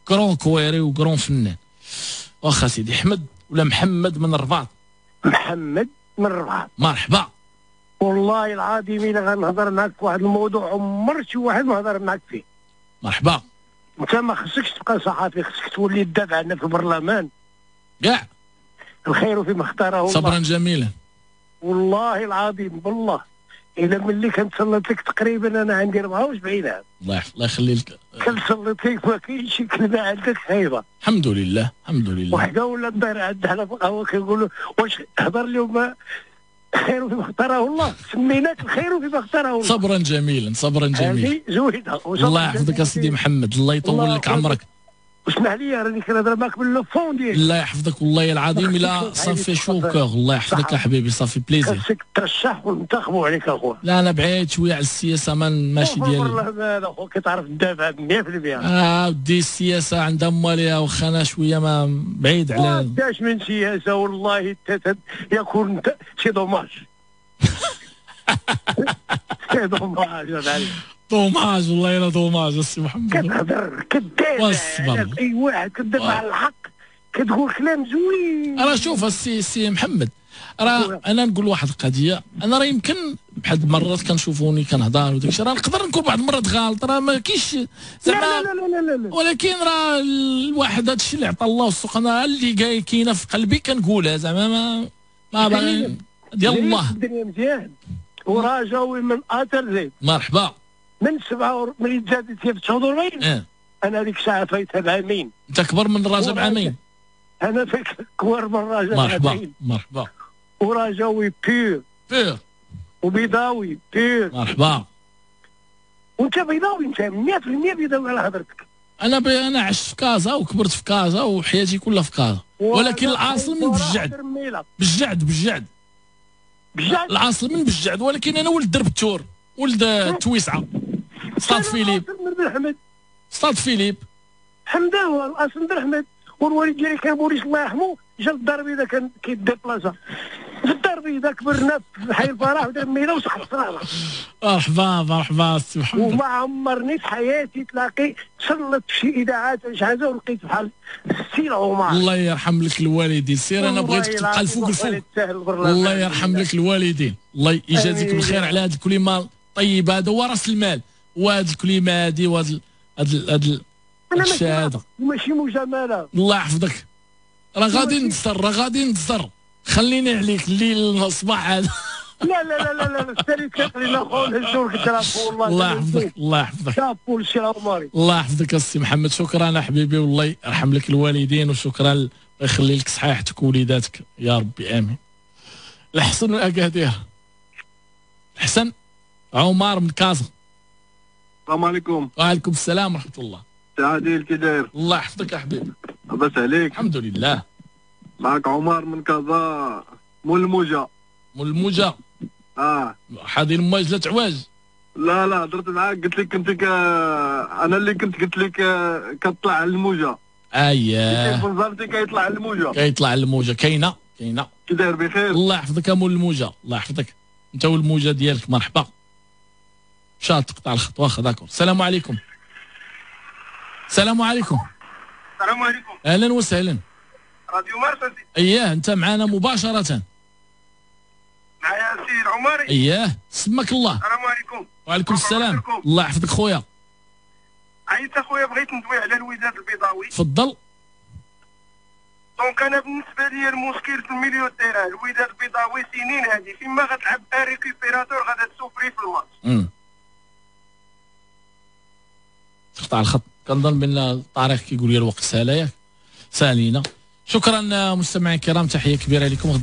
كرون كويري وكرون فنان. واخا سيدي احمد ولا محمد من الرباط؟ محمد من الرباط. مرحبا. والله العظيم الا غنهضر معك في واحد الموضوع عمر شي واحد ما هضر معك فيه. مرحبا. انت ما خصكش تبقى صحافي، خصك تولي تدافع عنا في البرلمان كاع. الخير فيما اختاره الله. صبرا جميلا. والله العظيم بالله الا ملي كنتسلط لك تقريبا انا عندي 74 عام. الله يخلي لك. كنتسلط لك ما كاينش شي كلمه عندك خايبه. الحمد لله الحمد لله. وحده ولا الدار عندها حنا في القهوه كنقولوا واش هضر اليوم خير فيما اختاره الله، سميناك الخير فيما اختاره الله. صبرا جميلا صبرا جميلا. هذه زويده. الله يحفظك يا سيدي محمد، الله يطول لك عمرك. اسمح لي راني كنهضر معاك بالفون ديالي. الله يحفظك والله العظيم الا صافي شوكر. الله يحفظك يا حبيبي صافي بليزير. خاصك ترشح وننتخبوا عليك اخويا. لا انا بعيد شويه على السياسه ماشي ديالي. والله هذا اخويا كتعرف تدافع 100%. ودي السياسه عندها مالها واخا انا شويه ما بعيد على. داش من سياسه والله يكون سي دوماج. سي دوماج دوماج والله الا دوماج السي محمد. كتهضر كدافع على اي واحد، كدافع على الحق، كتقول كلام زوين. راه شوف السي محمد، راه انا نقول واحد القضيه، انا راه يمكن بحال المرات كنشوفوني كنهضر وداك الشيء، راه نقدر نكون بعض المرات غلط، راه ما كاينش زعما. لا لا لا لا لا. ولكن راه الواحد هذا الشيء اللي عطى الله والسوق، انا اللي كاينه في قلبي كنقولها زعما ما باغي ديال الله. الدنيا مزيان وراجاوي من اتر زيد. مرحبا. من 7 ملي تزادت في 49 انا هذيك الساعه فايتها بعامين. انت كبر من الراجا بعامين؟ انا فيك كبر من الراجا بعامين. مرحبا. وراجاوي بير وبيضاوي بير. مرحبا. وانت بيضاوي، انت 100% بيضاوي على هضرتك. انا عشت في كازا وكبرت في كازا وحياتي كلها في كازا، ولكن العاصل من بجعد. العاصل من بجعد، ولكن انا ولد دربتور، ولد التويسعه، سطاد فيليب. سطاد فيليب حمدا هو الاصل در احمد. والوالد ديالي كان بوليس الله يرحمه، جا للدار البيضاء كان كيديبلاصا في الدار البيضاء، كبرنا في حي الفرح ودار الميله وسخ الصراحه. مرحبا السي محمد. وما عمرني في حياتي تلاقي تسلط في شي اذاعات ولا شي حاجه ولقيت بحال السي عمر. الله يرحم لك الوالدين. سير انا بغيتك تبقى الفوق الفوق. الله يرحم لك الوالدين، الله يجازيك بالخير على هذه الكلمه الطيبه. هذا هو راس المال، وهذه الكلمه هذه وهذا الشهاده ماشي مجامله. الله يحفظك. راه غادي نتصر خليني عليك الليل الصباح هذا. لا لا لا لا لا السالي كتقري لا خول الجور كتعرفوا. والله الله يحفظك الله يحفظك. شابو الشي عمري. الله يحفظك السي محمد. شكرا يا حبيبي، والله يرحم لك الوالدين، وشكرا ويخلي لك صحيحتك ووليداتك يا ربي امين. الحسن واكادير. الحسن عمر من كازا. السلام عليكم. وعليكم السلام ورحمه الله. عادل كي داير؟ الله يحفظك يا حبيبي. لاباس عليك؟ الحمد لله. معك عمر من كازا مول الموجه. مول الموجه. حاضر مواجله عواج. لا هضرت معاك قلت لك انا اللي كنت قلت لك كطلع على الموجه. اييه صاحبتي كيطلع على الموجه. كيطلع الموجه. كاينه كي داير بخير؟ الله يحفظك يا مول الموجه. الله يحفظك انت والموجه ديالك. مرحبا. مشات تقطع الخط. واخا داكور. السلام عليكم. السلام عليكم. السلام عليكم. اهلا وسهلا. راديو مارس. اييه انت معنا مباشره. معايا السي العمري. اييه سمك الله. السلام عليكم. وعليكم السلام. الله يحفظك خويا. عيطت اخويا بغيت ندوي على الوداد البيضاوي. تفضل. دونك انا بالنسبه لي المشكل في الميليو تيران، الوداد البيضاوي سنين هذه فيما غتلعب ان ريكوبيراتور غادا تسوفري في الماتش. تقطع الخط. كنظن بان الطريق كيقول لي الوقت سالا ياك سالينا. شكرا مستمعي الكرام، تحيه كبيره لكم.